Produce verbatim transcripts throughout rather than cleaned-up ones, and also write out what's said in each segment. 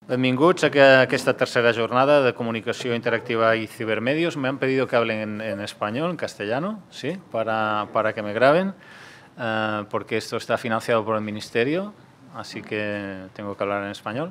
Benvinguts a esta tercera jornada de comunicación interactiva y cibermedios. Me han pedido que hablen en, en español, en castellano, ¿sí? para, para que me graben, uh, porque esto está financiado por el Ministerio, así que tengo que hablar en español.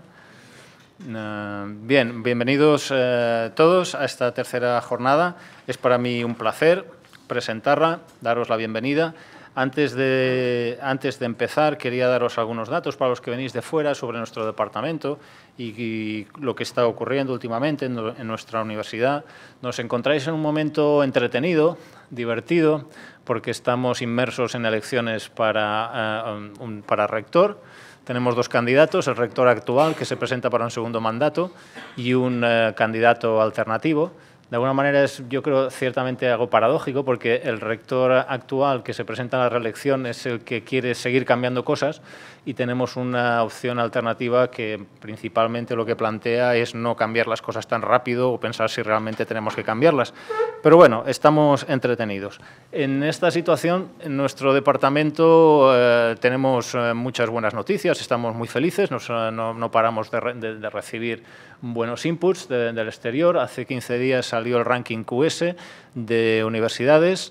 Uh, bien, bienvenidos uh, todos a esta tercera jornada. Es para mí un placer presentarla, daros la bienvenida. Antes de, antes de empezar, quería daros algunos datos para los que venís de fuera sobre nuestro departamento y, y lo que está ocurriendo últimamente en, en nuestra universidad. Nos encontráis en un momento entretenido, divertido, porque estamos inmersos en elecciones para, uh, un, para rector. Tenemos dos candidatos, el rector actual, que se presenta para un segundo mandato, y un uh, candidato alternativo. De alguna manera es, yo creo, ciertamente algo paradójico, porque el rector actual que se presenta a la reelección es el que quiere seguir cambiando cosas y tenemos una opción alternativa que principalmente lo que plantea es no cambiar las cosas tan rápido o pensar si realmente tenemos que cambiarlas. Pero bueno, estamos entretenidos. En esta situación, en nuestro departamento eh, tenemos eh, muchas buenas noticias, estamos muy felices, nos, no, no paramos de, de, de recibir buenos inputs de, del exterior. Hace quince días salió el ranking Q S de universidades.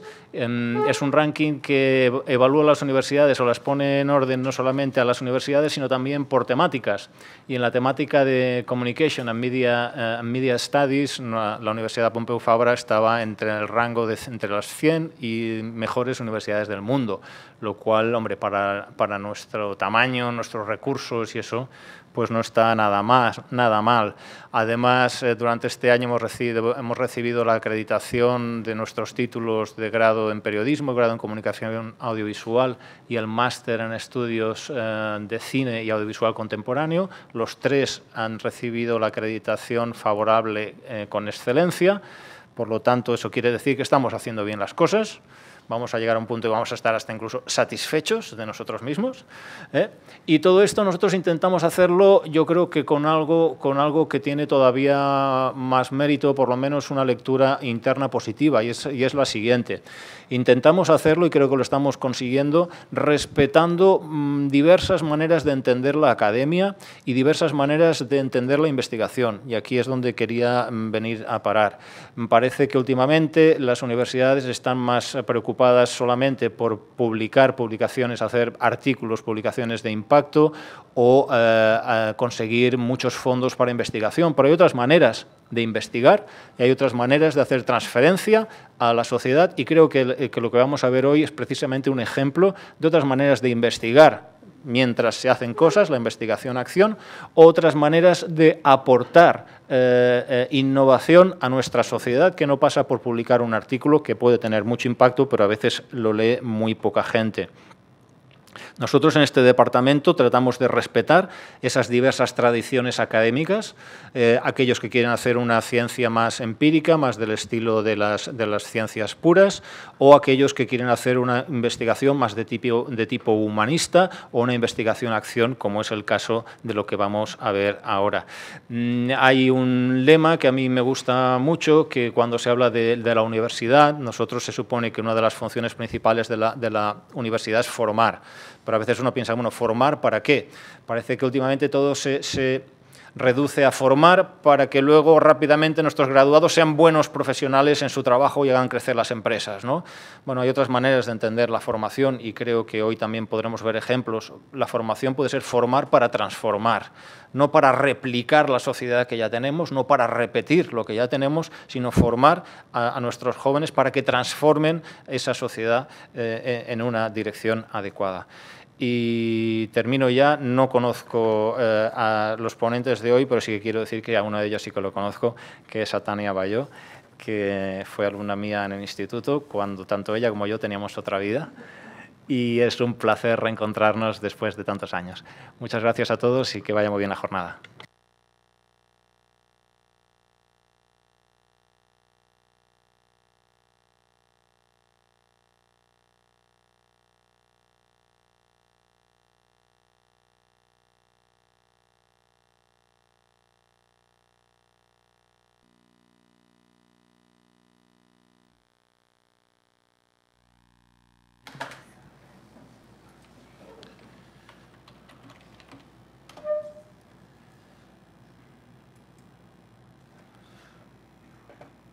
Es un ranking que evalúa las universidades o las pone en orden no solamente a las universidades, sino también por temáticas. Y en la temática de Communication and Media, uh, Media Studies, la Universidad Pompeu Fabra estaba entre el rango de entre las cien y mejores universidades del mundo, lo cual, hombre, para, para nuestro tamaño, nuestros recursos y eso, pues no está nada, más, nada mal. Además, eh, durante este año hemos recibido, hemos recibido la acreditación de nuestros títulos de grado en periodismo, grado en comunicación audiovisual y el máster en estudios eh, de cine y audiovisual contemporáneo. Los tres han recibido la acreditación favorable eh, con excelencia. Por lo tanto, eso quiere decir que estamos haciendo bien las cosas. Vamos a llegar a un punto y vamos a estar hasta incluso satisfechos de nosotros mismos. ¿eh? Y todo esto nosotros intentamos hacerlo, yo creo que con algo, con algo que tiene todavía más mérito, por lo menos una lectura interna positiva, y es, y es la siguiente. Intentamos hacerlo, y creo que lo estamos consiguiendo, respetando mmm, diversas maneras de entender la academia y diversas maneras de entender la investigación. Y aquí es donde quería mmm, venir a parar. Me parece que últimamente las universidades están más preocupadas solamente por publicar publicaciones, hacer artículos, publicaciones de impacto o eh, conseguir muchos fondos para investigación. Pero hay otras maneras de investigar y hay otras maneras de hacer transferencia a la sociedad, y creo que, que lo que vamos a ver hoy es precisamente un ejemplo de otras maneras de investigar mientras se hacen cosas, la investigación-acción, otras maneras de aportar eh, eh, innovación a nuestra sociedad, que no pasa por publicar un artículo que puede tener mucho impacto, pero a veces lo lee muy poca gente. Nosotros en este departamento tratamos de respetar esas diversas tradiciones académicas, eh, aquellos que quieren hacer una ciencia más empírica, más del estilo de las, de las ciencias puras, o aquellos que quieren hacer una investigación más de tipo, de tipo humanista o una investigación-acción, como es el caso de lo que vamos a ver ahora. Mm, hay un lema que a mí me gusta mucho, que cuando se habla de, de la universidad, nosotros se supone que una de las funciones principales de la, de la universidad es formar. Pero a veces uno piensa, bueno, ¿formar para qué? Parece que últimamente todo se, se reduce a formar para que luego rápidamente nuestros graduados sean buenos profesionales en su trabajo y hagan crecer las empresas, ¿no? Bueno, hay otras maneras de entender la formación y creo que hoy también podremos ver ejemplos. La formación puede ser formar para transformar, no para replicar la sociedad que ya tenemos, no para repetir lo que ya tenemos, sino formar a, a nuestros jóvenes para que transformen esa sociedad eh, en una dirección adecuada. Y termino ya, no conozco eh, a los ponentes de hoy, pero sí que quiero decir que a uno de ellos sí que lo conozco, que es a Tania Bayó, que fue alumna mía en el instituto, cuando tanto ella como yo teníamos otra vida. Y es un placer reencontrarnos después de tantos años. Muchas gracias a todos y que vaya muy bien la jornada.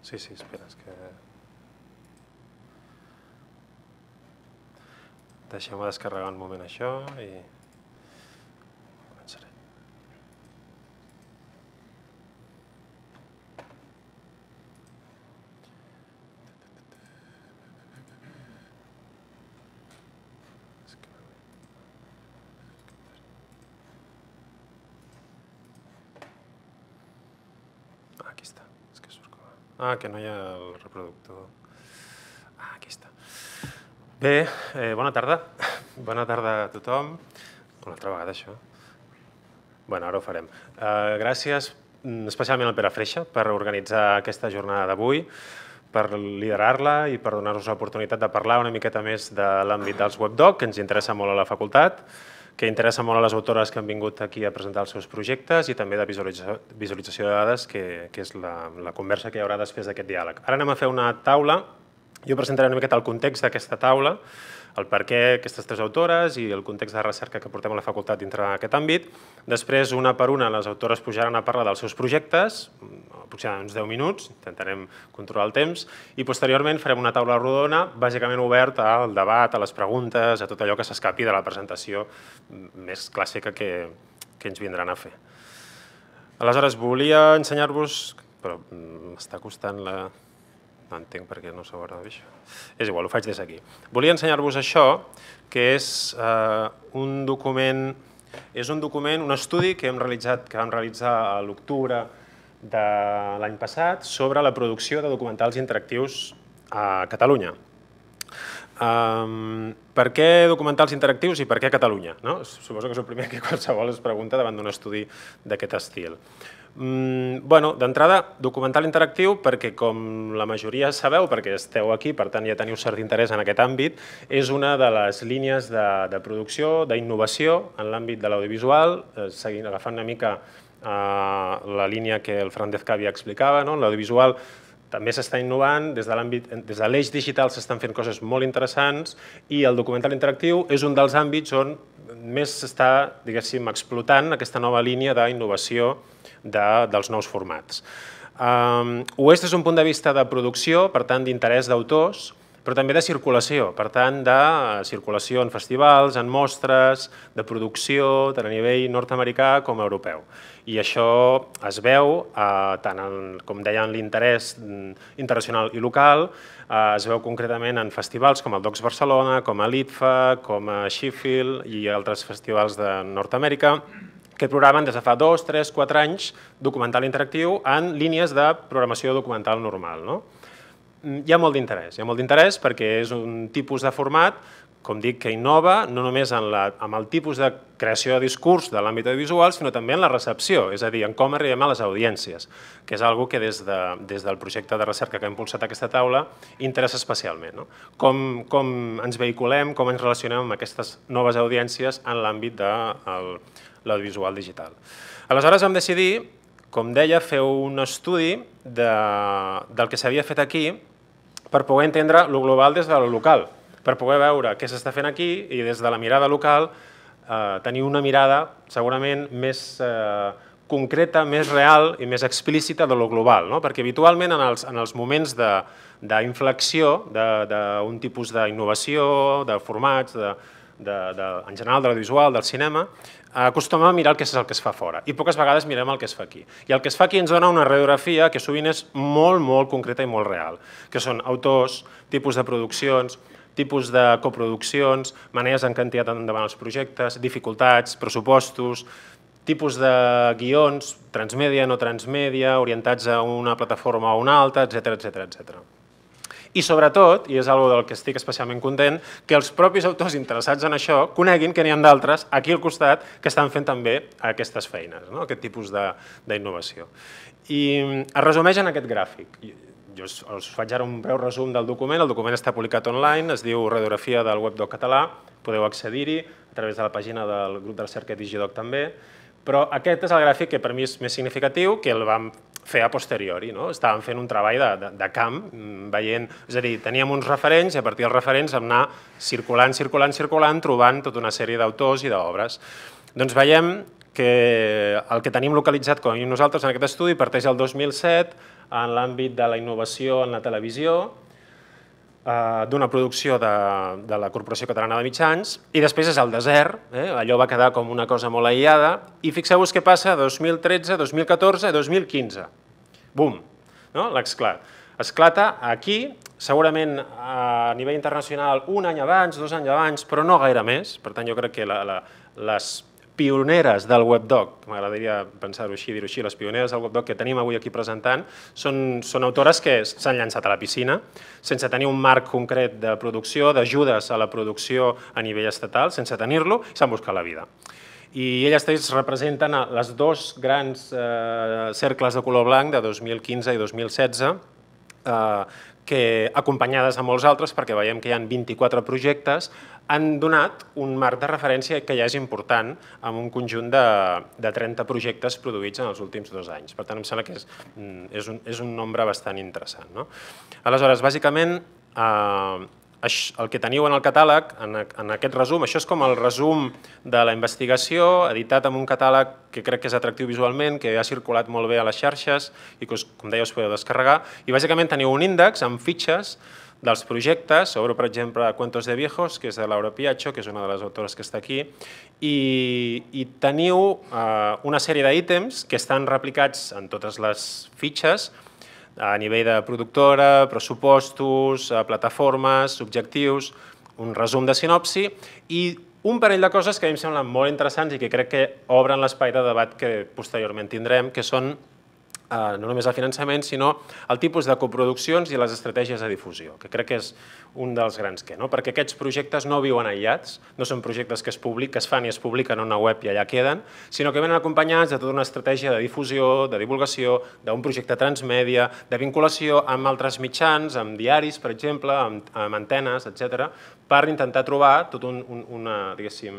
Sí, sí, espera, és que... Deixeu-me descarregar un moment això i... Començaré. Ah, aquí està. És que surt com a... Ah, que no hi ha el reproductor. Ah, aquí està. Bé, eh, bona tarda. Bona tarda a tothom. Una altra vegada, això. Bé, ara ho farem. Eh, gràcies especialment al Pere Freixa per organitzar aquesta jornada d'avui, per liderar-la i per donar-nos l'oportunitat de parlar una miqueta més de l'àmbit dels webdoc, que ens interessa molt a la facultat, que interessa molt a les autores que han vingut aquí a presentar els seus projectes i també de visualització, visualització de dades, que, que és la, la conversa que hi haurà després d'aquest diàleg. Ara anem a fer una taula. Jo presentaré una miqueta el context d'aquesta taula, el per què aquestes tres autores i el context de recerca que portem a la facultat dintre d'aquest àmbit. Després, una per una, les autores pujaran a parlar dels seus projectes, aproximadament uns deu minuts, intentarem controlar el temps, i posteriorment farem una taula rodona, bàsicament oberta al debat, a les preguntes, a tot allò que s'escapi de la presentació més clàssica que, que ens vindran a fer. Aleshores, volia ensenyar-vos, però m'està costant la... No entenc per què no s'haurà de fer això. És igual, ho faig des d'aquí. Volia ensenyar-vos això, que és eh, un document, és un document, un estudi que hem realitzat, que vam realitzar a l'octubre de l'any passat sobre la producció de documentals interactius a Catalunya. Um, per què documentals interactius i per què Catalunya? No? Suposo que és el primer que qualsevol es pregunta davant d'un estudi d'aquest estil. Mm, bueno, d'entrada, documental interactiu perquè, com la majoria sabeu, perquè esteu aquí, per tant ja teniu cert interès en aquest àmbit, és una de les línies de, de producció, d'innovació en l'àmbit de l'audiovisual, eh, seguint, agafant una mica eh, la línia que el Fernández Cavia explicava, no? L'audiovisual també s'està innovant, des de l'àmbit, des de l'eix digital s'estan fent coses molt interessants i el documental interactiu és un dels àmbits on més s'està, diguéssim, explotant aquesta nova línia d'innovació de, dels nous formats. Um, ho és des d'un punt de vista de producció, per tant, d'interès d'autors, però també de circulació, per tant, de circulació en festivals, en mostres, de producció, tant a nivell nord-americà com europeu. I això es veu, eh, tant en, com deia, en l'interès internacional i local, eh, es veu concretament en festivals com el Docs Barcelona, com a l'ITFA, com a Sheffield i altres festivals de Nord-Amèrica, que programen des de fa dos, tres, quatre anys documental interactiu en línies de programació documental normal. No? Hi ha molt d'interès, hi ha molt d'interès perquè és un tipus de format, com dic, que innova no només en, la, en el tipus de creació de discurs de l'àmbit audiovisual, sinó també en la recepció, és a dir, en com arribem a les audiències, que és una cosa que des, de, des del projecte de recerca que ha impulsat aquesta taula interessa especialment. No? Com, com ens vehiculem, com ens relacionem amb aquestes noves audiències en l'àmbit de l'audiovisual digital. Aleshores vam decidir, com deia, fer un estudi de, del que s'havia fet aquí per poder entendre el global des del local, per poder veure què s'està fent aquí i des de la mirada local eh, tenir una mirada segurament més eh, concreta, més real i més explícita de lo global, no? Perquè habitualment en els, en els moments d'inflexió d'un tipus d'innovació, de formats, de, de, de, en general de l'audiovisual, del cinema, acostumem a mirar el que és el que es fa fora i poques vegades mirem el que es fa aquí. I el que es fa aquí ens dona una radiografia que sovint és molt, molt concreta i molt real, que són autors, tipus de produccions, tipus de coproduccions, maneres en què han tirat endavant els projectes, dificultats, pressupostos, tipus de guions, transmèdia, no transmèdia, orientats a una plataforma o una altra, etcètera, etcètera, etcètera. I sobretot, i és una cosa del que estic especialment content, que els propis autors interessats en això coneguin que n'hi ha d'altres aquí al costat que estan fent també aquestes feines, no? Aquest tipus d'innovació. I es resumeix en aquest gràfic. Jo us faig ara un breu resum del document. El document està publicat online, es diu Radiografia del Webdoc català, podeu accedir-hi a través de la pàgina del grup de recerca Digidoc també, però aquest és el gràfic que per mi és més significatiu, que el vam fer a posteriori. No? Estàvem fent un treball de, de, de camp, veient, és a dir, teníem uns referents i a partir dels referents vam anar circulant, circulant, circulant, trobant tota una sèrie d'autors i d'obres. Doncs veiem que el que tenim localitzat com a nosaltres en aquest estudi parteix del dos mil set en l'àmbit de la innovació en la televisió, d'una producció de, de la Corporació Catalana de Mitjans, i després és el desert, eh? Allò va quedar com una cosa molt aïllada, i fixeu-vos què passa dos mil tretze, dos mil catorze i dos mil quinze. Bum! No? L'esclat. Esclata aquí, segurament a nivell internacional un any abans, dos anys abans, però no gaire més. Per tant, jo crec que la, la, les pioneres del webdoc, m'agradaria pensar-ho així, dir-ho així, les pioneres del webdoc que tenim avui aquí presentant, són, són autores que s'han llançat a la piscina, sense tenir un marc concret de producció, d'ajudes a la producció a nivell estatal, sense tenir-lo, i s'han buscat la vida. I elles tres representen les dos grans eh, cercles de color blanc de dos mil quinze i dos mil setze, eh, que, acompanyades de molts altres, perquè veiem que hi ha vint-i-quatre projectes, han donat un marc de referència que ja és important amb un conjunt de, de trenta projectes produïts en els últims dos anys. Per tant, em sembla que és, és, un, és un nombre bastant interessant. No? Aleshores, bàsicament, eh, el que teniu en el catàleg, en, en aquest resum, això és com el resum de la investigació, editat amb un catàleg que crec que és atractiu visualment, que ha circulat molt bé a les xarxes i que, com deia, us podeu descarregar. I bàsicament teniu un índex amb fitxes dels projectes, sobre, per exemple, Cuentos de Viejos, que és de Laura Piacho, que és una de les autores que està aquí, i, i teniu eh, una sèrie d'ítems que estan replicats en totes les fitxes, a nivell de productora, pressupostos, plataformes, objectius, un resum de sinopsi i un parell de coses que a mi em semblen molt interessants i que crec que obren l'espai de debat que posteriorment tindrem, que són eh, no només el finançament, sinó el tipus de coproduccions i les estratègies de difusió, que crec que és un dels grans què, no? Perquè aquests projectes no viuen aïllats, no són projectes que es, public, que es fan i es publiquen en una web i allà queden, sinó que venen acompanyats de tota una estratègia de difusió, de divulgació, d'un projecte transmèdia, de vinculació amb altres mitjans, amb diaris, per exemple, amb, amb antenes, etcètera, per intentar trobar tot un, un, una, diguéssim,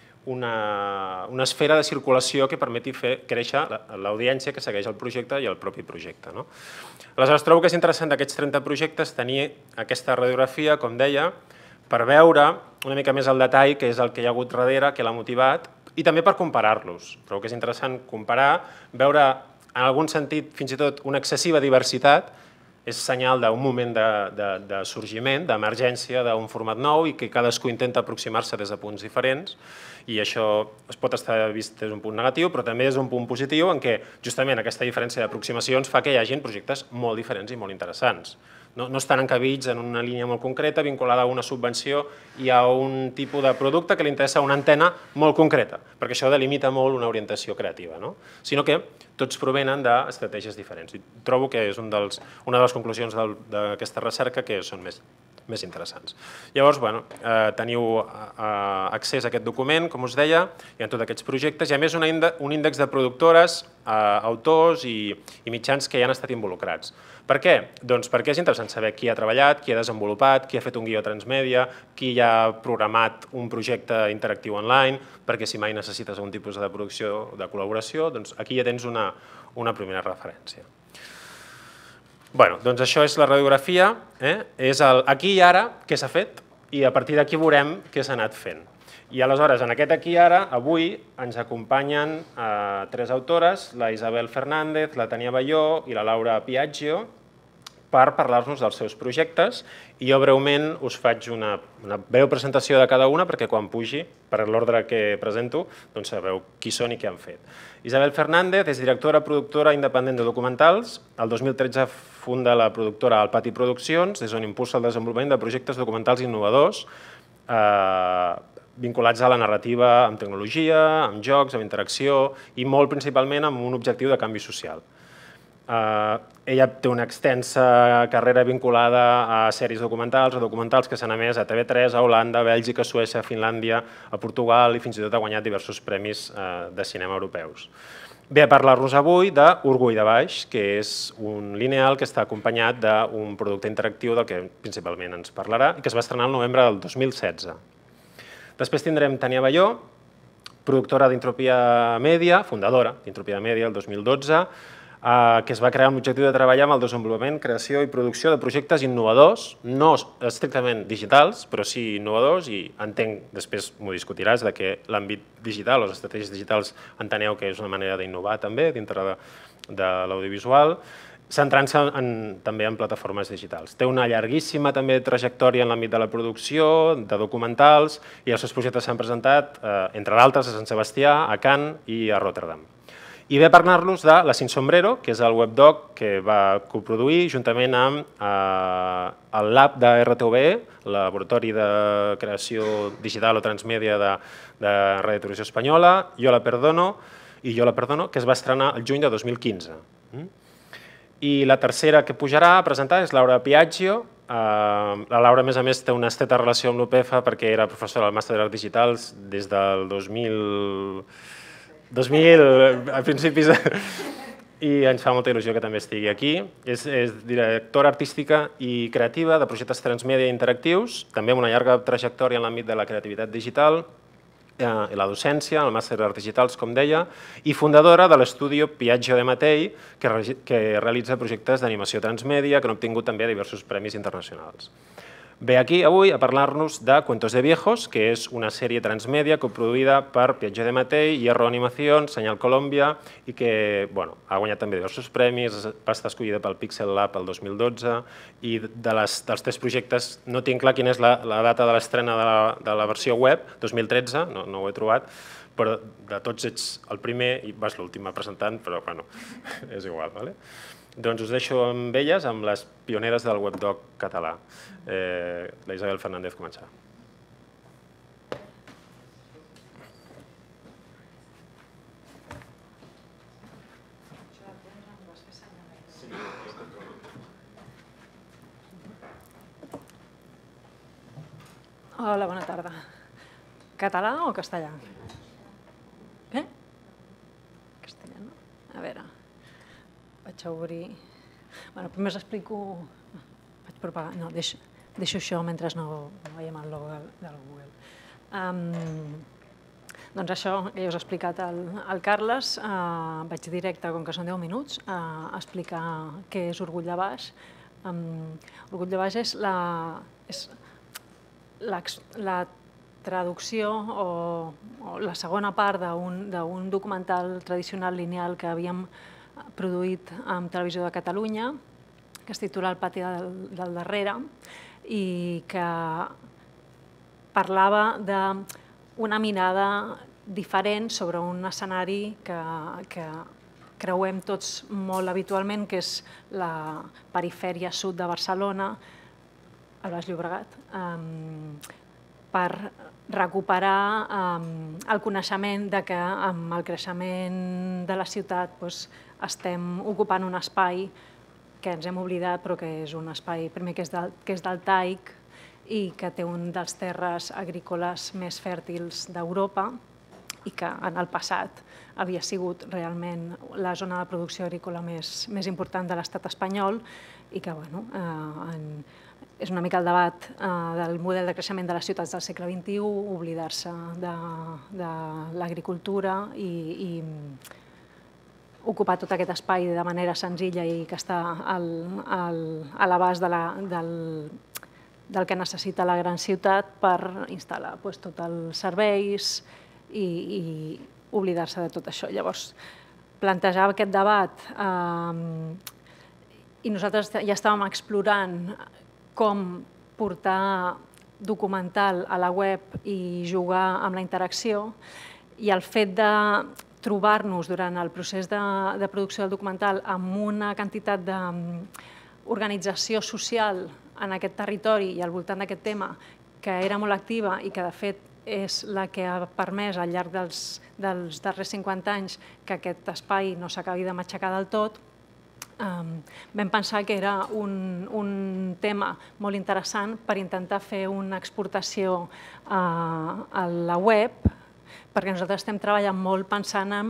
una, una esfera de circulació que permeti fer créixer l'audiència que segueix el projecte i el propi projecte. No? Aleshores, trobo que és interessant d'aquests trenta projectes tenir aquesta radiografia, com deia, per veure una mica més el detall, que és el que hi ha hagut darrere, que l'ha motivat, i també per comparar-los. Trobo que és interessant comparar, veure en algun sentit fins i tot una excessiva diversitat, és senyal d'un moment de, de, de sorgiment, d'emergència d'un format nou i que cadascú intenta aproximar-se des de punts diferents i això es pot estar vist des d'un punt negatiu, però també és un punt positiu en què justament aquesta diferència d'aproximacions fa que hi hagin projectes molt diferents i molt interessants. No, no estan encabits en una línia molt concreta, vinculada a una subvenció i a un tipus de producte que li interessa una antena molt concreta, perquè això delimita molt una orientació creativa, no? Sinó que tots provenen d'estratègies diferents. I trobo que és un dels, una de les conclusions d'aquesta recerca que són més, més interessants. Llavors, bueno, eh, teniu eh, accés a aquest document, com us deia, hi ha tots aquests projectes, i a més un índex de productores, eh, autors i, i mitjans que hi han estat involucrats. Per què? Doncs perquè és interessant saber qui ha treballat, qui ha desenvolupat, qui ha fet un guió transmèdia, qui ja ha programat un projecte interactiu online, perquè si mai necessites algun tipus de producció o de col·laboració, doncs aquí ja tens una, una primera referència. Bé, doncs això és la radiografia, eh? És el aquí i ara què s'ha fet i a partir d'aquí veurem què s'ha anat fent. I aleshores, en aquest aquí i ara, avui ens acompanyen eh, tres autores, la Isabel Fernández, la Tania Balló i la Laura Piaggio, per parlar-nos dels seus projectes i jo breument us faig una, una breu presentació de cada una perquè quan pugi, per l'ordre que presento, doncs sabreu qui són i què han fet. Isabel Fernández és directora, productora independent de documentals. El dos mil tretze funda la productora El Pati Produccions, des d'on impulsa el desenvolupament de projectes documentals innovadors eh, vinculats a la narrativa amb tecnologia, amb jocs, amb interacció i molt principalment amb un objectiu de canvi social. Uh, ella té una extensa carrera vinculada a sèries documentals o documentals que s'han emès a T V tres, a Holanda, a Bèlgica, a Suècia, a Finlàndia, a Portugal i fins i tot ha guanyat diversos premis uh, de cinema europeus. Ve a parlar-nos avui d'Orgull de Baix, que és un lineal que està acompanyat d'un producte interactiu del que principalment ens parlarà i que es va estrenar el novembre del dos mil setze. Després tindrem Tania Balló, productora d'Entropia Media, fundadora d'Entropia Media el dos mil dotze, que es va crear amb l'objectiu de treballar amb el desenvolupament, creació i producció de projectes innovadors, no estrictament digitals, però sí innovadors, i entenc, després m'ho discutiràs, que l'àmbit digital, les estratègies digitals, enteneu que és una manera d'innovar també dintre de l'audiovisual. centrant-se també en plataformes digitals. Té una llarguíssima també trajectòria en l'àmbit de la producció, de documentals, i els seus projectes s'han presentat, entre d'altres, a Sant Sebastià, a Cannes i a Rotterdam. I ve a parlar-nos de La Sin Sombrero, que és el webdoc que va coproduir juntament amb el Lab de R T V E, el Laboratori de Creació Digital o Transmèdia de Ràdio i Televisió Espanyola, Jo la perdono, i Jo la perdono, que es va estrenar el juny de dos mil quinze. I la tercera que pujarà a presentar és Laura Piaggio. La Laura, a més a més, té una estreta relació amb l'U P F perquè era professora al Màster d'Arts Digitals des del dos mil... dos mil, a principis, i ens fa molta il·lusió que també estigui aquí. És directora artística i creativa de projectes transmèdia interactius, també amb una llarga trajectòria en l'àmbit de la creativitat digital i la docència, el màster d'Arts Digitals, com deia, i fundadora de l'estudi Piaggio de Mattei, que realitza projectes d'animació transmèdia, que han obtingut també diversos premis internacionals. Ve aquí avui a parlar-nos de Cuentos de Viejos, que és una sèrie transmèdia coproduïda per Piaggio de Mattei, Hierro Animación, Senyal Colòmbia, i que ha guanyat també diversos premis, va estar escollida pel Pixel Lab el dos mil dotze, i dels tres projectes no tinc clar quina és la data de l'estrena de la versió web, dos mil tretze, no ho he trobat, però de tots ets el primer i vas l'última presentant, però bueno, és igual, d'acord? Doncs us deixo amb elles, amb les pioneres del webdoc català. La Isabel Fernández començarà. Hola, bona tarda. Català o castellà? Què? Castellà, no? A veure... Vaig a obrir... Primer us explico... Vaig propagar... No, deixo això mentre no veiem el logo del Google. Doncs això, ja us ha explicat el Carles. Vaig directe, com que són deu minuts, a explicar què és Orgull de Baix. Orgull de Baix és la traducció o la segona part d'un documental tradicional lineal que havíem produït amb Televisió de Catalunya, que es titula El pati del darrere, i que parlava d'una mirada diferent sobre un escenari que creuem tots molt habitualment, que és la perifèria sud de Barcelona, al Baix Llobregat, per recuperar el coneixement que amb el creixement de la ciutat estem ocupant un espai que ens hem oblidat, però que és un espai, primer, que és deltaic i que té un dels terres agrícoles més fèrtils d'Europa i que en el passat havia sigut realment la zona de producció agrícola més important de l'estat espanyol i que, bueno, és una mica el debat del model de creixement de les ciutats del segle vint-i-u, oblidar-se de l'agricultura i ocupar tot aquest espai de manera senzilla i que està a l'abast del que necessita la gran ciutat per instal·lar tots els serveis i oblidar-se de tot això. Llavors, plantejava aquest debat i nosaltres ja estàvem explorant com portar documental a la web i jugar amb la interacció, i el fet de trobar-nos durant el procés de producció del documental amb una quantitat d'organització social en aquest territori i al voltant d'aquest tema que era molt activa i que, de fet, és la que ha permès al llarg dels darrers cinquanta anys que aquest espai no s'acabi de matxacar del tot, vam pensar que era un tema molt interessant per intentar fer una exportació a la web, perquè nosaltres estem treballant molt pensant en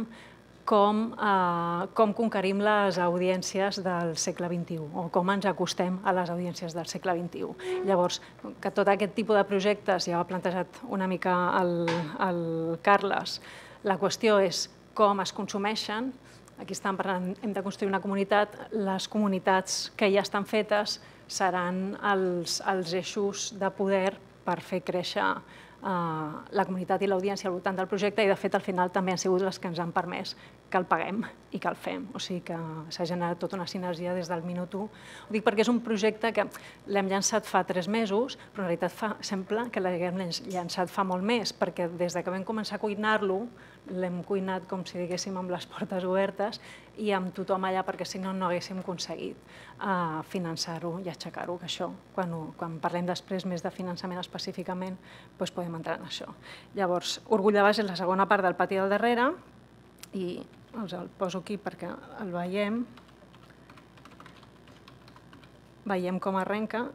com conquerim les audiències del segle vint-i-u o com ens acostem a les audiències del segle vint-i-u. Llavors, que tot aquest tipus de projectes, ja ho ha plantejat una mica el Carles, la qüestió és com es consumeixen. Aquí estan parlant, hem de construir una comunitat, les comunitats que ja estan fetes seran els eixos de poder per fer créixer la comunitat i l'audiència al voltant del projecte i, de fet, al final també han sigut les que ens han permès que el paguem i que el fem. O sigui que s'ha generat tota una sinergia des del minut u. Ho dic perquè és un projecte que l'hem llançat fa tres mesos, però en realitat sembla que l'haguem llançat fa molt més, perquè des que vam començar a cuinar-lo l'hem cuinat, com si diguéssim, amb les portes obertes i amb tothom allà, perquè si no, no haguéssim aconseguit finançar-ho i aixecar-ho, que això, quan parlem després més de finançament específicament, doncs podem entrar en això. Llavors, Orgull de Baix és la segona part del pati del darrere i us el poso aquí perquè el veiem. Veiem com arrenca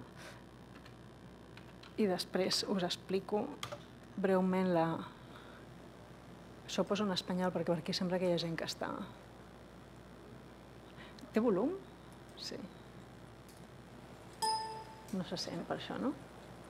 i després us explico breument la... Això ho poso en espanyol perquè per aquí sembla que hi ha gent que està... Té volum? Sí. No se sent per això, no?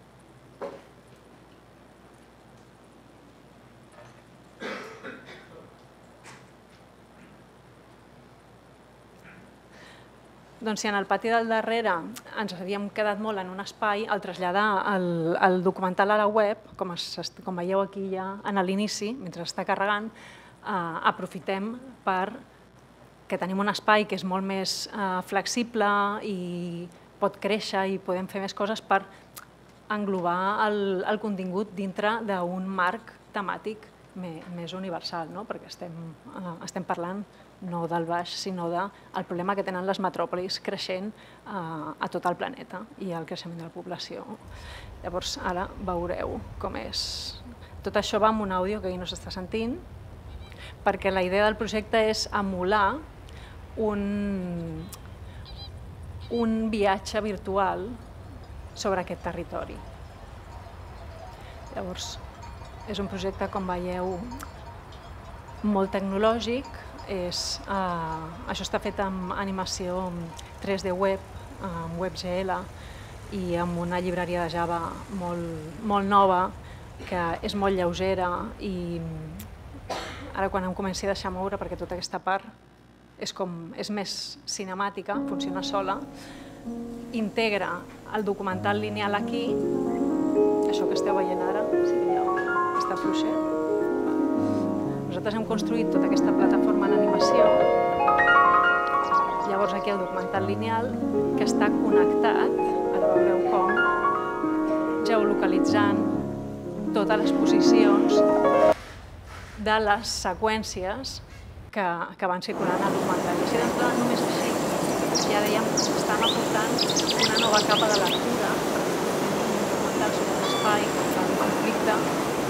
Doncs si en el pati del darrere ens havíem quedat molt en un espai, al traslladar el documental a la web, com veieu aquí ja a l'inici, mentre està carregant, aprofitem perquè tenim un espai que és molt més flexible i pot créixer i podem fer més coses per englobar el contingut dintre d'un marc temàtic més universal, perquè estem parlant no del baix, sinó del problema que tenen les metròpolis creixent a tot el planeta i el creixement de la població. Llavors, ara veureu com és. Tot això va amb un àudio que aquí no s'està sentint, perquè la idea del projecte és emular un viatge virtual sobre aquest territori. Llavors, és un projecte, com veieu, molt tecnològic. Això està fet amb animació tres D web, amb WebGL i amb una llibreria de Java molt nova, que és molt lleugera i ara quan em comenci a deixar moure, perquè tota aquesta part és més cinemàtica, funciona sola, integra el documental lineal aquí, això que esteu veient ara, si veieu, està fluixet. Nosaltres hem construït tota aquesta plataforma en animació, llavors aquí el documental lineal, que està connectat, ara veureu com, geolocalitzant totes les posicions de les seqüències que van circulant al documental. I així d'entrada, només així, ja dèiem, estem aportant una nova capa de lectura, un documental sobre un espai, un conflicte,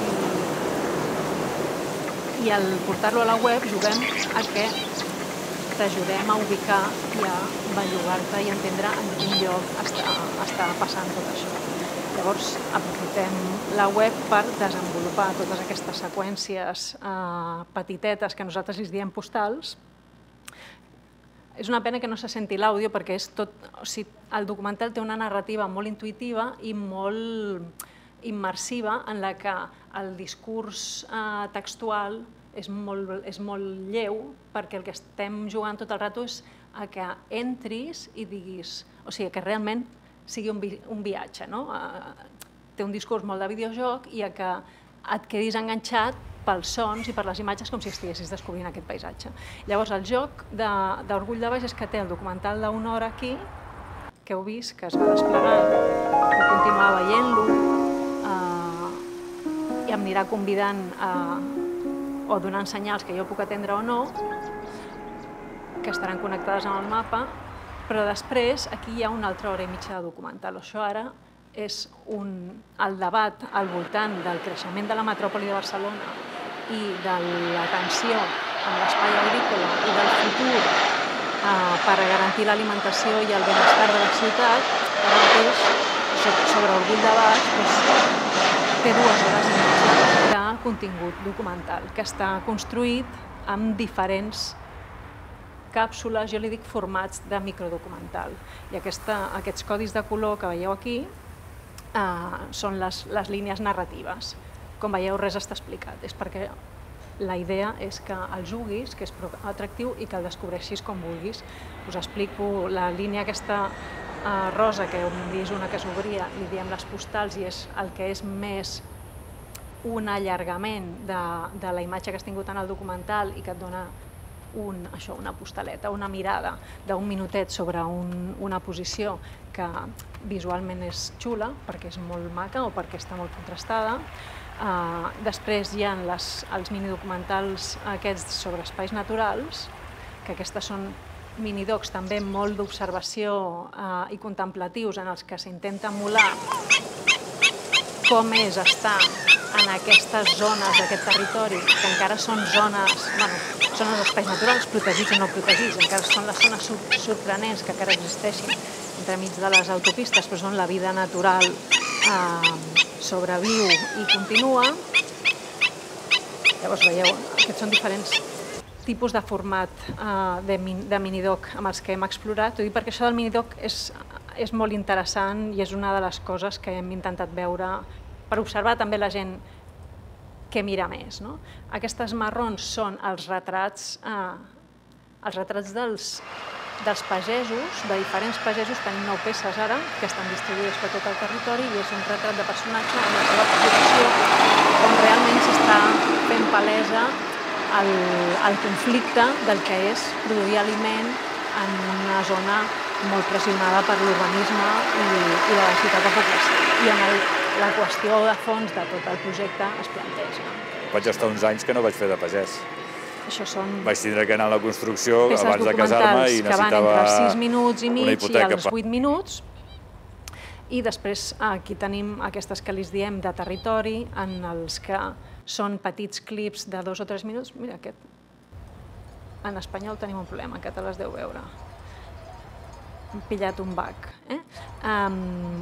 i al portar-lo a la web juguem a que t'ajudem a ubicar i a bellugar-te i entendre en quin lloc està passant tot això. Llavors, aprofitem la web per desenvolupar totes aquestes seqüències petitetes que nosaltres els diem postals. És una pena que no se senti l'àudio perquè el documental té una narrativa molt intuïtiva i molt immersiva en la que el discurs textual és molt lleu perquè el que estem jugant tot el rato és que entris i diguis, o sigui, que realment sigui un viatge. Té un discurs molt de videojoc i que et quedis enganxat pels sons i per les imatges com si estiguessis descobrint aquest paisatge. Llavors, el joc d'Orgull de Baix és que té el documental d'una hora aquí, que heu vist, que es va desplegant, puc continuar veient-lo, i em anirà convidant o donant senyals que jo puc atendre o no, que estaran connectades amb el mapa, però després aquí hi ha una altra hora i mitja de documental. Això ara és el debat al voltant del creixement de la metròpoli de Barcelona i de la tensió amb l'espai agrícola i del futur per garantir l'alimentació i el benestar de la ciutat. Ara mateix, sobre Orgull de Baix, té dues hores i mitja de contingut documental que està construït amb diferents càpsules, jo li dic formats de microdocumental. I aquests codis de color que veieu aquí són les línies narratives. Com veieu, res està explicat. És perquè la idea és que el juguis, que és atractiu, i que el descobreixis com vulguis. Us explico la línia aquesta rosa, que hem vist una que s'obria, li diem les postals, i és el que és més un allargament de, de la imatge que has tingut en el documental i que et dona un, això, una postaleta, una mirada d'un minutet sobre un, una posició que visualment és xula, perquè és molt maca o perquè està molt contrastada. Uh, després hi ha les, els minidocumentals aquests sobre espais naturals, que aquestes són minidocs també molt d'observació uh, i contemplatius, en els que s'intenta emular com és estar en aquestes zones d'aquest territori, que encara són zones, bueno, són els espais naturals, protegits o no protegits, encara són les zones sorprenents que encara existeixin entremig de les autopistes, però són la vida natural, eh, sobreviu i continua. Llavors veieu, aquests són diferents tipus de format eh, de, de minidoc amb els que hem explorat. Ho dic perquè això del minidoc és, és molt interessant i és una de les coses que hem intentat veure per observar també la gent que mira més. No? Aquestes marrons són els retrats, eh, els retrats dels, dels pagesos, de diferents pagesos. Tenim nou peces ara, que estan distribuïdes per tot el territori, i és un retrat de personatge en la seva posició on realment s'està fent palesa el, el conflicte del que és produir aliment en una zona molt pressionada per l'urbanisme i, i de la ciutat de població. I en el, la qüestió de fons de tot el projecte es planteja. Vaig estar uns anys que no vaig fer de pagès. Això són Vaig tindre que anar a la construcció abans de casar-me i documentals que van necessitava entre els sis minuts i una mig i hipoteca. els vuit minuts. I després aquí tenim aquestes que li diem de territori, en els que són petits clips de dos o tres minuts. Mira, aquest. En espanyol tenim un problema, que te les deu veure. Hem pillat un bug. Eh? Um,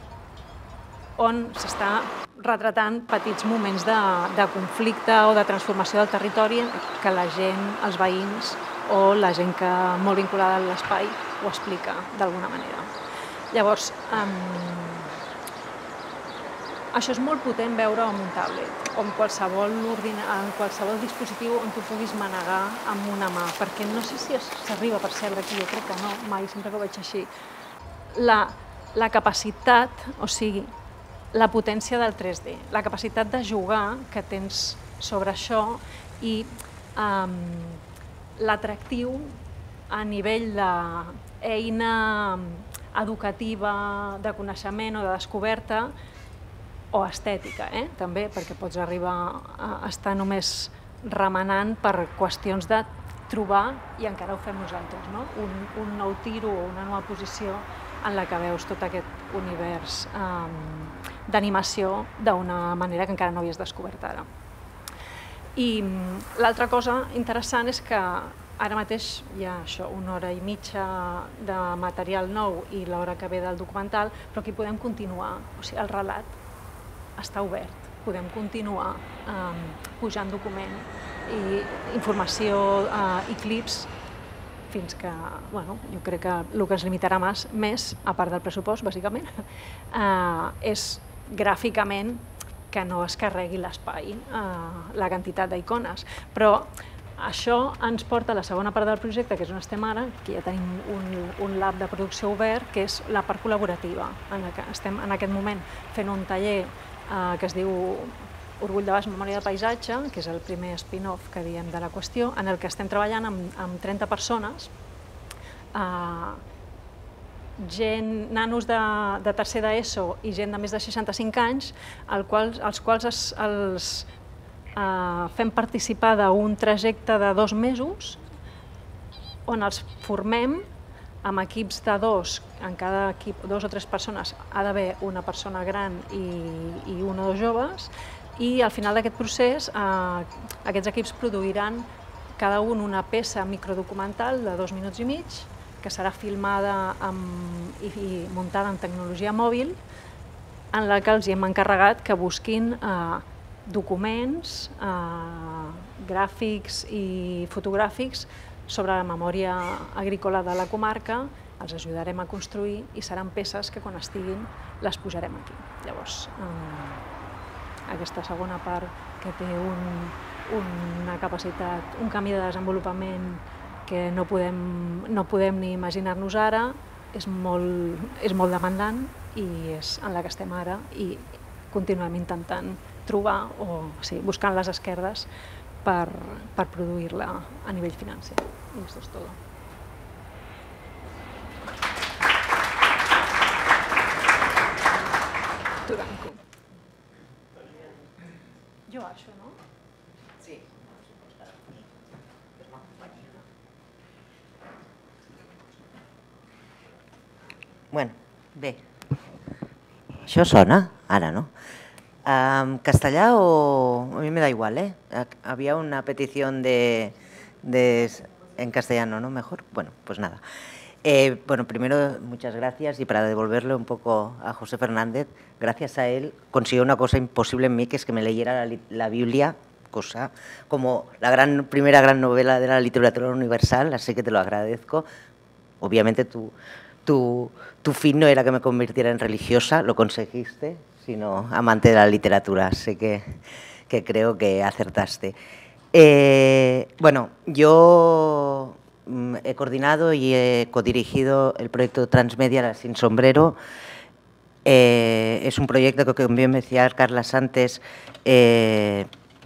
on s'està retratant petits moments de, de conflicte o de transformació del territori que la gent, els veïns o la gent que molt vinculada a l'espai ho explica d'alguna manera. Llavors, um, això és molt potent veure amb un tablet o en qualsevol, en qualsevol dispositiu on tu puguis manegar amb una mà, perquè no sé si s'arriba a percebre aquí, jo crec que no, mai, sempre que ho veig així. La, la capacitat, o sigui, la potència del tres D, la capacitat de jugar que tens sobre això i um, l'atractiu a nivell d'eina educativa, de coneixement o de descoberta, o estètica, eh? també, perquè pots arribar a estar només remenant per qüestions de trobar, i encara ho fem nosaltres, no? un, un nou tiro o una nova posició en la que veus tot aquest univers um, d'animació d'una manera que encara no havies descobert ara. I l'altra cosa interessant és que ara mateix hi ha això, una hora i mitja de material nou i l'hora que ve del documental, però aquí podem continuar, o sigui, el relat està obert, podem continuar eh, pujant document i informació eh, i clips fins que, bueno, jo crec que el que es limitarà més, més a part del pressupost, bàsicament, eh, és gràficament que no es carregui l'espai, eh, la quantitat d'icones. Però això ens porta a la segona part del projecte, que és on estem ara, que ja tenim un, un lab de producció obert, que és la part col·laborativa. En el que estem en aquest moment fent un taller eh, que es diu Orgull de Baix, Memòria de Paisatge, que és el primer spin-off que diem de la qüestió, en el que estem treballant amb, amb trenta persones, eh, gent, nanos de, de tercer d'ESO i gent de més de seixanta-cinc anys, al qual, als quals es, els eh, fem participar d'un trajecte de dos mesos on els formem amb equips de dos, en cada equip, dos o tres persones, ha d'haver una persona gran i, i un o dos joves, i al final d'aquest procés eh, aquests equips produiran cada un una peça microdocumental de dos minuts i mig, que serà filmada amb, i, i muntada en tecnologia mòbil, en la que els hem encarregat que busquin eh, documents, eh, gràfics i fotogràfics sobre la memòria agrícola de la comarca, els ajudarem a construir i seran peces que quan estiguin les posarem aquí. Llavors, eh, aquesta segona part que té un, una capacitat, un camí de desenvolupament que no podem, no podem ni imaginar-nos ara, és molt, és molt demandant i és en la que estem ara i continuem intentant trobar o sí, buscant les esquerdes per, per produir-la a nivell financer. I esto es todo. Turanco. Jo això, no? Sí. Bueno, bé. Això sona? Ara no. Um, ¿Castellà o...? A mí me da igual, ¿eh? Había una petición de, de... en castellano, ¿no? Mejor. Bueno, pues nada. Eh, bueno, primero, muchas gracias, y para devolverle un poco a José Fernández, gracias a él consiguió una cosa imposible en mí, que es que me leyera la, la Biblia, cosa como la gran, primera gran novela de la literatura universal, así que te lo agradezco. Obviamente tu, tu, tu fin no era que me convirtiera en religiosa, lo conseguiste, sino amante de la literatura, así que, que creo que acertaste. Eh, bueno, yo he coordinado y he codirigido el proyecto Transmedia La Sin Sombrero. Eh, es un proyecto que, como bien decía Carlas antes, eh,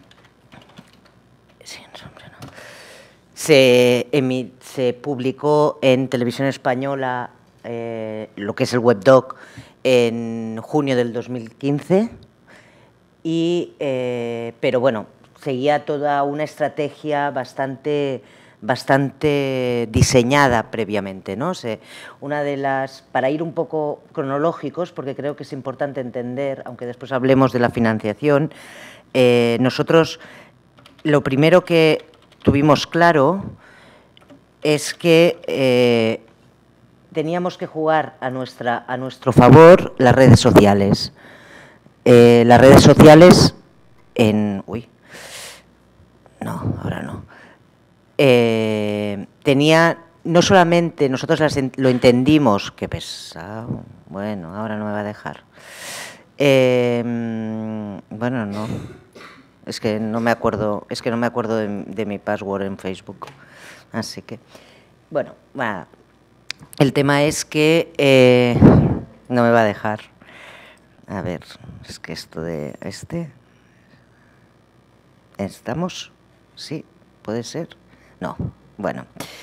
sin sombrero, se, emi, se publicó en Televisión Española eh, lo que es el webdoc en junio del dos mil quince, y, eh, pero bueno, seguía toda una estrategia bastante... bastante diseñada previamente, ¿no? O sea, una de las, para ir un poco cronológicos, porque creo que es importante entender, aunque después hablemos de la financiación, eh, nosotros lo primero que tuvimos claro es que eh, teníamos que jugar a, nuestra, a nuestro favor las redes sociales. Eh, las redes sociales en... Uy, no, ahora no. Eh, tenía, no solamente nosotros las, lo entendimos, qué pesado, bueno, ahora no me va a dejar. Eh, bueno, no, es que no me acuerdo, es que no me acuerdo de, de mi password en Facebook, así que, bueno, bueno el tema es que eh, no me va a dejar. A ver, es que esto de este, ¿estamos? Sí, puede ser. No, bueno.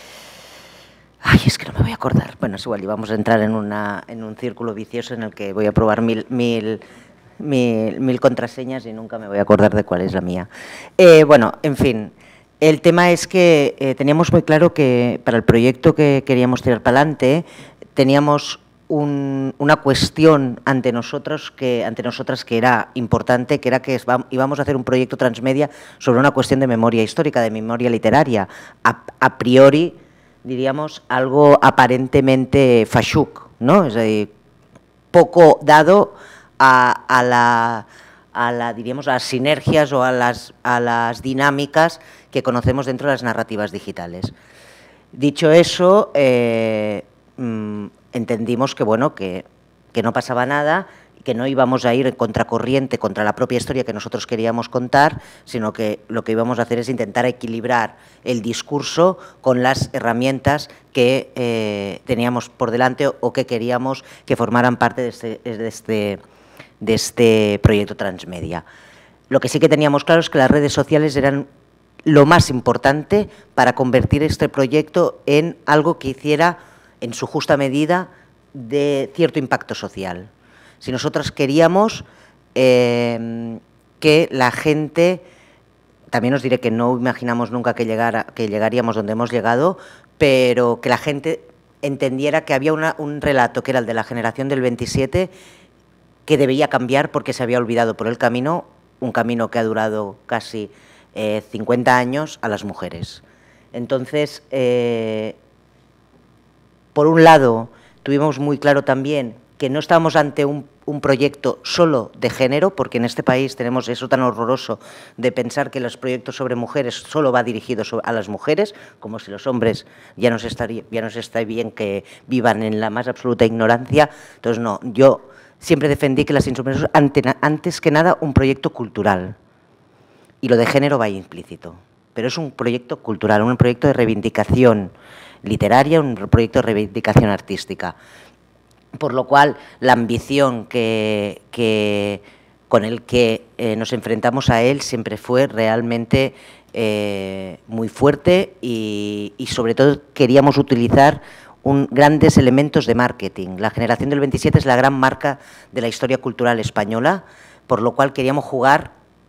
Ay, es que no me voy a acordar. Bueno, es igual, y vamos a entrar en, una, en un círculo vicioso en el que voy a probar mil, mil, mil, mil contraseñas y nunca me voy a acordar de cuál es la mía. Eh, bueno, en fin, el tema es que eh, teníamos muy claro que para el proyecto que queríamos tirar para adelante teníamos un, una cuestión ante nosotros que ante nosotras que era importante, que era que íbamos a hacer un proyecto transmedia sobre una cuestión de memoria histórica, de memoria literaria, a, a priori, diríamos, algo aparentemente fachuk, ¿no? Es decir, poco dado a, a, la, a, la, diríamos, a las sinergias o a las, a las dinámicas que conocemos dentro de las narrativas digitales. Dicho eso, eh, mmm, entendimos que, bueno, que, que no pasaba nada, que no íbamos a ir en contracorriente contra la propia historia que nosotros queríamos contar, sino que lo que íbamos a hacer es intentar equilibrar el discurso con las herramientas que eh, teníamos por delante o que queríamos que formaran parte de este, de, este, de este proyecto transmedia. Lo que sí que teníamos claro es que las redes sociales eran lo más importante para convertir este proyecto en algo que hiciera en su justa medida de cierto impacto social. Si nosotros queríamos eh, que la gente, también os diré que no imaginamos nunca que, llegara, que llegaríamos donde hemos llegado, pero que la gente entendiera que había una, un relato que era el de la generación del veintisiete que debía cambiar porque se había olvidado por el camino, un camino que ha durado casi eh, cincuenta años a las mujeres. Entonces, eh, por un lado, tuvimos muy claro también que no estábamos ante un, un proyecto solo de género, porque en este país tenemos eso tan horroroso de pensar que los proyectos sobre mujeres solo va dirigido a las mujeres, como si los hombres ya nos estaría, ya nos está bien que vivan en la más absoluta ignorancia. Entonces, no, yo siempre defendí que las Sin Sombreros, antes que nada, un proyecto cultural. Y lo de género va implícito. Pero es un proyecto cultural, un proyecto de reivindicación literaria, un proyecto de reivindicación artística. Por lo cual, la ambición que, que con el que eh, nos enfrentamos a él siempre fue realmente eh, muy fuerte y, y sobre todo queríamos utilizar un, grandes elementos de marketing. La generación del veintisiete es la gran marca de la historia cultural española, por lo cual queríamos jugar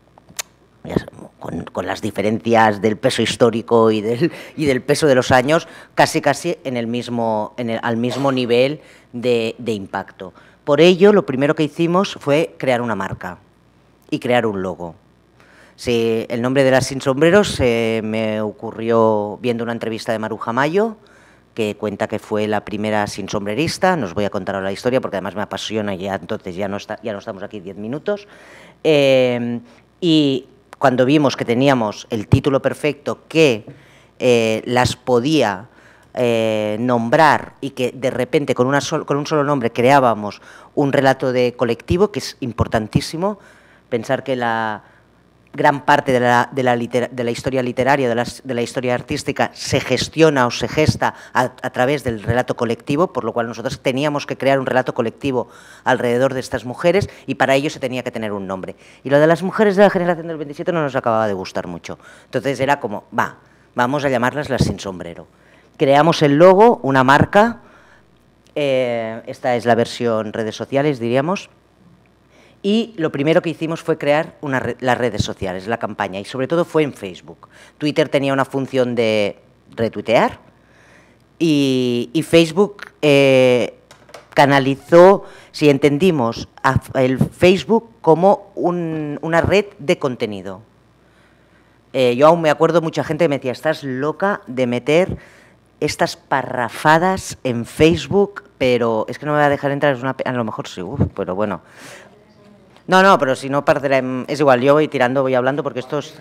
con, con las diferencias del peso histórico y del, y del peso de los años, casi casi en el mismo, en el, al mismo nivel de, de impacto. Por ello, lo primero que hicimos fue crear una marca y crear un logo. Sí, el nombre de las Sin Sombreros eh, me ocurrió viendo una entrevista de Maruja Mayo, que cuenta que fue la primera sin sombrerista. No os voy a contar ahora la historia porque además me apasiona y ya, entonces ya no, está, ya no estamos aquí diez minutos. Eh, y cuando vimos que teníamos el título perfecto que eh, las podía eh, nombrar y que de repente con, una sol, con un solo nombre creábamos un relato de colectivo, que es importantísimo, pensar que la gran parte de la, de la, litera, de la historia literaria, de la, de la historia artística, se gestiona o se gesta a, a través del relato colectivo, por lo cual nosotros teníamos que crear un relato colectivo alrededor de estas mujeres y para ello se tenía que tener un nombre. Y lo de las mujeres de la generación del veintisiete no nos acababa de gustar mucho. Entonces era como, va, vamos a llamarlas las Sin Sombrero. Creamos el logo, una marca, eh, esta es la versión redes sociales, diríamos. Y lo primero que hicimos fue crear una red, las redes sociales, la campaña, y sobre todo fue en Facebook. Twitter tenía una función de retuitear y, y Facebook eh, canalizó, si entendimos, a el Facebook como un, una red de contenido. Eh, yo aún me acuerdo, mucha gente me decía, estás loca de meter estas parrafadas en Facebook, pero es que no me va a dejar entrar, es una, a lo mejor sí, uf, pero bueno. No, no, pero si no perderem... És igual, yo voy tirando, voy hablando, porque esto es...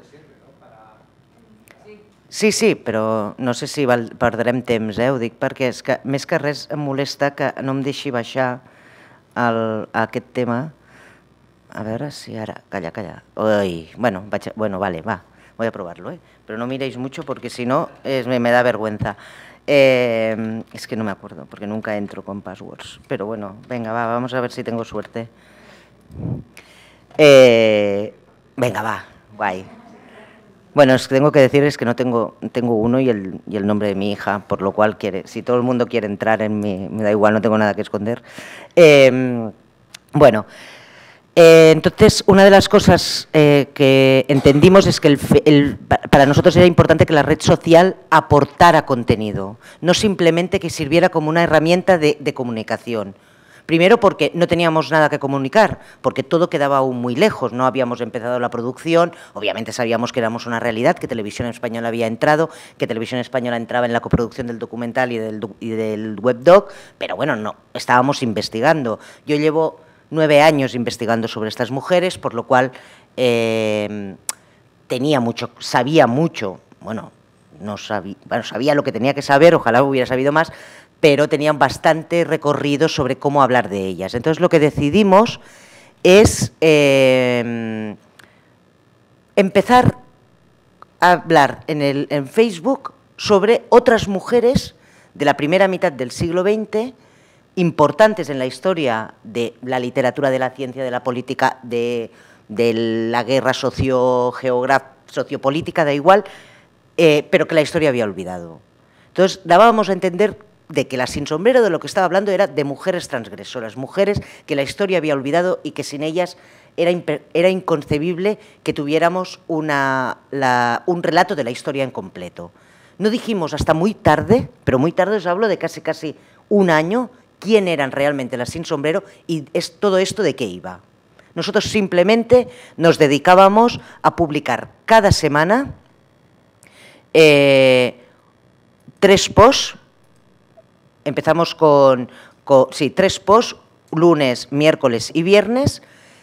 Sí, sí, però no sé si val, perdrem temps, eh? Ho dic perquè és que, més que res em molesta que no em deixi baixar el, aquest tema. A veure si ara... Calla, calla. Ui, bueno, vaig, bueno, vale, va, voy a probarlo, ¿eh? Pero no miréis mucho porque si no es, me, me da vergüenza. Eh, es que no me acuerdo porque nunca entro con passwords. Pero bueno, venga, va, vamos a ver si tengo suerte. Eh, venga, va, guay. Bueno, es que tengo que decirles que no tengo, tengo uno y el, y el nombre de mi hija, por lo cual quiere, si todo el mundo quiere entrar en mi, me da igual, no tengo nada que esconder. Eh, bueno, eh, entonces una de las cosas eh, que entendimos es que el, el, para nosotros era importante que la red social aportara contenido, no simplemente que sirviera como una herramienta de, de comunicación. Primero porque no teníamos nada que comunicar, porque todo quedaba aún muy lejos, no habíamos empezado la producción, obviamente sabíamos que éramos una realidad, que Televisión Española había entrado, que Televisión Española entraba en la coproducción del documental y del, y del webdoc, pero bueno, no, estábamos investigando. Yo llevo nueve años investigando sobre estas mujeres, por lo cual eh, tenía mucho, sabía mucho, bueno, no sabía, bueno, sabía lo que tenía que saber, ojalá hubiera sabido más, pero tenían bastante recorrido sobre cómo hablar de ellas. Entonces, lo que decidimos es eh, empezar a hablar en, el, en Facebook sobre otras mujeres de la primera mitad del siglo veinte, importantes en la historia de la literatura, de la ciencia, de la política, de, de la guerra sociopolítica, da igual, eh, pero que la historia había olvidado. Entonces, dábamos a entender de que la Sin Sombrero de lo que estaba hablando era de mujeres transgresoras, mujeres que la historia había olvidado y que sin ellas era, era inconcebible que tuviéramos una, la, un relato de la historia en completo. No dijimos hasta muy tarde, pero muy tarde os hablo de casi casi un año, quién eran realmente las Sin Sombrero y es todo esto de qué iba. Nosotros simplemente nos dedicábamos a publicar cada semana eh, tres posts. Empezamos con, con sí, tres posts, lunes, miércoles y viernes,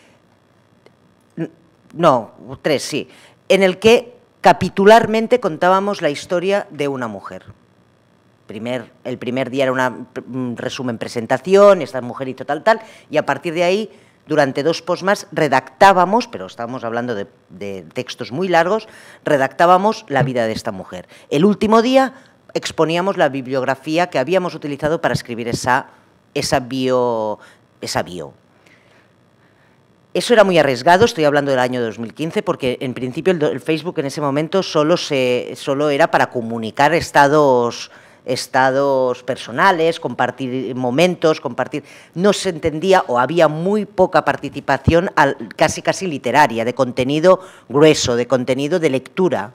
no, tres, sí, en el que capitularmente contábamos la historia de una mujer. Primer, el primer día era una, un resumen, presentación, esta mujer hizo tal, tal, y a partir de ahí, durante dos posts más, redactábamos, pero estábamos hablando de, de textos muy largos, redactábamos la vida de esta mujer. El último día exponíamos la bibliografía que habíamos utilizado para escribir esa, esa, bio, esa bio. Eso era muy arriesgado, estoy hablando del año dos mil quince, porque en principio el, el Facebook en ese momento solo, se, solo era para comunicar estados, estados personales, compartir momentos, compartir... No se entendía o había muy poca participación al, casi casi literaria, de contenido grueso, de contenido de lectura.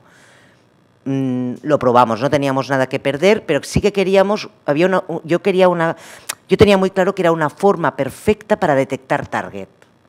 Mm, lo probamos, no teníamos nada que perder, pero sí que queríamos, había una, yo quería una, yo tenía muy claro que era una forma perfecta para detectar target.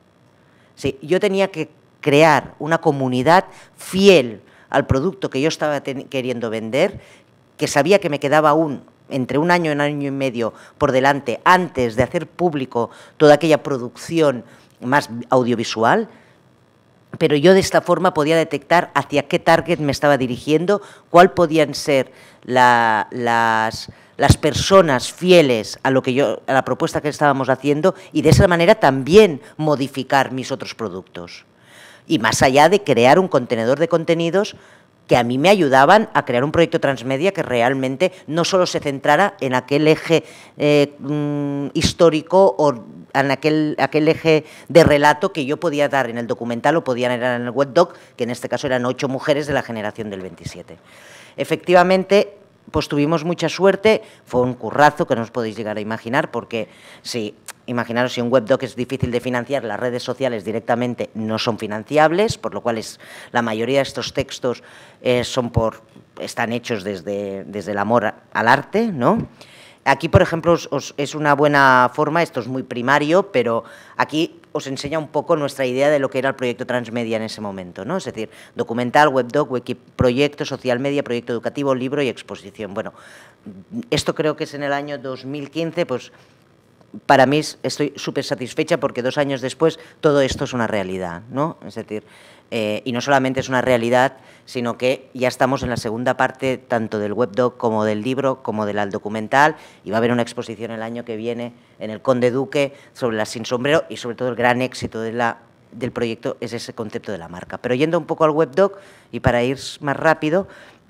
Sí, yo tenía que crear una comunidad fiel al producto que yo estaba queriendo vender, que sabía que me quedaba aún entre un año y un año y medio por delante antes de hacer público toda aquella producción más audiovisual, pero yo de esta forma podía detectar hacia qué target me estaba dirigiendo, cuál podían ser la, las, las personas fieles a, lo que yo, a la propuesta que estábamos haciendo y de esa manera también modificar mis otros productos. Y más allá de crear un contenedor de contenidos que a mí me ayudaban a crear un proyecto transmedia que realmente no solo se centrara en aquel eje eh, mm, histórico o en aquel, aquel eje de relato que yo podía dar en el documental o podían dar en el webdoc, que en este caso eran ocho mujeres de la generación del veintisiete. Efectivamente, pues tuvimos mucha suerte, fue un currazo que no os podéis llegar a imaginar, porque si, imaginaros, si un webdoc es difícil de financiar, las redes sociales directamente no son financiables, por lo cual es, la mayoría de estos textos eh, son por, están hechos desde, desde el amor al arte, ¿no? Aquí, por ejemplo, os, os, es una buena forma, esto es muy primario, pero aquí os enseña un poco nuestra idea de lo que era el proyecto transmedia en ese momento, ¿no? Es decir, documental, webdoc, proyecto, social media, proyecto educativo, libro y exposición. Bueno, esto creo que es en el año dos mil quince, pues para mí estoy súper satisfecha porque dos años después todo esto es una realidad, ¿no? Es decir, eh, y no solamente es una realidad, sino que ya estamos en la segunda parte tanto del webdoc como del libro, como del documental, y va a haber una exposición el año que viene en el Conde Duque sobre las sin sombrero y sobre todo el gran éxito de la, del proyecto es ese concepto de la marca. Pero yendo un poco al webdoc y para ir más rápido,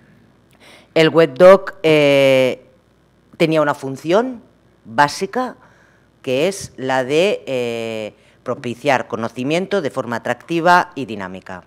el webdoc eh, tenía una función básica que es la de eh, propiciar conocimiento de forma atractiva y dinámica.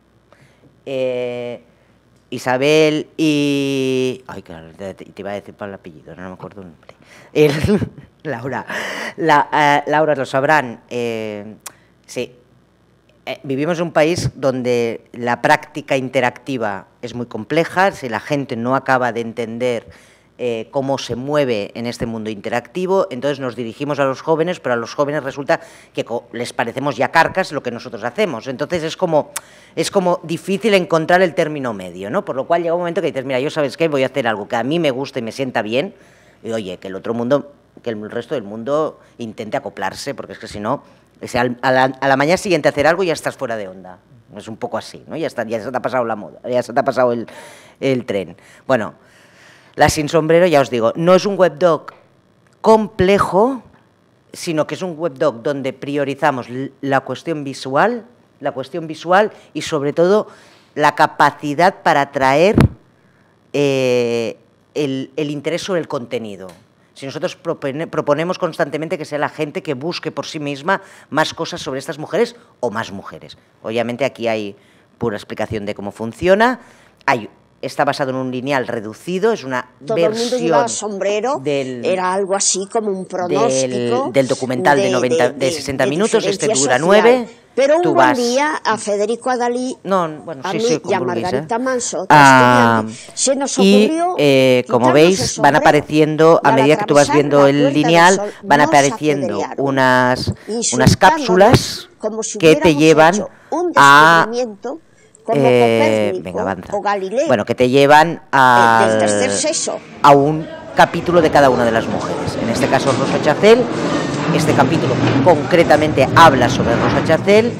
Eh, Isabel y... Ay, claro, te, te iba a decir para el apellido, no me acuerdo el nombre. El, Laura. La, uh, Laura, lo sabrán. Eh, sí, eh, vivimos en un país donde la práctica interactiva es muy compleja, si la gente no acaba de entender Eh, cómo se mueve en este mundo interactivo, entonces nos dirigimos a los jóvenes, pero a los jóvenes resulta que les parecemos ya carcas lo que nosotros hacemos, entonces es como, es como difícil encontrar el término medio, ¿no? Por lo cual llega un momento que dices, mira, yo sabes qué, voy a hacer algo que a mí me guste y me sienta bien, y oye, que el otro mundo, que el resto del mundo intente acoplarse, porque es que si no, o sea, a, la, a la mañana siguiente hacer algo y ya estás fuera de onda, es un poco así, ¿no? Ya, está, ya se te ha pasado la moda, ya se te ha pasado el, el tren. Bueno, La sin sombrero, ya os digo, no es un webdoc complejo, sino que es un webdoc donde priorizamos la cuestión visual, la cuestión visual y sobre todo la capacidad para atraer eh, el, el interés sobre el contenido. Si nosotros propone, proponemos constantemente que sea la gente que busque por sí misma más cosas sobre estas mujeres o más mujeres. Obviamente aquí hay pura explicación de cómo funciona, hay... Está basado en un lineal reducido, es una Todo versión el mundo llevaba sombrero, del, era algo así como un pronóstico del, del documental de, de, noventa, de, de sesenta de minutos, este dura social. nueve. Pero un tú buen vas... día a Federico Adalí, no, bueno, a sí, mí sí, y a vulguis, Margarita eh? Manso, ah, se nos y ocurrió eh, como veis van apareciendo, a medida que tú vas viendo el lineal, van apareciendo unas, unas cápsulas si que te llevan a... como eh, venga, avanza. O Galileo, bueno, que te llevan a, del tercer sexo. a un capítulo de cada una de las mujeres. En este caso Rosa Chacel, este capítulo concretamente habla sobre Rosa Chacel.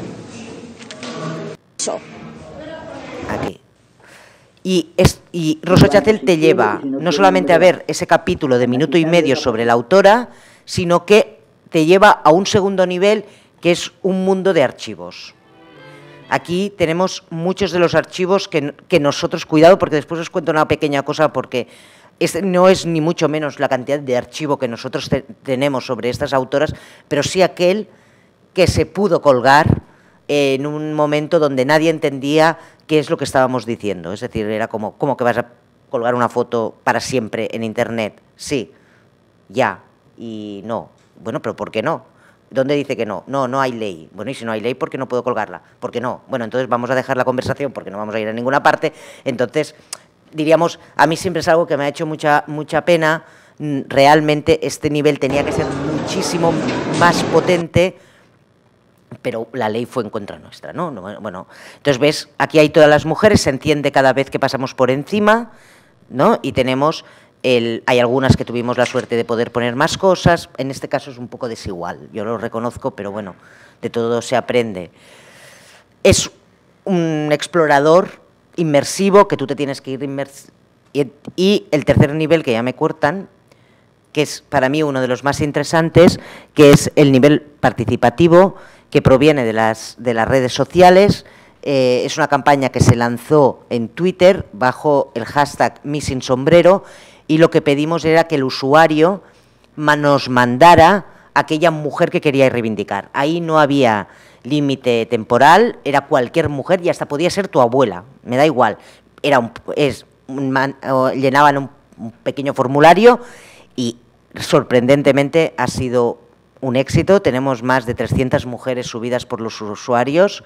Aquí. Y, es, y Rosa Chacel te lleva no solamente a ver ese capítulo de minuto y medio sobre la autora, sino que te lleva a un segundo nivel que es un mundo de archivos. Aquí tenemos muchos de los archivos que, que nosotros, cuidado, porque después os cuento una pequeña cosa, porque este no es ni mucho menos la cantidad de archivo que nosotros te, tenemos sobre estas autoras, pero sí aquel que se pudo colgar en un momento donde nadie entendía qué es lo que estábamos diciendo. Es decir, era como, ¿cómo que vas a colgar una foto para siempre en Internet? Sí, ya, y no. Bueno, pero ¿por qué no? ¿Dónde dice que no? No, no hay ley. Bueno, y si no hay ley, ¿por qué no puedo colgarla? ¿Por qué no? Bueno, entonces vamos a dejar la conversación porque no vamos a ir a ninguna parte. Entonces, diríamos, a mí siempre es algo que me ha hecho mucha, mucha pena. Realmente este nivel tenía que ser muchísimo más potente, pero la ley fue en contra nuestra, ¿no? Bueno, entonces ves, aquí hay todas las mujeres, se entiende cada vez que pasamos por encima, ¿no? Y tenemos, el, hay algunas que tuvimos la suerte de poder poner más cosas, en este caso es un poco desigual, yo lo reconozco, pero bueno, de todo se aprende. Es un explorador inmersivo que tú te tienes que ir inmersivo, y, y el tercer nivel que ya me cortan, que es para mí uno de los más interesantes, que es el nivel participativo, que proviene de las, de las redes sociales. Eh, es una campaña que se lanzó en Twitter bajo el hashtag Missing Sombrero, y lo que pedimos era que el usuario nos mandara a aquella mujer que quería reivindicar. Ahí no había límite temporal, era cualquier mujer y hasta podía ser tu abuela, me da igual. Era un, es, un man, llenaban un, un pequeño formulario y sorprendentemente ha sido un éxito. Tenemos más de trescientas mujeres subidas por los usuarios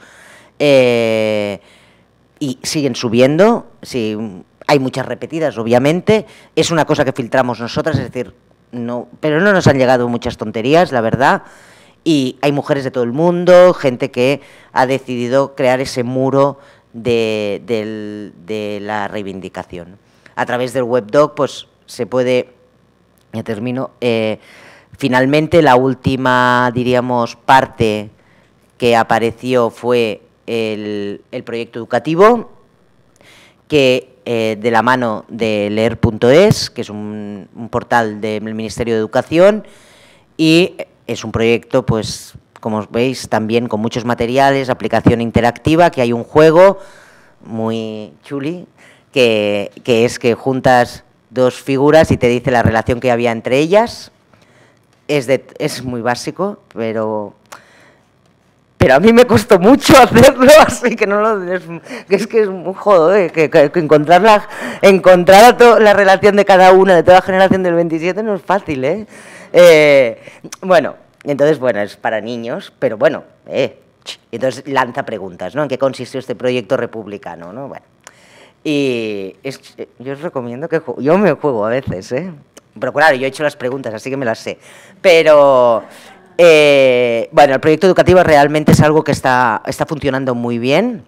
eh, y siguen subiendo. Sí, hay muchas repetidas, obviamente. Es una cosa que filtramos nosotras, es decir, no, pero no nos han llegado muchas tonterías, la verdad. Y hay mujeres de todo el mundo, gente que ha decidido crear ese muro de, de, de la reivindicación. A través del webdoc, pues se puede, ya termino, eh, finalmente, la última, diríamos, parte que apareció fue el, el proyecto educativo, que eh, de la mano de leer punto es, que es un, un portal del Ministerio de Educación, y es un proyecto, pues, como veis, también con muchos materiales, aplicación interactiva, que hay un juego muy chuli, que, que es que juntas dos figuras y te dice la relación que había entre ellas. Es, de, es muy básico, pero, pero a mí me costó mucho hacerlo, así que no lo es, que es que es muy joder, que, que, que encontrar, la, encontrar a to, la relación de cada una, de toda la generación del veintisiete no es fácil, ¿eh? eh bueno, entonces, bueno, es para niños, pero bueno, eh, entonces lanza preguntas, ¿no? ¿En qué consistió este proyecto republicano, no? Bueno, y es, yo os recomiendo que yo me juego a veces, ¿eh? Pero claro, yo he hecho las preguntas, así que me las sé. Pero, eh, bueno, el proyecto educativo realmente es algo que está, está funcionando muy bien.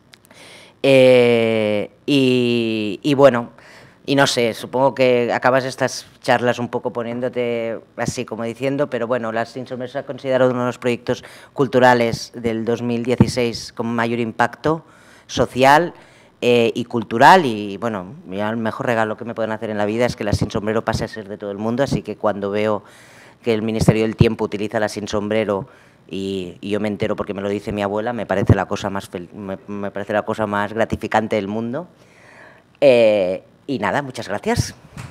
Eh, y, y bueno, y no sé, supongo que acabas estas charlas un poco poniéndote así como diciendo, pero bueno, Las Sin Sombreros se ha considerado uno de los proyectos culturales del dos mil dieciséis con mayor impacto social Eh, y cultural, y bueno, ya el mejor regalo que me pueden hacer en la vida es que la Sin Sombrero pase a ser de todo el mundo, así que cuando veo que el Ministerio del Tiempo utiliza la Sin Sombrero y, y yo me entero porque me lo dice mi abuela, me parece la cosa más, me, me parece la cosa más gratificante del mundo. Eh, y nada, muchas gracias.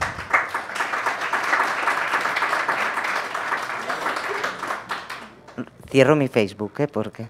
Cierro mi Facebook, ¿eh? Porque...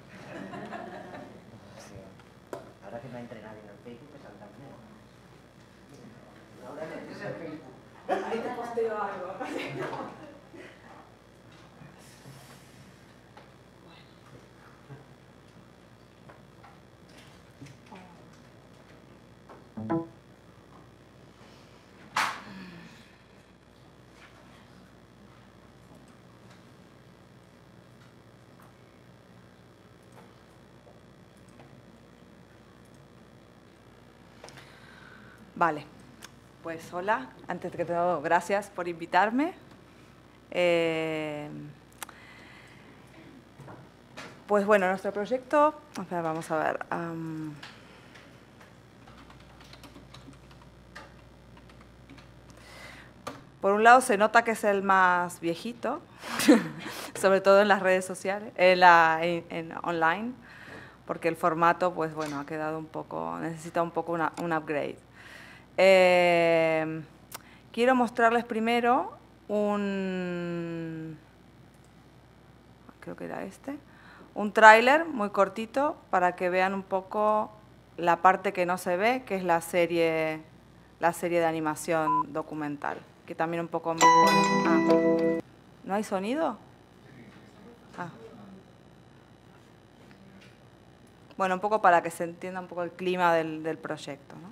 Vale, pues hola, antes de todo, gracias por invitarme. Eh, pues bueno, nuestro proyecto, o sea, vamos a ver. Um, por un lado se nota que es el más viejito, sobre todo en las redes sociales, en la en, en online, porque el formato, pues bueno, ha quedado un poco, necesita un poco una, un upgrade. Eh, quiero mostrarles primero un, creo que era este, un tráiler muy cortito para que vean un poco la parte que no se ve, que es la serie, la serie de animación documental, que también un poco me pone... Ah, ¿no hay sonido? Ah. Bueno, un poco para que se entienda un poco el clima del, del proyecto, ¿no?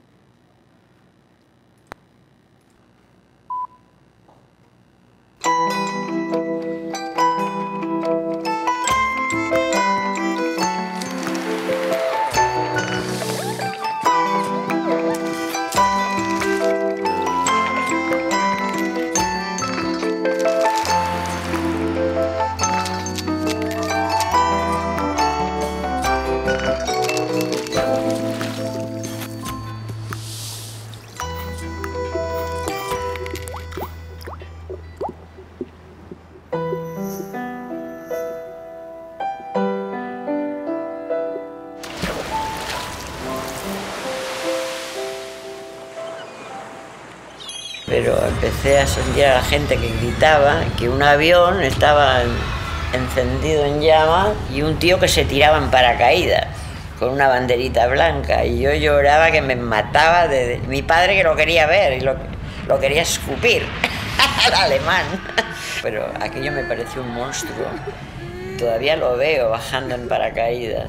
Pero empecé a sentir a la gente que gritaba que un avión estaba encendido en llamas y un tío que se tiraba en paracaídas con una banderita blanca, y yo lloraba que me mataba de, de mi padre, que lo quería ver y lo, lo quería escupir al alemán. Pero aquello me pareció un monstruo. Todavía lo veo bajando en paracaídas.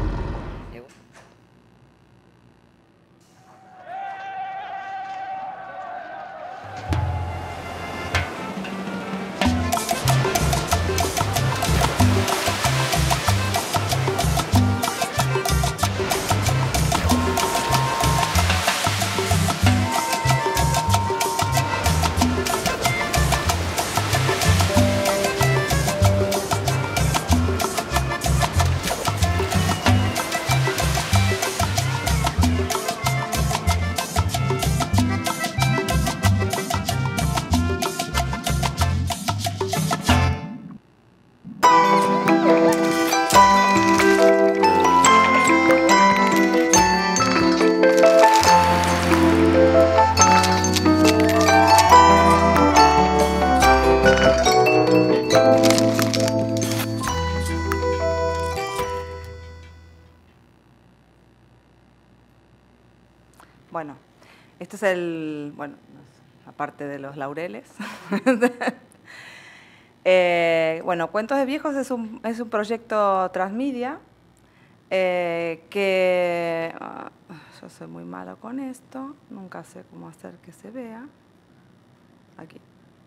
Bueno, este es el, bueno, aparte de los laureles. eh, bueno, Cuentos de Viejos es un, es un proyecto transmedia eh, que, uh, yo soy muy mala con esto, nunca sé cómo hacer que se vea. Aquí.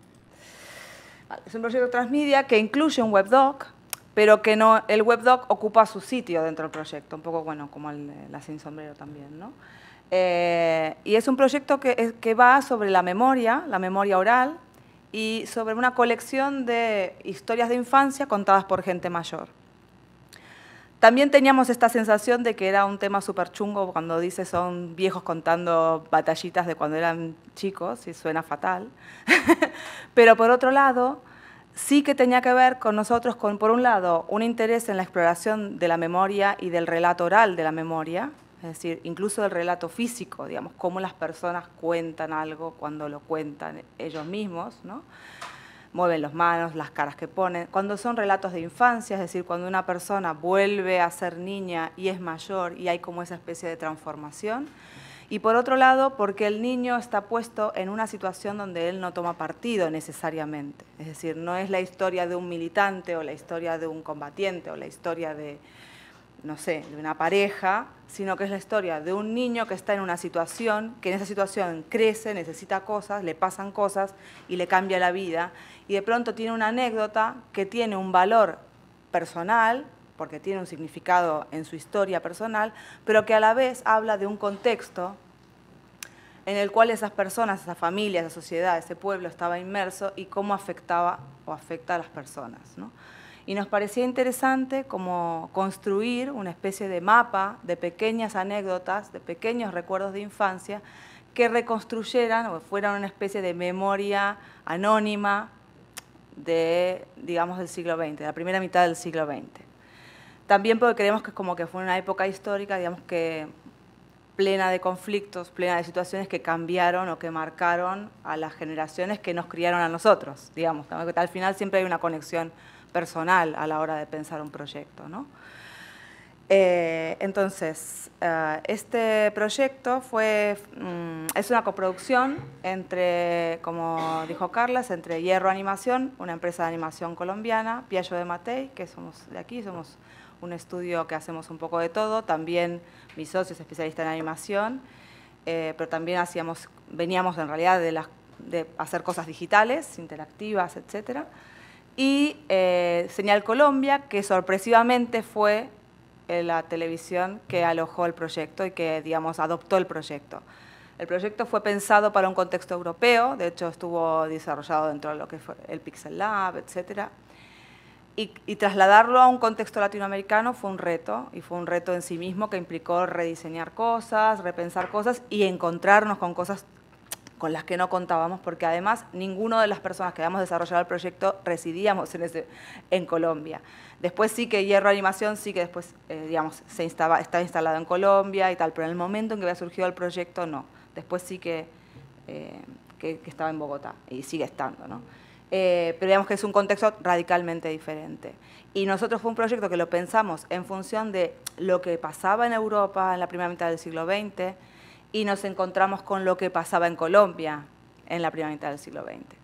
Es un proyecto transmedia que incluye un webdoc, pero que no, el webdoc ocupa su sitio dentro del proyecto, un poco, bueno, como el, la Sin Sombrero también, ¿no? Eh, y es un proyecto que, que va sobre la memoria, la memoria oral, y sobre una colección de historias de infancia contadas por gente mayor. También teníamos esta sensación de que era un tema súper chungo cuando dice son viejos contando batallitas de cuando eran chicos, y suena fatal. Pero por otro lado, sí que tenía que ver con nosotros, con, por un lado, un interés en la exploración de la memoria y del relato oral de la memoria, es decir, incluso del relato físico, digamos, cómo las personas cuentan algo cuando lo cuentan ellos mismos, ¿no? Mueven las manos, las caras que ponen. Cuando son relatos de infancia, es decir, cuando una persona vuelve a ser niña y es mayor y hay como esa especie de transformación. Y por otro lado, porque el niño está puesto en una situación donde él no toma partido necesariamente. Es decir, no es la historia de un militante o la historia de un combatiente o la historia de, no sé, de una pareja, sino que es la historia de un niño que está en una situación, que en esa situación crece, necesita cosas, le pasan cosas y le cambia la vida. Y de pronto tiene una anécdota que tiene un valor personal, porque tiene un significado en su historia personal, pero que a la vez habla de un contexto en el cual esas personas, esa familia, esa sociedad, ese pueblo estaba inmerso y cómo afectaba o afecta a las personas, ¿no? Y nos parecía interesante como construir una especie de mapa de pequeñas anécdotas, de pequeños recuerdos de infancia que reconstruyeran o fueran una especie de memoria anónima de, digamos, del siglo veinte, de la primera mitad del siglo veinte. También porque creemos que es como que fue una época histórica, digamos, que plena de conflictos, plena de situaciones que cambiaron o que marcaron a las generaciones que nos criaron a nosotros, digamos. Al final siempre hay una conexión personal a la hora de pensar un proyecto, ¿no? Eh, entonces, uh, este proyecto fue, um, es una coproducción entre, como dijo Carlas, entre Hierro Animación, una empresa de animación colombiana, Piaggio de Matei, que somos de aquí, somos un estudio que hacemos un poco de todo, también mi socio es especialista en animación, eh, pero también hacíamos, veníamos en realidad de, las, de hacer cosas digitales, interactivas, etcétera. Y eh, Señal Colombia, que sorpresivamente fue la televisión que alojó el proyecto y que, digamos, adoptó el proyecto. El proyecto fue pensado para un contexto europeo, de hecho estuvo desarrollado dentro de lo que fue el Pixel Lab, etcétera. Y, y trasladarlo a un contexto latinoamericano fue un reto, y fue un reto en sí mismo que implicó rediseñar cosas, repensar cosas y encontrarnos con cosas con las que no contábamos, porque además ninguno de las personas que habíamos desarrollado el proyecto residíamos en, ese, en Colombia. Después sí que Hierro Animación sí que después, eh, digamos, se instaba, estaba instalado en Colombia y tal, pero en el momento en que había surgido el proyecto, no. Después sí que, eh, que, que estaba en Bogotá y sigue estando, ¿no? Eh, pero digamos que es un contexto radicalmente diferente. Y nosotros fue un proyecto que lo pensamos en función de lo que pasaba en Europa en la primera mitad del siglo veinte, y nos encontramos con lo que pasaba en Colombia en la primera mitad del siglo veinte.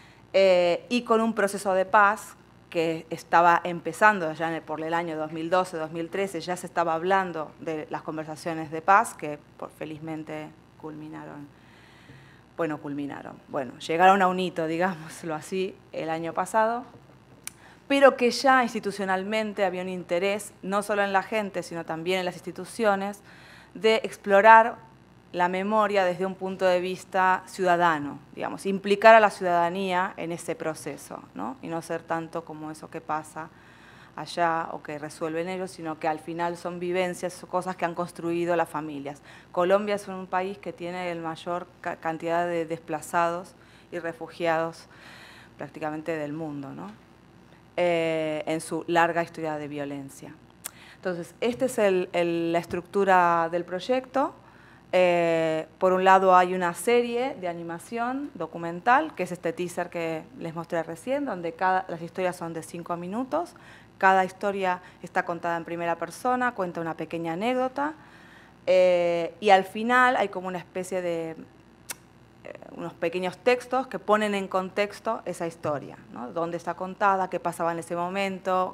Eh, y con un proceso de paz que estaba empezando ya en el, por el año dos mil doce, dos mil trece, ya se estaba hablando de las conversaciones de paz, que por, felizmente culminaron, bueno, culminaron, bueno, llegaron a un hito, digámoslo así, el año pasado, pero que ya institucionalmente había un interés, no solo en la gente, sino también en las instituciones, de explorar la memoria desde un punto de vista ciudadano, digamos, implicar a la ciudadanía en ese proceso, ¿no? Y no ser tanto como eso que pasa allá o que resuelven ellos, sino que al final son vivencias, son cosas que han construido las familias. Colombia es un país que tiene la mayor ca cantidad de desplazados y refugiados prácticamente del mundo, ¿no? Eh, en su larga historia de violencia. Entonces, esta es el, el, la estructura del proyecto. Eh, por un lado hay una serie de animación documental, que es este teaser que les mostré recién, donde cada, las historias son de cinco minutos, cada historia está contada en primera persona, cuenta una pequeña anécdota, eh, y al final hay como una especie de eh, unos pequeños textos que ponen en contexto esa historia, ¿no? Dónde está contada, qué pasaba en ese momento,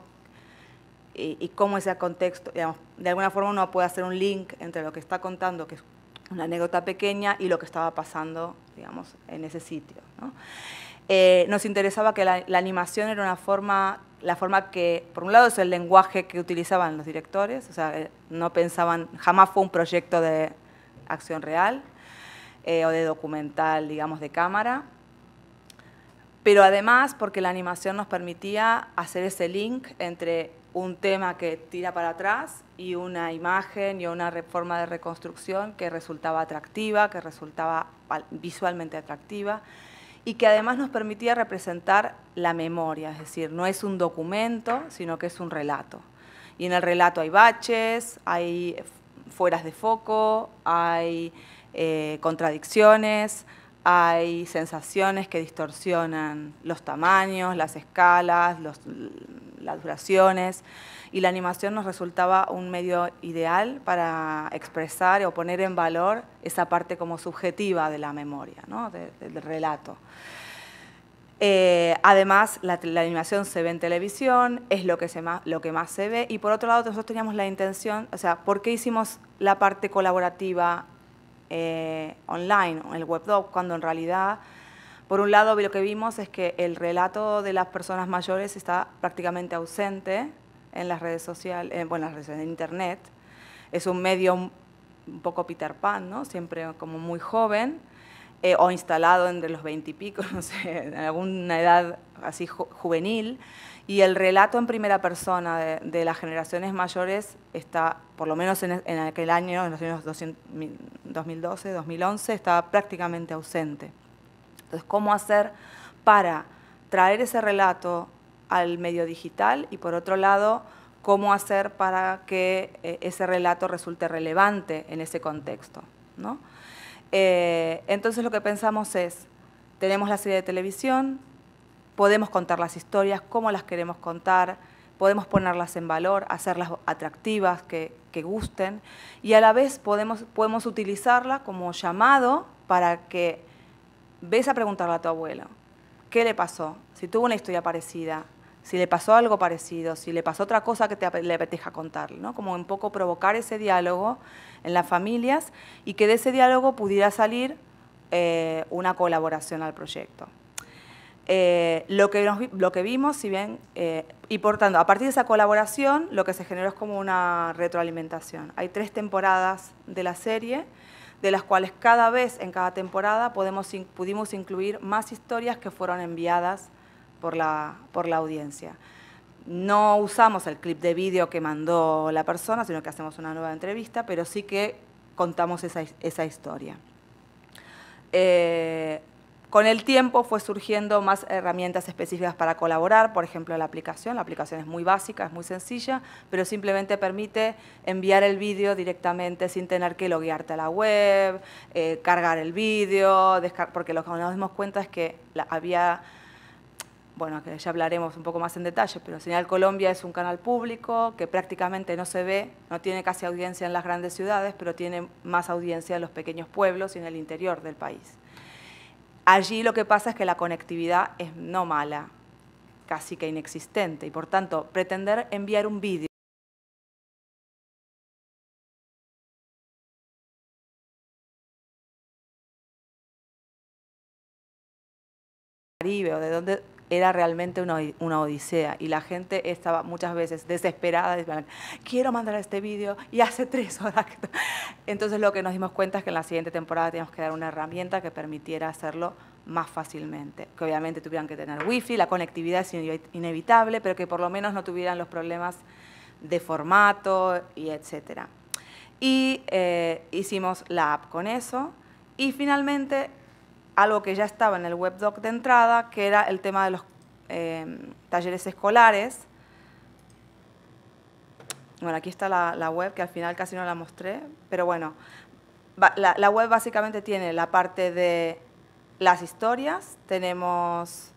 y, y cómo ese contexto, digamos, de alguna forma uno puede hacer un link entre lo que está contando, que es una anécdota pequeña, y lo que estaba pasando, digamos, en ese sitio, ¿no? Eh, nos interesaba que la, la animación era una forma, la forma que, por un lado, es el lenguaje que utilizaban los directores, o sea, eh, no pensaban, jamás fue un proyecto de acción real eh, o de documental, digamos, de cámara, pero además porque la animación nos permitía hacer ese link entre un tema que tira para atrás y una imagen y una forma de reconstrucción que resultaba atractiva, que resultaba visualmente atractiva y que además nos permitía representar la memoria, es decir, no es un documento, sino que es un relato. Y en el relato hay baches, hay fueras de foco, hay eh, contradicciones, hay sensaciones que distorsionan los tamaños, las escalas, los, las duraciones, y la animación nos resultaba un medio ideal para expresar o poner en valor esa parte como subjetiva de la memoria, ¿no? de, del relato. Eh, además, la, la animación se ve en televisión, es lo que, se más, lo que más se ve, y por otro lado nosotros teníamos la intención, o sea, ¿por qué hicimos la parte colaborativa Eh, online, el webdoc, cuando en realidad, por un lado, lo que vimos es que el relato de las personas mayores está prácticamente ausente en las redes sociales, eh, bueno, en las redes, en internet. Es un medio un, un poco Peter Pan, ¿no? Siempre como muy joven, eh, o instalado entre los veinte y pico, no sé, en alguna edad así ju juvenil. Y el relato en primera persona de, de las generaciones mayores está, por lo menos en, en aquel año, en los años dos mil doce, dos mil once, estaba prácticamente ausente. Entonces, ¿cómo hacer para traer ese relato al medio digital? Y por otro lado, ¿cómo hacer para que eh, ese relato resulte relevante en ese contexto, ¿no? Eh, entonces, lo que pensamos es, tenemos la serie de televisión, podemos contar las historias, cómo las queremos contar, podemos ponerlas en valor, hacerlas atractivas, que, que gusten, y a la vez podemos, podemos utilizarla como llamado para que ves a preguntarle a tu abuelo, ¿qué le pasó? Si tuvo una historia parecida, si le pasó algo parecido, si le pasó otra cosa que te, le apetezca contarle, ¿no? Como un poco provocar ese diálogo en las familias y que de ese diálogo pudiera salir eh, una colaboración al proyecto. Eh, lo, que nos, lo que vimos, si bien, eh, y por tanto, a partir de esa colaboración, lo que se generó es como una retroalimentación. Hay tres temporadas de la serie, de las cuales cada vez, en cada temporada, podemos, pudimos incluir más historias que fueron enviadas por la, por la audiencia. No usamos el clip de vídeo que mandó la persona, sino que hacemos una nueva entrevista, pero sí que contamos esa, esa historia. Eh, Con el tiempo fue surgiendo más herramientas específicas para colaborar, por ejemplo, la aplicación. La aplicación es muy básica, es muy sencilla, pero simplemente permite enviar el vídeo directamente sin tener que loguearte a la web, eh, cargar el vídeo, porque lo que nos dimos cuenta es que la, había, bueno, que ya hablaremos un poco más en detalle, pero Señal Colombia es un canal público que prácticamente no se ve, no tiene casi audiencia en las grandes ciudades, pero tiene más audiencia en los pequeños pueblos y en el interior del país. Allí lo que pasa es que la conectividad es no mala, casi que inexistente, y por tanto, pretender enviar un vídeo Caribe o de donde era realmente una, una odisea, y la gente estaba muchas veces desesperada, decían, quiero mandar este vídeo y hace tres horas que... Entonces lo que nos dimos cuenta es que en la siguiente temporada teníamos que dar una herramienta que permitiera hacerlo más fácilmente, que obviamente tuvieran que tener wifi, la conectividad es inevitable, pero que por lo menos no tuvieran los problemas de formato y etcétera. Y eh, hicimos la app con eso, y finalmente algo que ya estaba en el webdoc de entrada, que era el tema de los eh, talleres escolares. Bueno, aquí está la, la web, que al final casi no la mostré, pero bueno, la, la web básicamente tiene la parte de las historias, tenemos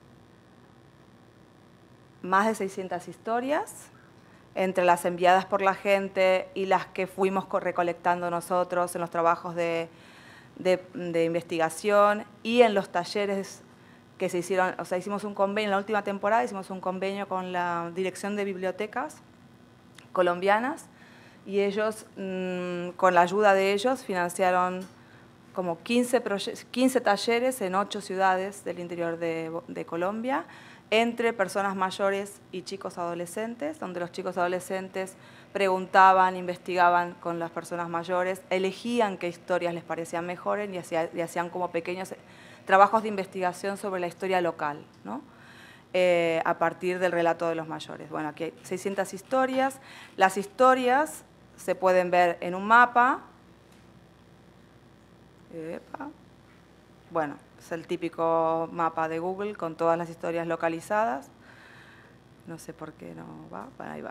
más de seiscientas historias, entre las enviadas por la gente y las que fuimos recolectando nosotros en los trabajos de De, de investigación y en los talleres que se hicieron, o sea, hicimos un convenio, en la última temporada hicimos un convenio con la Dirección de Bibliotecas colombianas, y ellos, mmm, con la ayuda de ellos, financiaron como quince, quince talleres en ocho ciudades del interior de, de Colombia, entre personas mayores y chicos adolescentes, donde los chicos adolescentes preguntaban, investigaban con las personas mayores, elegían qué historias les parecían mejores y, hacía, y hacían como pequeños trabajos de investigación sobre la historia local, ¿no? Eh, a partir del relato de los mayores. Bueno, aquí hay seiscientas historias. Las historias se pueden ver en un mapa. Epa. Bueno, es el típico mapa de Google con todas las historias localizadas. No sé por qué no va, bueno, ahí va.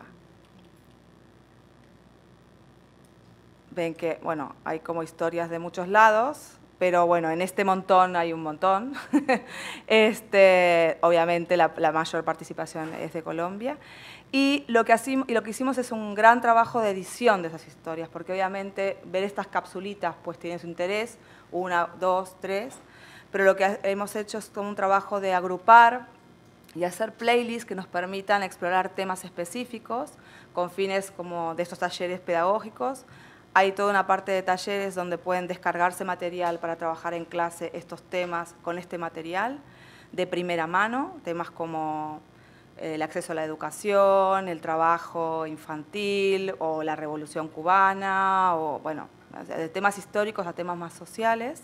Ven que, bueno, hay como historias de muchos lados, pero bueno, en este montón hay un montón. este, obviamente la, la mayor participación es de Colombia. Y lo, que hacimos, y lo que hicimos es un gran trabajo de edición de esas historias, porque obviamente ver estas capsulitas pues tiene su interés, una, dos, tres, pero lo que hemos hecho es como un trabajo de agrupar y hacer playlists que nos permitan explorar temas específicos con fines como de estos talleres pedagógicos. Hay toda una parte de talleres donde pueden descargarse material para trabajar en clase estos temas con este material de primera mano, temas como el acceso a la educación, el trabajo infantil o la Revolución Cubana, o bueno, de temas históricos a temas más sociales.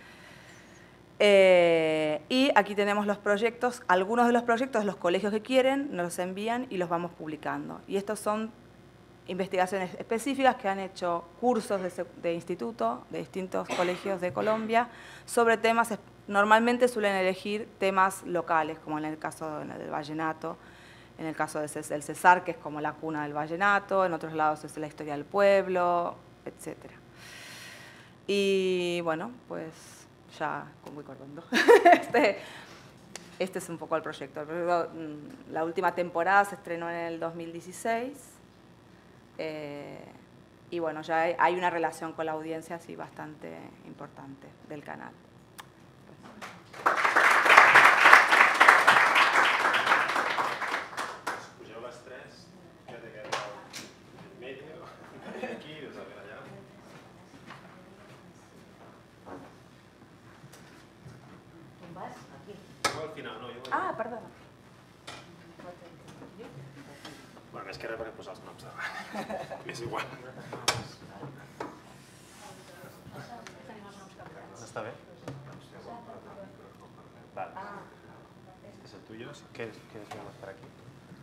Eh, y aquí tenemos los proyectos, algunos de los proyectos, los colegios que quieren, nos los envían y los vamos publicando. Y estos son investigaciones específicas que han hecho cursos de, de instituto, de distintos colegios de Colombia, sobre temas, normalmente suelen elegir temas locales, como en el caso del vallenato, en el caso del Cesar, que es como la cuna del vallenato, en otros lados es la historia del pueblo, etcétera. Y bueno, pues ya voy cortando. este, este es un poco el proyecto. El proyecto, la última temporada se estrenó en el dos mil dieciséis eh, y bueno, ya hay, hay una relación con la audiencia así bastante importante del canal. Ah, perdona. Bueno, més que res perquè posar els noms davant. M'és igual. Està bé? Vale. ¿Es el tuyo? ¿Quieres verlo per aquí?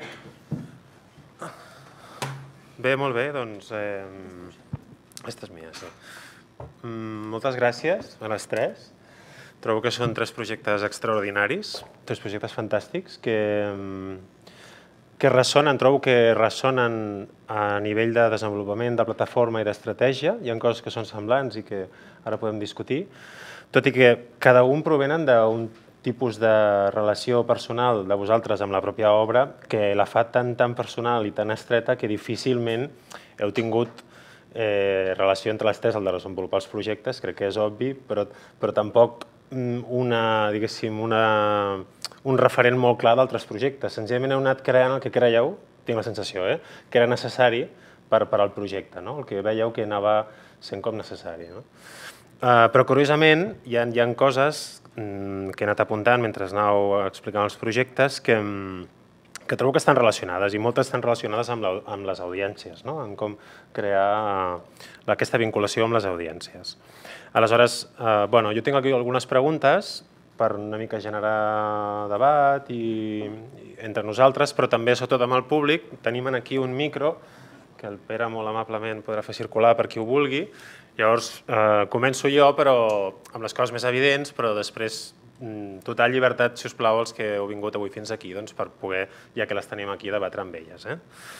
Bé, molt bé, doncs... Aquesta és mia, sí. Moltes gràcies a les tres. Trobo que són tres projectes extraordinaris, tres projectes fantàstics que, que ressonen, trobo que ressonen a nivell de desenvolupament de plataforma i d'estratègia. Hi ha coses que són semblants i que ara podem discutir, tot i que cada un provenen d'un tipus de relació personal de vosaltres amb la pròpia obra que la fa tan, tan personal i tan estreta que difícilment heu tingut eh, relació entre les tres al de desenvolupar els projectes, crec que és obvi, però, però tampoc una, diguéssim, una, un referent molt clar d'altres projectes. Senzillament heu anat creant el que creieu, tinc la sensació, eh, que era necessari per, per al projecte, no? El que veieu que anava sent com necessari. No? Uh, però, curiosament, hi ha, hi ha coses mm, que he anat apuntant mentre anàveu explicant els projectes que, que trobo que estan relacionades, i moltes estan relacionades amb, la, amb les audiències, no? En com crear aquesta vinculació amb les audiències. Aleshores, eh, bueno, jo tinc aquí algunes preguntes per una mica generar debat i, i entre nosaltres, però també, sobretot amb el públic, tenim aquí un micro que el Pere molt amablement podrà fer circular per qui ho vulgui. Llavors, eh, començo jo, però amb les coses més evidents, però després total llibertat, si us plau, els que heu vingut avui fins aquí, doncs, per poder, ja que les tenim aquí, debatre amb elles. Eh?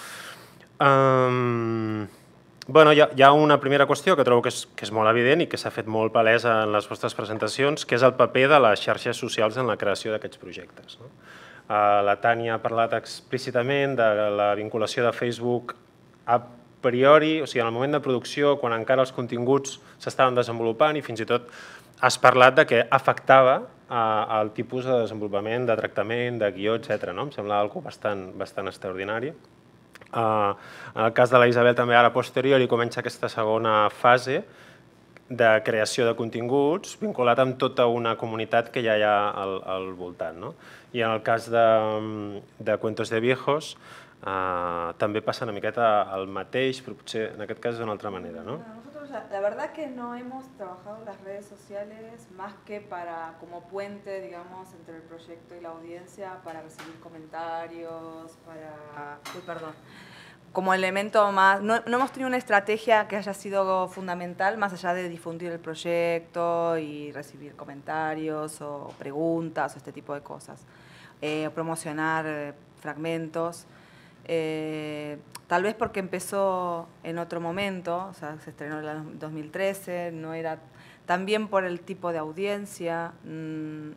Um, bueno, hi ha, hi ha una primera qüestió que trobo que és, que és molt evident i que s'ha fet molt palesa en les vostres presentacions, que és el paper de les xarxes socials en la creació d'aquests projectes. No? Uh, la Tània ha parlat explícitament de la vinculació de Facebook a priori, o sigui, en el moment de producció, quan encara els continguts s'estaven desenvolupant i fins i tot has parlat de que afectava el tipus de desenvolupament, de tractament, de guió, etcètera. Em sembla una cosa bastant, bastant extraordinari. Uh, en el cas de la Isabel també ara a posteriori comença aquesta segona fase de creació de continguts vinculat amb tota una comunitat que ja hi ha al, al voltant. No? I en el cas de, de Cuentos de Viejos uh, també passa una miqueta el mateix, però potser en aquest cas d'una altra manera. No? La, la verdad que no hemos trabajado las redes sociales más que para como puente, digamos, entre el proyecto y la audiencia, para recibir comentarios, para... Uy, perdón. Como elemento más... No, no hemos tenido una estrategia que haya sido fundamental, más allá de difundir el proyecto y recibir comentarios o preguntas o este tipo de cosas. Eh, promocionar eh, fragmentos. Eh, tal vez porque empezó en otro momento, o sea, se estrenó en el dos mil trece, no era también por el tipo de audiencia, mmm,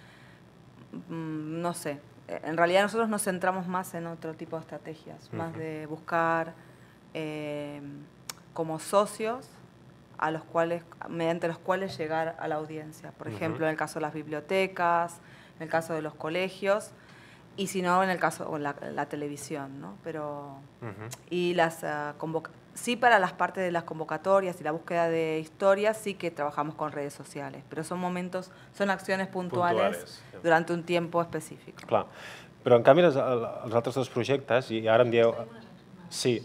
mmm, no sé. En realidad nosotros nos centramos más en otro tipo de estrategias, uh-huh. más de buscar eh, como socios a los cuales, mediante los cuales llegar a la audiencia. Por uh-huh. ejemplo, en el caso de las bibliotecas, en el caso de los colegios, y si no, en el caso de la, la televisión, ¿no? Pero, uh-huh. y las, uh, convoca sí para las partes de las convocatorias y la búsqueda de historias sí que trabajamos con redes sociales, pero son momentos, son acciones puntuales, puntuales sí. durante un tiempo específic. Clar, però en canvi els, els altres dos projectes, i ara em dieu... Sí,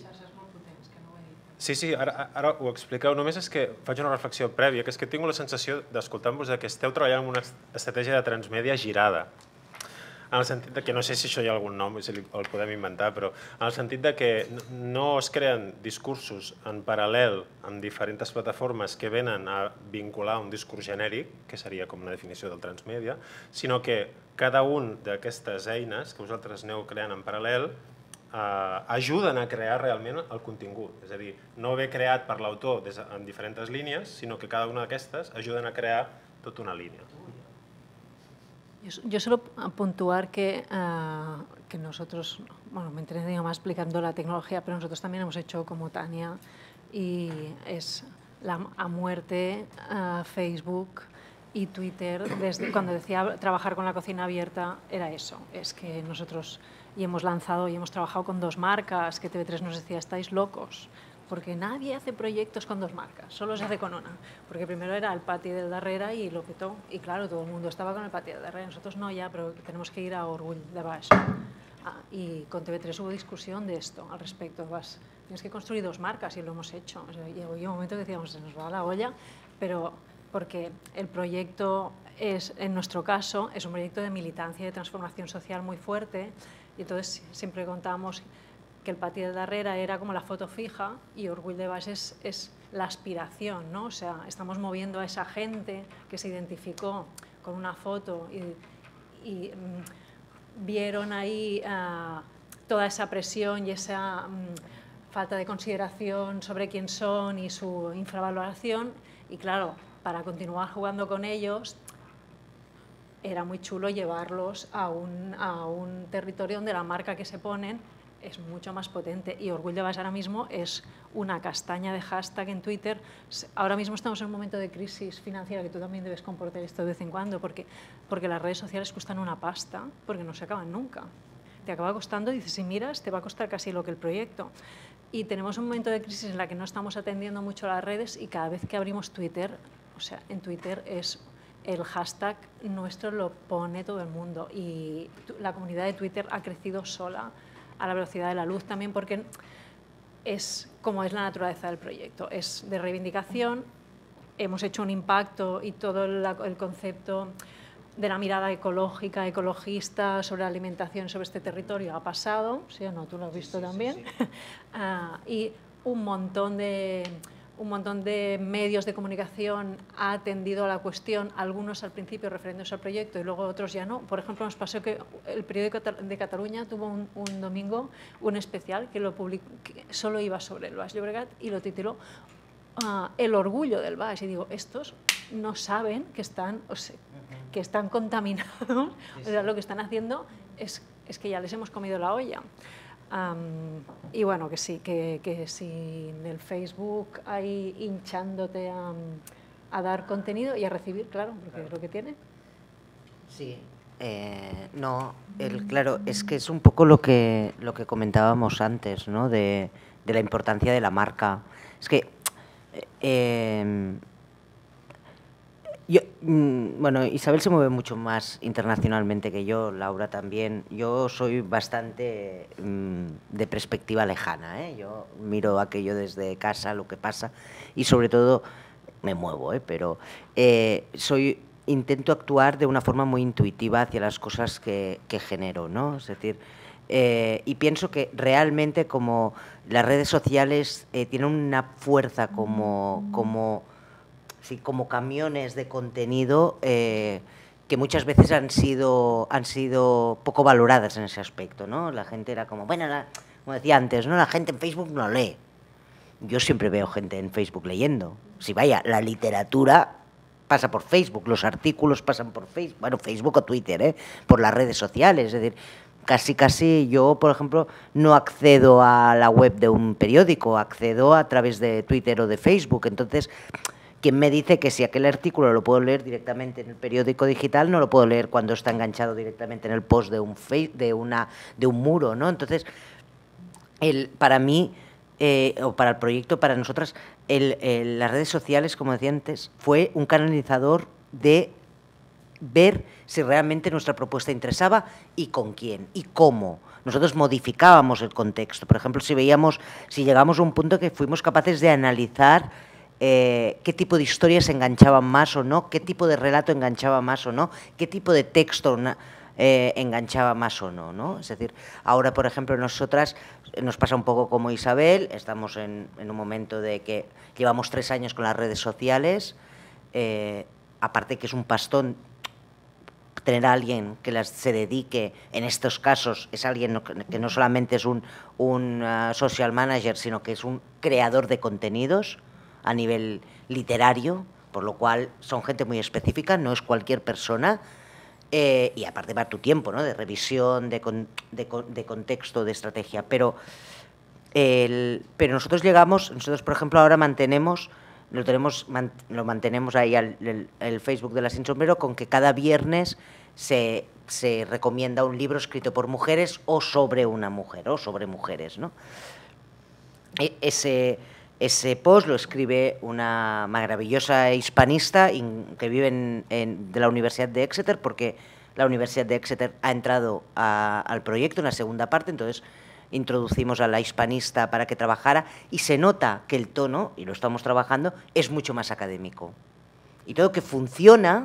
sí, sí ara, ara ho expliqueu, només és que faig una reflexió prèvia, que és que tinc la sensació d'escoltar-vos que esteu treballant en una estratègia de transmèdia girada. En el sentit que, no sé si això hi ha algun nom, si el podem inventar, però en el sentit de que no es creen discursos en paral·lel en diferents plataformes que venen a vincular un discurs genèric, que seria com una definició del transmèdia, sinó que cada un d'aquestes eines que vosaltres aneu creant en paral·lel eh, ajuden a crear realment el contingut. És a dir, no ve creat per l'autor en diferents línies, sinó que cada una d'aquestes ajuden a crear tota una línia. Yo, yo solo puntuar que, uh, que nosotros, bueno, me he entretenido más explicando la tecnología, pero nosotros también hemos hecho como Tania, y es la, a muerte uh, Facebook y Twitter. Desde cuando decía trabajar con la cocina abierta, era eso, es que nosotros y hemos lanzado y hemos trabajado con dos marcas, que T V tres nos decía, estáis locos, porque nadie hace proyectos con dos marcas, solo se hace con una, porque primero era el Pati del Darrera y lo petó, y claro, todo el mundo estaba con el Pati del Darrera, nosotros no ya, pero tenemos que ir a Orgull de Baix. Ah, y con T V tres hubo discusión de esto al respecto, vas, tienes que construir dos marcas y lo hemos hecho. O sea, llegó un momento que decíamos, se nos va la olla, pero porque el proyecto es, en nuestro caso, es un proyecto de militancia y de transformación social muy fuerte, y entonces siempre contábamos que el Pati del Darrera era como la foto fija y Orgull de Baix es, es la aspiración, ¿no? O sea, estamos moviendo a esa gente que se identificó con una foto y, y mm, vieron ahí uh, toda esa presión y esa um, falta de consideración sobre quién son y su infravaloración, y claro, para continuar jugando con ellos era muy chulo llevarlos a un, a un territorio donde la marca que se ponen es mucho más potente, y Orgull de Baix ahora mismo es una castaña de hashtag en Twitter. Ahora mismo estamos en un momento de crisis financiera que tú también debes comportar esto de vez en cuando, porque, porque las redes sociales cuestan una pasta, porque no se acaban nunca. Te acaba costando, dices, si miras, te va a costar casi lo que el proyecto. Y tenemos un momento de crisis en la que no estamos atendiendo mucho las redes, y cada vez que abrimos Twitter, o sea, en Twitter es el hashtag nuestro, lo pone todo el mundo, y la comunidad de Twitter ha crecido sola a la velocidad de la luz también, porque es como es la naturaleza del proyecto, es de reivindicación. Hemos hecho un impacto y todo el, el concepto de la mirada ecológica, ecologista sobre la alimentación, sobre este territorio ha pasado, ¿sí o no? Tú lo has visto sí, sí, también. Sí, sí. uh, y un montón de un montón de medios de comunicación ha atendido a la cuestión, algunos al principio refiriéndose al proyecto y luego otros ya no. Por ejemplo, nos pasó que el periódico de Cataluña tuvo un, un domingo un especial que, lo publicó, que solo iba sobre el Baix Llobregat y lo tituló uh, El orgullo del Baix. Y digo, estos no saben que están, o sea, que están contaminados, o sea, lo que están haciendo es, es que ya les hemos comido la olla. Um, y bueno, que sí, que, que si en el Facebook ahí hinchándote a, a dar contenido y a recibir, claro, porque es lo que tiene. Sí, eh, no, el, claro, es que es un poco lo que, lo que comentábamos antes, ¿no? De, de la importancia de la marca. Es que, eh, yo, bueno, Isabel se mueve mucho más internacionalmente que yo, Laura también. Yo soy bastante mmm, de perspectiva lejana, ¿eh? Yo miro aquello desde casa, lo que pasa, y sobre todo me muevo, ¿eh? Pero eh, soy, intento actuar de una forma muy intuitiva hacia las cosas que, que genero, ¿no? Es decir, eh, y pienso que realmente como las redes sociales eh, tienen una fuerza como... como Sí, como camiones de contenido eh, que muchas veces han sido, han sido poco valoradas en ese aspecto, ¿no? La gente era como, bueno, la, como decía antes, ¿no? La gente en Facebook no lee. Yo siempre veo gente en Facebook leyendo. Si vaya, la literatura pasa por Facebook, los artículos pasan por Facebook, bueno, Facebook o Twitter, ¿eh? Por las redes sociales, es decir, casi casi yo, por ejemplo, no accedo a la web de un periódico, accedo a través de Twitter o de Facebook, entonces... ¿Quién me dice que si aquel artículo lo puedo leer directamente en el periódico digital, no lo puedo leer cuando está enganchado directamente en el post de un, face, de una, de un muro, ¿no? Entonces, el, para mí, eh, o para el proyecto, para nosotras, el, el, las redes sociales, como decía antes, fue un canalizador de ver si realmente nuestra propuesta interesaba y con quién y cómo. Nosotros modificábamos el contexto. Por ejemplo, si veíamos, si llegamos a un punto que fuimos capaces de analizar Eh, qué tipo de historias enganchaban más o no, qué tipo de relato enganchaba más o no, qué tipo de texto eh, enganchaba más o no, ¿no? Es decir, ahora, por ejemplo, nosotras nos pasa un poco como Isabel, estamos en, en un momento de que llevamos tres años con las redes sociales, eh, aparte que es un pastón, tener a alguien que las, se dedique, en estos casos, es alguien no, que no solamente es un, un uh, social manager, sino que es un creador de contenidos, a nivel literario, por lo cual son gente muy específica, no es cualquier persona, Eh, y aparte para tu tiempo, ¿no? De revisión, de, con, de, de contexto, de estrategia. Pero, el, pero nosotros llegamos, nosotros por ejemplo ahora mantenemos, lo, tenemos, man, lo mantenemos ahí al el, el Facebook de la Sin Sombrero con que cada viernes se, se recomienda un libro escrito por mujeres o sobre una mujer, o sobre mujeres, ¿no? E, ese... Ese post lo escribe una maravillosa hispanista que vive en, en, de la Universidad de Exeter, porque la Universidad de Exeter ha entrado a, al proyecto en la segunda parte, entonces introducimos a la hispanista para que trabajara y se nota que el tono, y lo estamos trabajando, es mucho más académico. Y todo que funciona,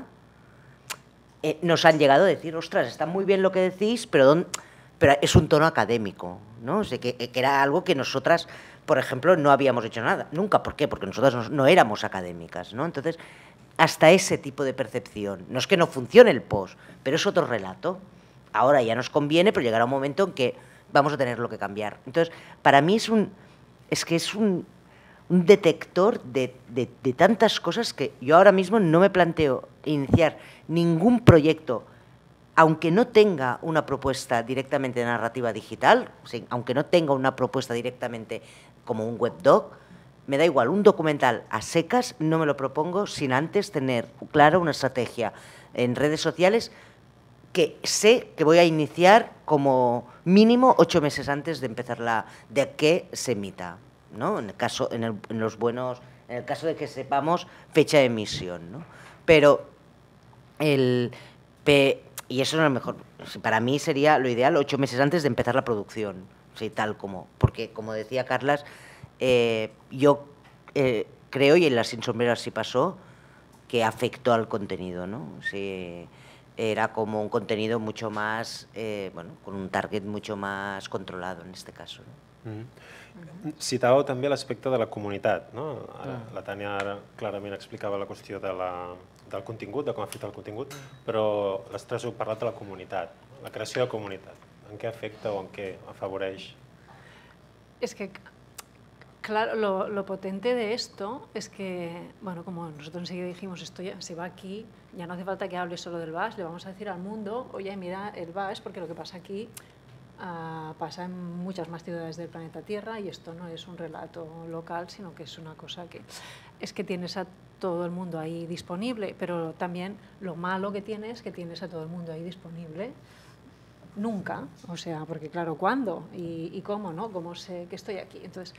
eh, nos han llegado a decir, ostras, está muy bien lo que decís, pero, don, pero es un tono académico, ¿no? O sea, que, que era algo que nosotras... por ejemplo, no habíamos hecho nada. Nunca. ¿Por qué? Porque nosotras no, no éramos académicas, ¿no? Entonces, hasta ese tipo de percepción. No es que no funcione el post, pero es otro relato. Ahora ya nos conviene, pero llegará un momento en que vamos a tenerlo que cambiar. Entonces, para mí es un... Es que es un, un detector de, de, de tantas cosas que yo ahora mismo no me planteo iniciar ningún proyecto, aunque no tenga una propuesta directamente de narrativa digital, o sea, aunque no tenga una propuesta directamente como un webdoc, me da igual, un documental a secas no me lo propongo sin antes tener clara una estrategia en redes sociales que sé que voy a iniciar como mínimo ocho meses antes de empezar la, de que se emita, ¿no? En el caso, en, el, en los buenos, en el caso de que sepamos fecha de emisión, ¿no? Pero el pe, y eso no es lo mejor. Para mí sería lo ideal ocho meses antes de empezar la producción, sí, tal como. Porque, como decía Carlas, eh, yo eh, creo, y en las Sin Sombrero sí pasó, que afectó al contenido, ¿no? Sí, era como un contenido mucho más, eh, bueno, con un target mucho más controlado en este caso, ¿no? Mm-hmm. Citàveu també l'aspecte de la comunitat, no? Ara, la Tània ara clarament explicava la qüestió de la, del contingut, de com afecta el contingut, però les tres heu parlat de la comunitat, la creació de comunitat. En què afecta o en què afavoreix? Es que, claro, lo, lo potente de esto es que, bueno, como nosotros enseguida dijimos, esto ya se va aquí, ya no hace falta que hable solo del V A S, le vamos a decir al mundo, oye, mira el V A S, porque lo que pasa aquí uh, pasa en muchas más ciudades del planeta Tierra y esto no es un relato local, sino que es una cosa que es que tienes a todo el mundo ahí disponible, pero también lo malo que tiene es que tienes a todo el mundo ahí disponible nunca, o sea, porque claro, ¿cuándo? ¿Y, y cómo, no? ¿Cómo sé que estoy aquí? Entonces,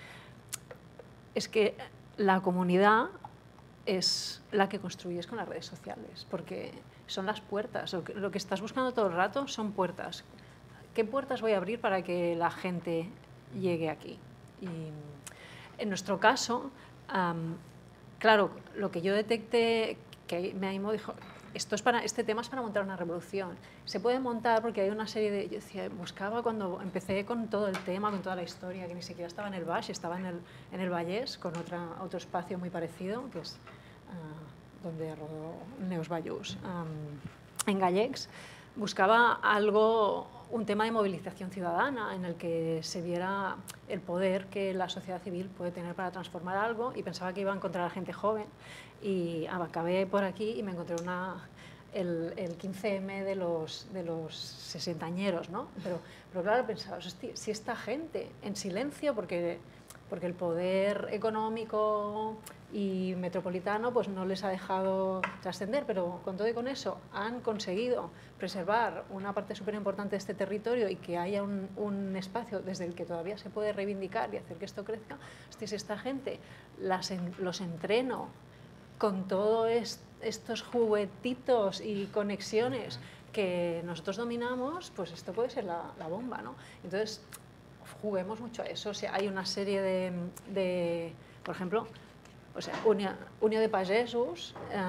es que la comunidad es la que construyes con las redes sociales, porque son las puertas, lo que, lo que estás buscando todo el rato son puertas. ¿Qué puertas voy a abrir para que la gente llegue aquí? Y en nuestro caso, um, claro, lo que yo detecté, que me animo, dijo, esto es para, este tema es para montar una revolución. Se puede montar porque hay una serie de... Yo decía, buscaba cuando empecé con todo el tema, con toda la historia, que ni siquiera estaba en el Baix, estaba en el, en el Vallès, con otra, otro espacio muy parecido, que es uh, donde rodó Neus Ballús, um, en Gallecs. Buscaba algo, un tema de movilización ciudadana en el que se viera el poder que la sociedad civil puede tener para transformar algo, y pensaba que iba a encontrar a gente joven y acabé por aquí y me encontré una, el, el quince eme de los, de los sesentañeros, ¿no? Pero, pero claro, pensaba, hostia, si esta gente en silencio, porque, porque el poder económico y metropolitano pues no les ha dejado trascender, pero con todo y con eso han conseguido preservar una parte súper importante de este territorio y que haya un, un espacio desde el que todavía se puede reivindicar y hacer que esto crezca. Hostia, si esta gente las en, los entreno con todos est estos juguetitos y conexiones que nosotros dominamos, pues esto puede ser la, la bomba, ¿no? Entonces, juguemos mucho a eso. O sea, hay una serie de, de por ejemplo, o sea, Unió, Unió de Pagesos, eh,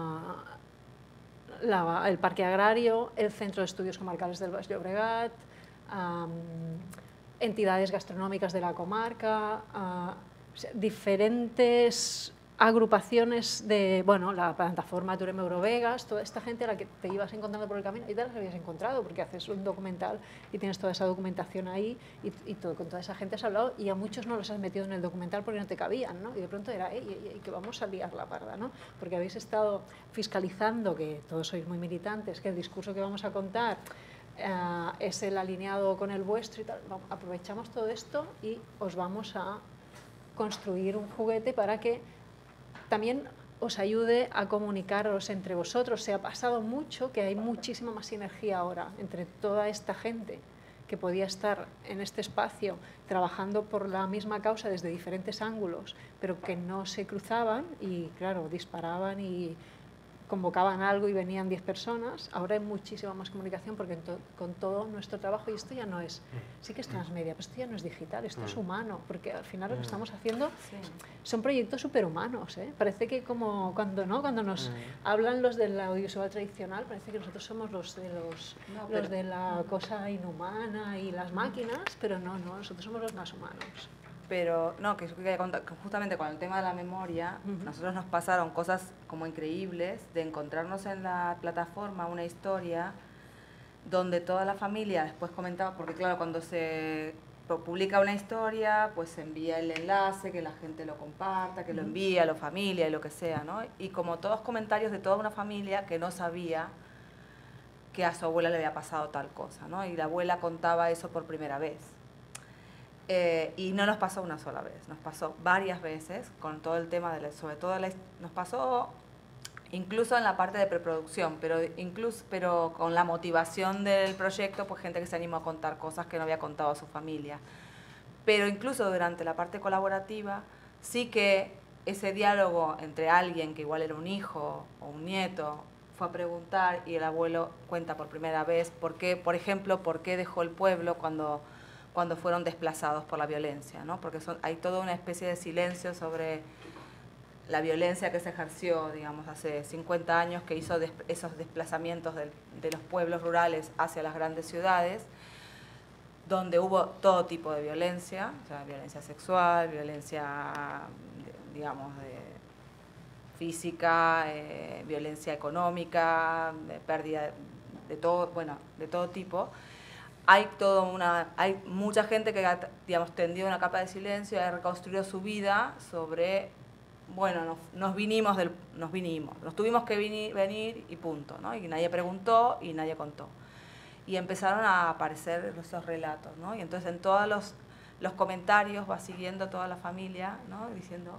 la, el Parque Agrario, el Centro de Estudios Comarcales del Baix Llobregat, um, entidades gastronómicas de la comarca, uh, o sea, diferentes agrupaciones de, bueno, la plataforma Turem Eurovegas, toda esta gente a la que te ibas encontrando por el camino y te las habías encontrado, porque haces un documental y tienes toda esa documentación ahí y, y todo, con toda esa gente has hablado y a muchos no los has metido en el documental porque no te cabían, ¿no? Y de pronto era, ey, ey, ey, que vamos a liar la parda, ¿no? Porque habéis estado fiscalizando, que todos sois muy militantes, que el discurso que vamos a contar uh, es el alineado con el vuestro y tal. Vamos, aprovechamos todo esto y os vamos a construir un juguete para que también os ayude a comunicaros entre vosotros. Se ha pasado mucho, que hay muchísima más sinergia ahora entre toda esta gente que podía estar en este espacio trabajando por la misma causa desde diferentes ángulos, pero que no se cruzaban y, claro, disparaban y convocaban algo y venían diez personas. Ahora hay muchísima más comunicación porque to con todo nuestro trabajo, y esto ya no es, sí que es transmedia, pero esto ya no es digital, esto es humano, porque al final lo que estamos haciendo sí. son proyectos superhumanos, ¿eh? Parece que como cuando, ¿no? cuando nos hablan los del audiovisual tradicional, parece que nosotros somos los de, los, no, pero... los de la cosa inhumana y las máquinas, pero no, no, nosotros somos los más humanos. Pero, no, que yo quería contar, que justamente con el tema de la memoria, uh-huh. nosotros nos pasaron cosas como increíbles de encontrarnos en la plataforma una historia donde toda la familia después comentaba, porque claro, cuando se publica una historia, pues se envía el enlace, que la gente lo comparta, que lo envíe a la familia y lo que sea, ¿no? Y como todos comentarios de toda una familia que no sabía que a su abuela le había pasado tal cosa, ¿no? Y la abuela contaba eso por primera vez. Eh, y no nos pasó una sola vez, nos pasó varias veces con todo el tema de la, sobre todo la, nos pasó incluso en la parte de preproducción, pero incluso pero con la motivación del proyecto, pues gente que se animó a contar cosas que no había contado a su familia. Pero incluso durante la parte colaborativa, sí que ese diálogo entre alguien que igual era un hijo o un nieto fue a preguntar y el abuelo cuenta por primera vez por qué, por ejemplo, por qué dejó el pueblo cuando cuando fueron desplazados por la violencia, ¿no? Porque son, hay toda una especie de silencio sobre la violencia que se ejerció, digamos, hace cincuenta años, que hizo des, esos desplazamientos de, de los pueblos rurales hacia las grandes ciudades, donde hubo todo tipo de violencia, o sea, violencia sexual, violencia, digamos, de física, eh, violencia económica, de pérdida de, de todo, bueno, de todo tipo. Hay, todo una, hay mucha gente que ha, digamos, tendido una capa de silencio y ha reconstruido su vida sobre, bueno, nos, nos vinimos, del, nos vinimos, nos tuvimos que venir, venir y punto, ¿no? Y nadie preguntó y nadie contó. Y empezaron a aparecer esos relatos, ¿no? Y entonces en todos los, los comentarios va siguiendo toda la familia, ¿no? Diciendo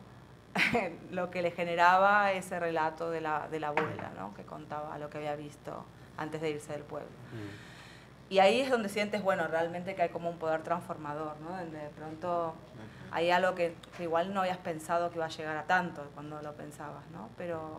lo que le generaba ese relato de la, de la abuela, ¿no? Que contaba lo que había visto antes de irse del pueblo. Mm. Y ahí es donde sientes, bueno, realmente que hay como un poder transformador, ¿no? Donde de pronto hay algo que, que igual no habías pensado que iba a llegar a tanto cuando lo pensabas, ¿no? Pero,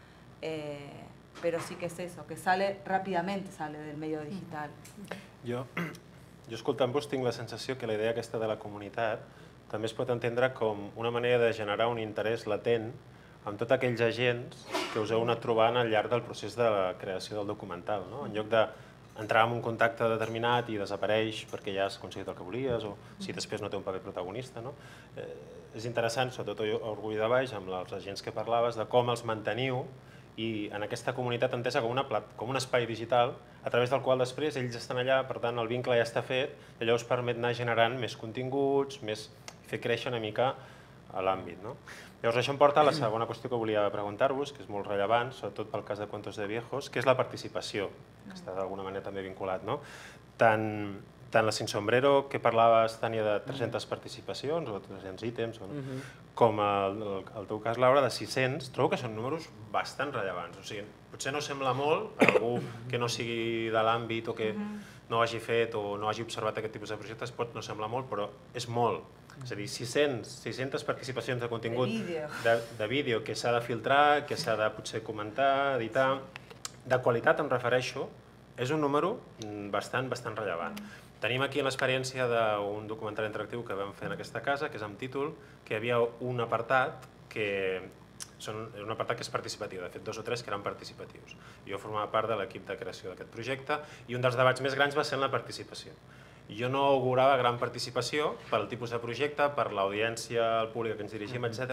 eh, pero sí que es eso, que sale rápidamente, sale del medio digital. Jo, jo escoltant-vos tinc la sensació que la idea aquesta de la comunitat també es pot entendre com una manera de generar un interès latent amb tots aquells agents que us heu anat trobant al llarg del procés de la creació del documental, no? En lloc de entrar en un contacte determinat i desapareix perquè ja has aconseguit el que volies o si després no té un paper protagonista, no? Eh, és interessant, sobretot a Orgull de Baix, amb els agents que parlaves, de com els manteniu i en aquesta comunitat entesa com, una, com un espai digital a través del qual després ells estan allà, per tant el vincle ja està fet i allò us permet anar generant més continguts, més, fer créixer una mica a l'àmbit, no? Llavors això em porta a la segona qüestió que volia preguntar-vos, que és molt rellevant, sobretot pel cas de Cuentos de Viejos, que és la participació, que està d'alguna manera també vinculat, no? Tant, tant la Sin Sombrero, que parlaves, Tània, de tres-centes participacions o tres-cents ítems, no? Com el, el, el teu cas, Laura, de sis-cents, trobo que són números bastant rellevants. O sigui, potser no sembla molt per algú que no sigui de l'àmbit o que no hagi fet o no hagi observat aquest tipus de projectes, pot no semblar molt, però és molt. És a dir, sis-centes participacions de contingut de, de vídeo que s'ha de filtrar, que s'ha de potser comentar, editar. De qualitat em refereixo, és un número bastant, bastant rellevant. Tenim aquí l'experiència d'un documental interactiu que vam fer en aquesta casa, que és amb títol, que hi havia un apartat que són un apartat que és participatiu, de fet dos o tres que eren participatius. Jo formava part de l'equip de creació d'aquest projecte i un dels debats més grans va ser en la participació. Jo no augurava gran participació pel tipus de projecte, per l'audiència, el públic que ens dirigim, etcètera.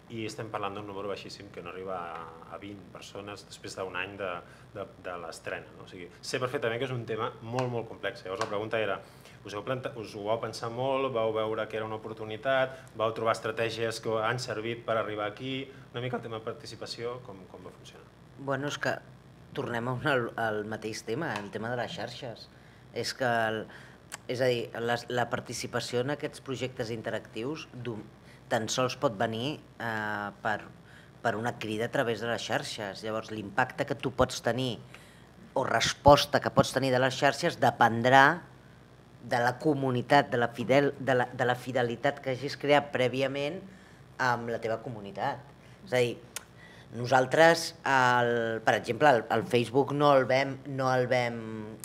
i estem parlant d'un número baixíssim que no arriba a vint persones després d'un any de, de, de l'estrena. No? O sigui, sé perfectament que és un tema molt, molt complex. Llavors la pregunta era, us, heu planta... us ho vau pensar molt, vau veure que era una oportunitat, vau trobar estratègies que han servit per arribar aquí, una mica el tema de participació, com, com va funcionar? Bueno, és que tornem al, al mateix tema, el tema de les xarxes. És que, el, és a dir, la, la participació en aquests projectes interactius tan sols pot venir eh, per, per una crida a través de les xarxes. Llavors, l'impacte que tu pots tenir o resposta que pots tenir de les xarxes dependrà de la comunitat, de la, fidel, de la, de la fidelitat que hagis creat prèviament amb la teva comunitat. És a dir, nosaltres, el, per exemple, el, el Facebook no el, vam, no, el vam,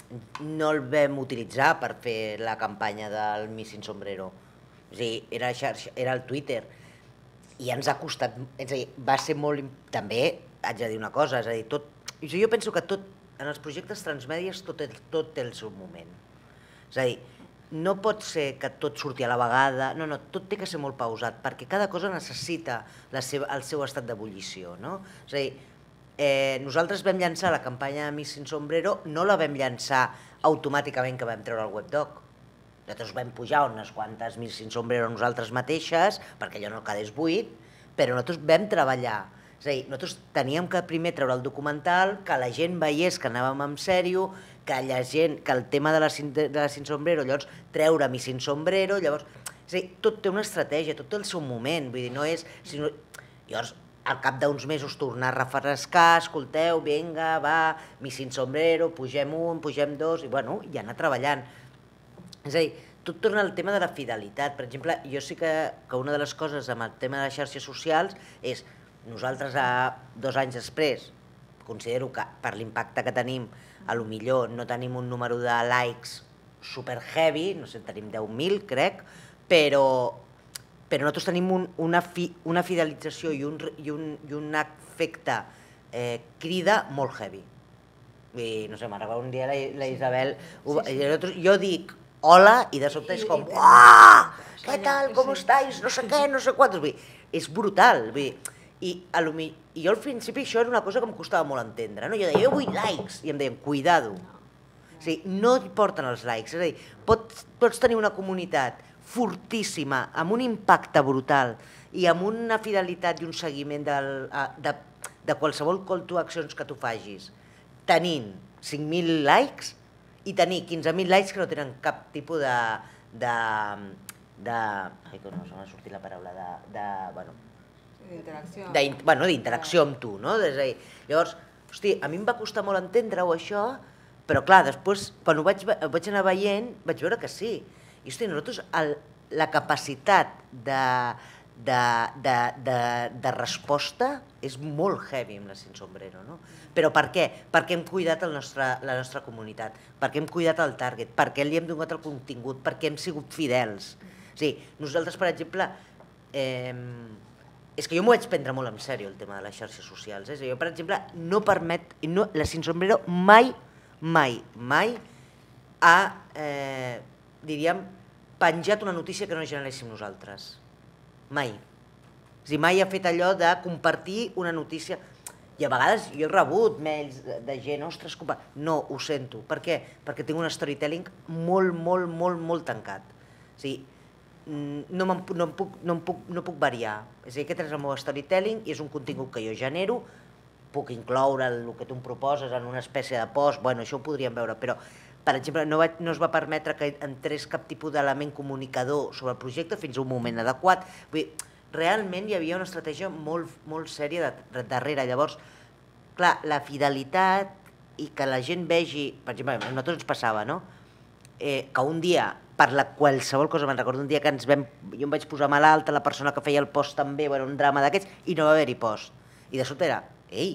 no el vam utilitzar per fer la campanya del Missing Sombrero. És a dir, era, xarxa, era el Twitter i ens ha costat, és a dir, va ser molt... També haig de dir una cosa, és a dir, tot, jo penso que tot, en els projectes transmèdies tot, tot té el seu moment. És a dir, no pot ser que tot surti a la vegada, no, no, tot té que ser molt pausat, perquè cada cosa necessita la seva, el seu estat d'ebullició, no? És a dir, eh, nosaltres vam llançar la campanya de Missing Sombrero, no la vam llançar automàticament que vam treure el webdoc. Nosaltres vam pujar unes quantes Missing Sombrero nosaltres mateixes, perquè allò no quedés buit, però nosaltres vam treballar. És a dir, nosaltres teníem que primer treure el documental, que la gent veiés que anàvem en sèrio, que la gent, que el tema de la, de la Missing Sombrero, llavors treure Missing Sombrero, llavors... És a dir, tot té una estratègia, tot té el seu moment, vull dir, no és... Sinó, llavors, al cap d'uns mesos tornar a refrescar, escolteu, vinga, va, Missing Sombrero, pugem un, pugem dos, i bueno, i anar treballant. És a dir, tot torna al tema de la fidelitat. Per exemple, jo sí que, que una de les coses amb el tema de les xarxes socials és nosaltres a dos anys després considero que per l'impacte que tenim a lo millor no tenim un número de likes super heavy, no sé, tenim deu mil crec, però, però nosaltres tenim un, una, fi, una fidelització i un, i un, i un efecte eh, crida molt heavy. I, no sé, m'arriba un dia la, la Isabel, sí, sí. Jo dic hola, i de sobte és com, uah, què tal, com estáis, no sé què, no sé quantos, és brutal, i jo al principi això era una cosa que em costava molt entendre, jo deia, jo vull likes, i em deien, cuidado, no et porten els likes, és a dir, pots tenir una comunitat fortíssima, amb un impacte brutal, i amb una fidelitat i un seguiment de qualsevol call to actions que tu facis, tenint cinc mil likes, i tenir quinze mil likes que no tenen cap tipus de... de... de... ai, que no s'ha sortit la paraula, de... de bueno, d'interacció. Bueno, d'interacció amb tu, no? És a dir, llavors, hosti, a mi em va costar molt entendre-ho això, però clar, després, quan ho vaig, ho vaig anar veient, vaig veure que sí. I hosti, nosaltres, el, la capacitat de... De, de, de, de resposta és molt heavy amb la Missing Sombrero, no? Però per què? Perquè hem cuidat el nostre, la nostra comunitat, perquè hem cuidat el target, perquè li hem donat el contingut, perquè hem sigut fidels. O sigui, nosaltres, per exemple, eh, és que jo m'ho vaig prendre molt en sèrio, el tema de les xarxes socials. Eh? Jo, per exemple, no permet, no, la Missing Sombrero mai, mai, mai ha, eh, diríem, penjat una notícia que no generéssim nosaltres. Mai. És a dir, mai ha fet allò de compartir una notícia. I a vegades jo he rebut mails de gent, ostres, no, ho sento. Per què? Perquè tinc un storytelling molt, molt, molt, molt tancat. És a dir, no, no, em puc, no, em puc, no puc variar. És a dir, aquest és el meu storytelling i és un contingut que jo genero, puc incloure el que tu em proposes en una espècie de post, bueno, això ho podríem veure, però per exemple, no, va, no es va permetre que entrés cap tipus d'element comunicador sobre el projecte fins a un moment adequat. Vull dir, realment hi havia una estratègia molt, molt sèria de, darrere. Llavors, clar, la fidelitat i que la gent vegi, per exemple, a nosaltres ens passava, no? Eh, que un dia, per la qualsevol cosa, me'n recordo un dia que ens vam, jo em vaig posar malalta, la persona que feia el post també, era un drama d'aquests, i no va haver-hi post. I de sobte era, ei,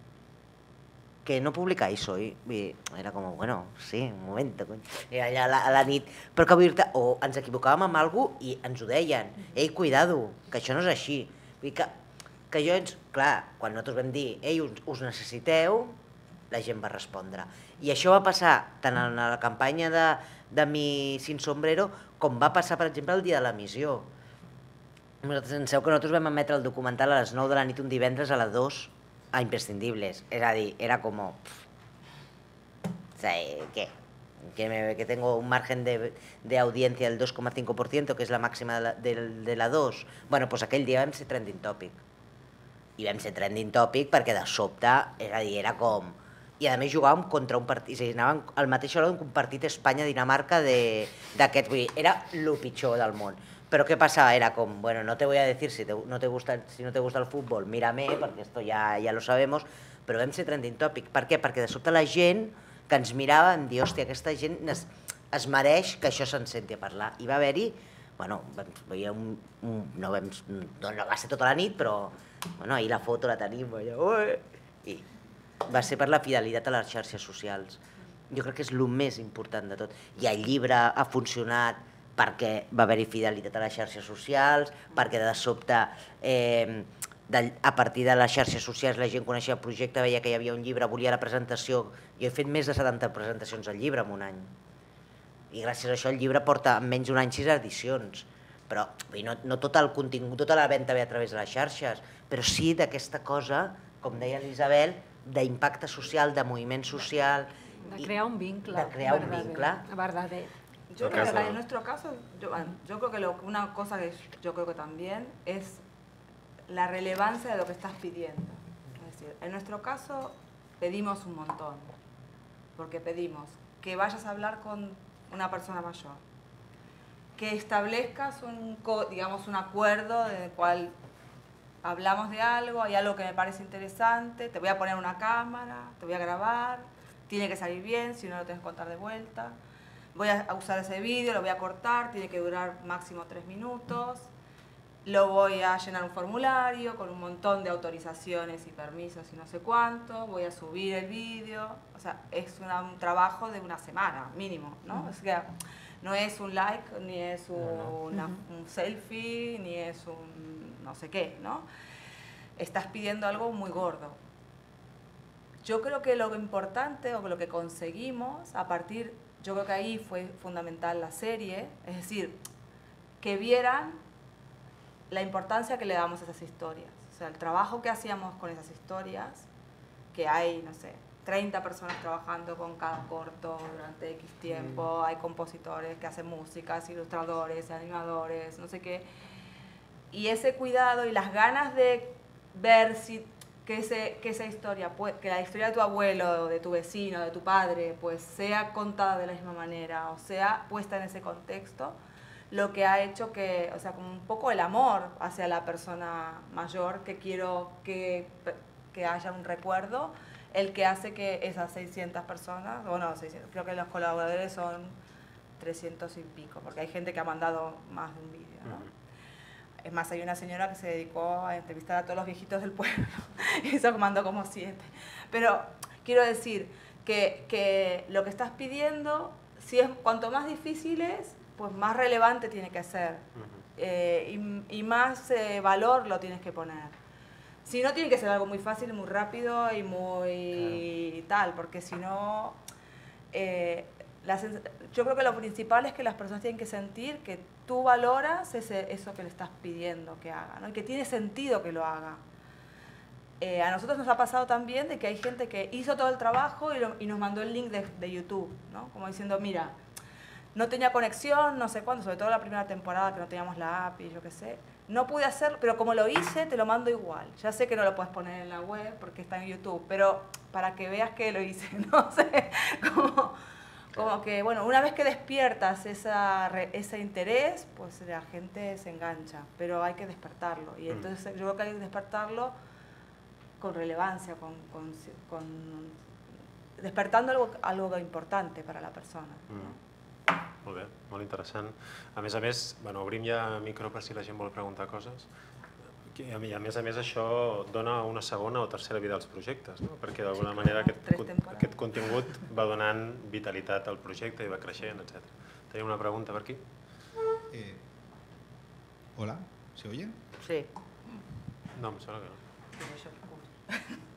que no publicáis hoy, era com, bueno, sí, un moment, era allà a la, a la nit, però que vull dir-te, o ens equivocàvem amb alguna cosa i ens ho deien, ei, cuidado, que això no és així. Vull dir que, que jo, ens, clar, quan nosaltres vam dir, ei, us, us necessiteu, la gent va respondre. I això va passar tant en la campanya de, de Missing Sombrero com va passar, per exemple, el dia de l'emissió. Penseu que nosaltres vam emetre el documental a les nou de la nit un divendres a les dos a Imprescindibles. És a dir, era com... O sea, ¿qué? Que, me, que tengo un margen de, de audiencia del dos coma cinco por ciento, que és la màxima de la, de, de la dos. Bueno, doncs aquell dia vam ser trending topic. I vam ser trending topic perquè de sobte, és a dir, era com... I a més jugàvem contra un partit, és a dir, anàvem al mateix hora d'un partit Espanya-Dinamarca d'aquest, vull dir, era el pitjor del món. Però què passava? Era com, bueno, no te voy a decir si, te, no, te gusta, si no te gusta el fútbol, mírame, perquè esto ya, ya lo sabemos, però vam ser trending topic. Per què? Perquè de sobte la gent que ens mirava em dir, hòstia, aquesta gent es, es mereix que això se'n senti a parlar. I va haver-hi, bueno, veia un, un, no, vam, no va ser tota la nit, però bueno, ahir la foto la tenim, allò, i va ser per la fidelitat a les xarxes socials. Jo crec que és el més important de tot. I el llibre ha funcionat perquè va haver-hi fidelitat a les xarxes socials, perquè de sobte, eh, de, a partir de les xarxes socials la gent coneixia el projecte, veia que hi havia un llibre, volia la presentació. Jo he fet més de setanta presentacions al llibre en un any. I gràcies a això el llibre porta en menys d'un any sis edicions. Però no, no tot el contingut, tota la venda ve a través de les xarxes, però sí d'aquesta cosa, com deia l'Isabel, d'impacte social, de moviment social... De crear un vincle. De crear un vincle. Verdader. Yo creo que en nuestro caso, yo, yo creo que lo, una cosa que yo creo que también es la relevancia de lo que estás pidiendo. Es decir, en nuestro caso pedimos un montón, porque pedimos que vayas a hablar con una persona mayor, que establezcas un, digamos, un acuerdo en el cual hablamos de algo, hay algo que me parece interesante, te voy a poner una cámara, te voy a grabar, tiene que salir bien, si no lo tienes que contar de vuelta. Voy a usar ese vídeo, lo voy a cortar, tiene que durar máximo tres minutos. Lo voy a llenar un formulario con un montón de autorizaciones y permisos y no sé cuánto. Voy a subir el vídeo. O sea, es una, un trabajo de una semana mínimo, ¿no? Uh-huh. O sea, no es un like, ni es un, uh-huh. una, un selfie, ni es un no sé qué, ¿no? Estás pidiendo algo muy gordo. Yo creo que lo importante o lo que conseguimos a partir, yo creo que ahí fue fundamental la serie, es decir, que vieran la importancia que le damos a esas historias. O sea, el trabajo que hacíamos con esas historias, que hay, no sé, treinta personas trabajando con cada corto durante X tiempo, mm. hay compositores que hacen músicas, ilustradores, animadores, no sé qué. Y ese cuidado y las ganas de ver si, que, ese, que esa historia, que la historia de tu abuelo, de tu vecino, de tu padre, pues sea contada de la misma manera o sea puesta en ese contexto, lo que ha hecho que, o sea, como un poco el amor hacia la persona mayor que quiero que, que haya un recuerdo, el que hace que esas seiscientas personas, bueno, seiscientos, creo que los colaboradores son trescientos y pico, porque hay gente que ha mandado más de un vídeo, ¿no? Uh-huh. Es más, hay una señora que se dedicó a entrevistar a todos los viejitos del pueblo y eso mandó como siete. Pero quiero decir que, que lo que estás pidiendo, si es, cuanto más difícil es, pues más relevante tiene que ser. Uh-huh. eh, y, y más eh, valor lo tienes que poner. Si no, tiene que ser algo muy fácil, muy rápido y muy claro. tal, porque si no... Eh, Las, yo creo que lo principal es que las personas tienen que sentir que tú valoras ese, eso que le estás pidiendo que haga, ¿no? Y que tiene sentido que lo haga. Eh, a nosotros nos ha pasado también de que hay gente que hizo todo el trabajo y, lo, y nos mandó el link de, de YouTube, ¿no? Como diciendo, mira, no tenía conexión, no sé cuándo, sobre todo la primera temporada que no teníamos la A P I, yo qué sé. No pude hacerlo, pero como lo hice, te lo mando igual. Ya sé que no lo puedes poner en la web porque está en YouTube, pero para que veas que lo hice, no sé, como... Como que, bueno, una vez que despiertas esa, ese interés, pues la gente se engancha, pero hay que despertarlo. Y entonces yo creo que hay que despertarlo con relevancia, con, con, con despertando algo, algo importante para la persona. No? Mm. Molt bé, molt interessant. A més a més, bueno, obrim ja micro per si la gent vol preguntar coses. I a més a més això dona una segona o tercera vida als projectes, no? Perquè d'alguna manera aquest, aquest contingut va donant vitalitat al projecte i va creixent, etcètera. Tenim una pregunta per aquí? Eh, hola, ¿se oye? Sí. No, em sembla que no.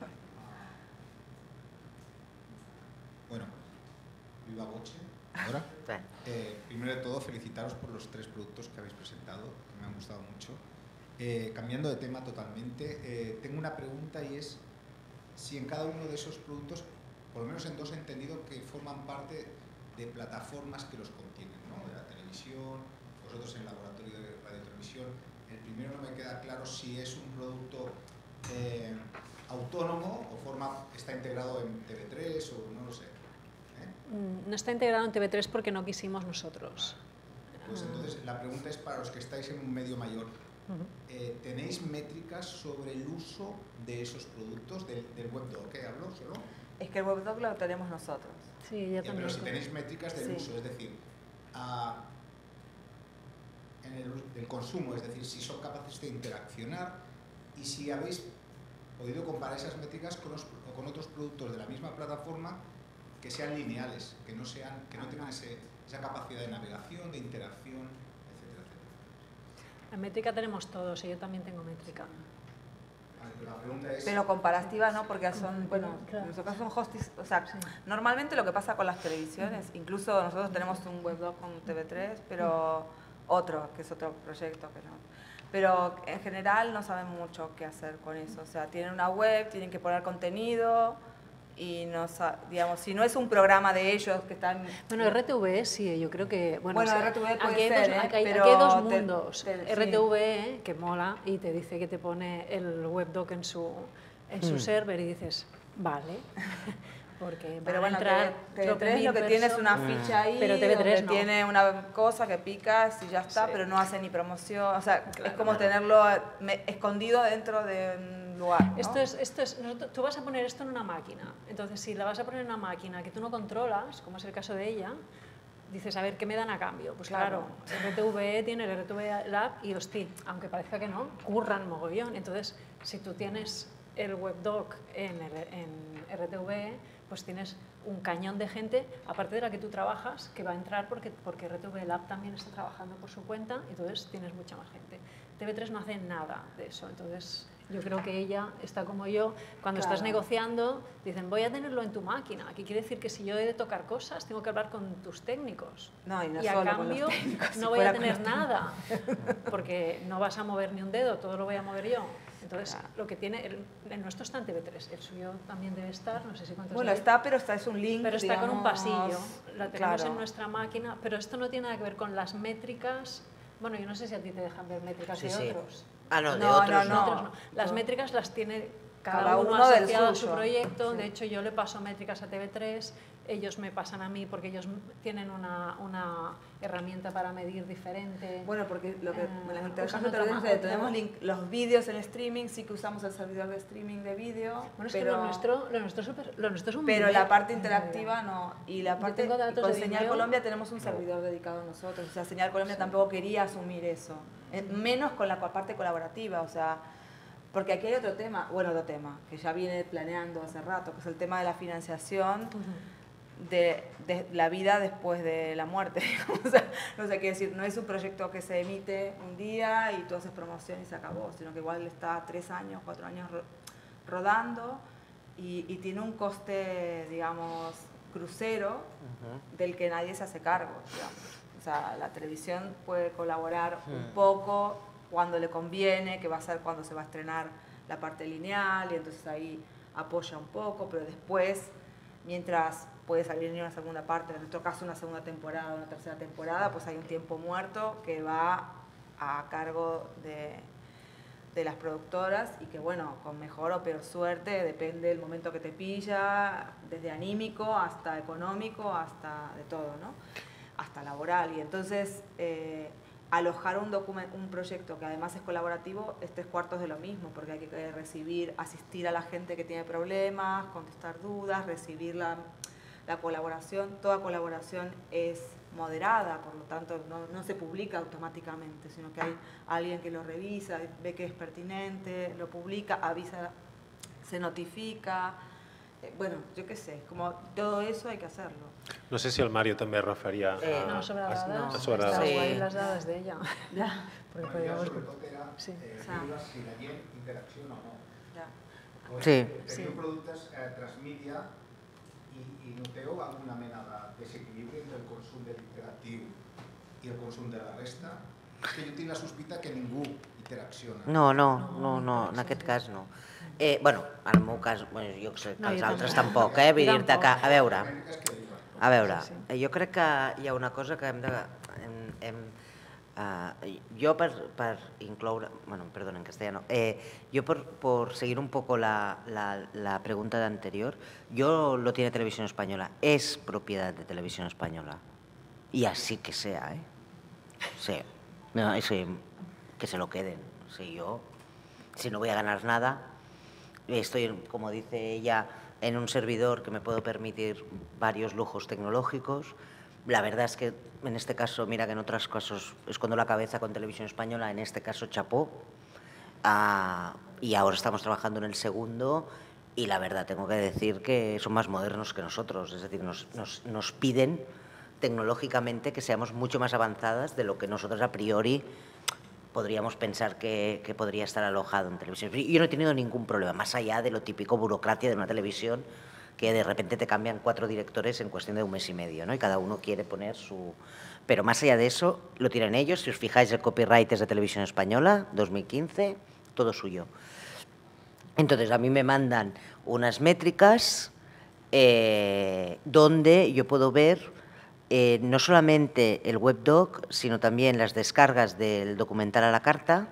Bueno, viva Voce. Ahora, eh, primero de todo, felicitaros por los tres productos que habéis presentado, que me han gustado mucho. Eh, cambiando de tema totalmente, eh, tengo una pregunta y es si en cada uno de esos productos, por lo menos en dos he entendido que forman parte de plataformas que los contienen, ¿no? De la televisión, vosotros en el laboratorio de radiotelevisión. El primero no me queda claro si es un producto eh, autónomo o forma, está integrado en T V tres o no lo sé. ¿Eh? No está integrado en T V tres porque no quisimos nosotros. Pues entonces la pregunta es para los que estáis en un medio mayor. Eh, ¿Tenéis métricas sobre el uso de esos productos del, del webdoc? ¿Qué hablo solo? Es que el webdoc lo tenemos nosotros. Sí, yo también. Pero si tenéis métricas del sí. uso, es decir, a, en el del consumo, es decir, si son capaces de interaccionar y si habéis podido comparar esas métricas con, los, con otros productos de la misma plataforma que sean lineales, que no, sean, que no tengan ese, esa capacidad de navegación, de interacción, etcétera, etcétera. En métrica tenemos todos y yo también tengo métrica. La pregunta es... Pero comparativa no, porque son, bueno, claro. En nuestro caso son hostis, o sea, sí. Normalmente lo que pasa con las televisiones, uh-huh. Incluso nosotros tenemos un webdoc con T V tres, pero uh-huh. Otro, que es otro proyecto, que no. Pero en general no saben mucho qué hacer con eso, o sea, tienen una web, tienen que poner contenido y no, digamos, si no es un programa de ellos que están... Bueno, R T V E sí, yo creo que... Bueno, bueno o sea, R T V E puede aquí hay ser, dos, ¿eh? aquí hay, Pero aquí hay dos te, mundos. te, R T V E, que mola, y te dice que te pone el webdoc en su, en su mm. server y dices, vale, porque pero van bueno, a entrar T V tres lo que tiene es una ficha ahí, pero T V tres donde no. Tiene una cosa que picas y ya está, sí. Pero no hace ni promoción, o sea, claro, es como no. Tenerlo me, escondido dentro de un lugar, ¿no? Esto es, esto es, tú vas a poner esto en una máquina, entonces si la vas a poner en una máquina que tú no controlas, como es el caso de ella, dices, a ver, ¿qué me dan a cambio? Pues claro, claro R T V E tiene el R T V E Lab y, hostia, aunque parezca que no, curran mogollón. Entonces, si tú tienes el webdoc en, en R T V E, pues tienes un cañón de gente, aparte de la que tú trabajas, que va a entrar porque, porque R T V E Lab también está trabajando por su cuenta, y entonces tienes mucha más gente. T V tres no hace nada de eso, entonces yo creo que ella está como yo, cuando claro. Estás negociando, dicen, voy a tenerlo en tu máquina, que quiere decir que si yo he de tocar cosas, tengo que hablar con tus técnicos. No, y no y a solo cambio con los técnicos, no si voy a tener nada, porque no vas a mover ni un dedo, todo lo voy a mover yo. Entonces, claro. Lo que tiene, el, el nuestro está en T V tres, el suyo también debe estar, no sé si cuántos Bueno, hay. Está, pero está, es un link, pero está digamos, con un pasillo, la tenemos claro. En nuestra máquina, pero esto no tiene nada que ver con las métricas. Bueno, yo no sé si a ti te dejan ver métricas sí, de sí. otros. Ah, no, de no, otros no, no. Otros no. Las no. métricas las tiene cada, cada uno, uno asociado del suyo. A su proyecto. Sí. De hecho, yo le paso métricas a T V tres, ellos me pasan a mí porque ellos tienen una, una herramienta para medir diferente. Bueno, porque lo que eh, en el caso de tenemos link, los vídeos en streaming, sí que usamos el servidor de streaming de vídeo. Bueno, es pero, que lo nuestro, lo nuestro, super, lo nuestro es un Pero video. la parte interactiva no. Y la parte con Señal video. Colombia tenemos un servidor dedicado a nosotros. O sea, Señal Colombia sí. Tampoco quería asumir eso. Sí. Menos con la parte colaborativa, o sea. Porque aquí hay otro tema, bueno, otro tema, que ya viene planeando hace rato, que es el tema de la financiación uh-huh. de, de la vida después de la muerte. O sea, no sé qué decir, no es un proyecto que se emite un día y tú haces promoción y se acabó, sino que igual está tres años, cuatro años ro rodando y, y tiene un coste, digamos, crucero uh-huh. del que nadie se hace cargo, digamos. O sea, la televisión puede colaborar uh-huh. un poco cuando le conviene, que va a ser cuando se va a estrenar la parte lineal, y entonces ahí apoya un poco, pero después, mientras puede salir una segunda parte, en nuestro caso una segunda temporada, una tercera temporada, pues hay un tiempo muerto que va a cargo de, de las productoras y que, bueno, con mejor o peor suerte, depende del momento que te pilla, desde anímico hasta económico, hasta de todo, ¿no? Hasta laboral. Y entonces... Eh, alojar un, un proyecto que además es colaborativo es tres cuartos de lo mismo, porque hay que recibir, asistir a la gente que tiene problemas, contestar dudas, recibir la, la colaboración. Toda colaboración es moderada, por lo tanto no, no se publica automáticamente, sino que hay alguien que lo revisa, ve que es pertinente, lo publica, avisa, se notifica. Bueno, yo qué sé, como todo eso hay que hacerlo. No sé si el Mario també es referia a... Eh, no, sobre dades, no. no. Sobre dades. Sí. Guai les dades d'ella. Ja. Perquè podríamos... Sobretot era sí. eh, veure si la gent interacciona o no. Ja. Pues, sí. Teniu sí. productes eh, transmídia i, i noteu alguna mena de desequilibri entre el consum de l'interactiu i el consum de la resta? És que jo tinc la sospita que ningú interacciona. No, no, no, no, en aquest cas no. Eh, bueno, en el meu cas, bueno, jo sé que els altres tampoc, eh? Vull dir-te que, a veure, a veure, jo crec que hi ha una cosa que hem de... Hem, hem, uh, jo per, per incloure... Bueno, perdón, en castellano. Eh, yo por, por seguir un poco la, la, la pregunta de anterior, yo lo tiene Televisión Española, es propiedad de Televisión Española. Y así que sea, ¿eh? Sí, no, sí, que se lo queden. Sí, yo, si no voy a ganar nada... Estoy, como dice ella, en un servidor que me puedo permitir varios lujos tecnológicos. La verdad es que en este caso, mira que en otros casos escondo la cabeza con Televisión Española, en este caso chapó. Ah, y ahora estamos trabajando en el segundo y la verdad tengo que decir que son más modernos que nosotros. Es decir, nos, nos, nos piden tecnológicamente que seamos mucho más avanzadas de lo que nosotros a priori podríamos pensar que, que podría estar alojado en televisión. Yo no he tenido ningún problema, más allá de lo típico burocracia de una televisión, que de repente te cambian cuatro directores en cuestión de un mes y medio, ¿no? Y cada uno quiere poner su... Pero más allá de eso, lo tienen ellos. Si os fijáis, el copyright es de Televisión Española, dos mil quince, todo suyo. Entonces, a mí me mandan unas métricas eh, donde yo puedo ver Eh, no solamente el webdoc, sino también las descargas del documental a la carta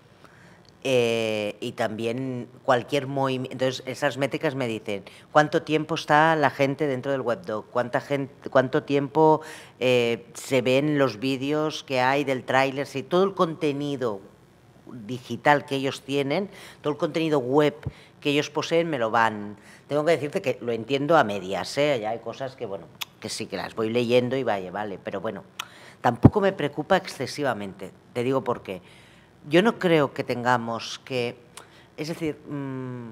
eh, y también cualquier movimiento. Entonces, esas métricas me dicen cuánto tiempo está la gente dentro del webdoc, cuánta gente, cuánto tiempo eh, se ven los vídeos que hay del tráiler, si todo el contenido digital que ellos tienen, todo el contenido web que ellos poseen me lo van... Tengo que decirte que lo entiendo a medias, ¿eh? Ya hay cosas que, bueno, que sí que las voy leyendo y vaya, vale, pero bueno, tampoco me preocupa excesivamente. Te digo por qué. Yo no creo que tengamos que... Es decir, mmm,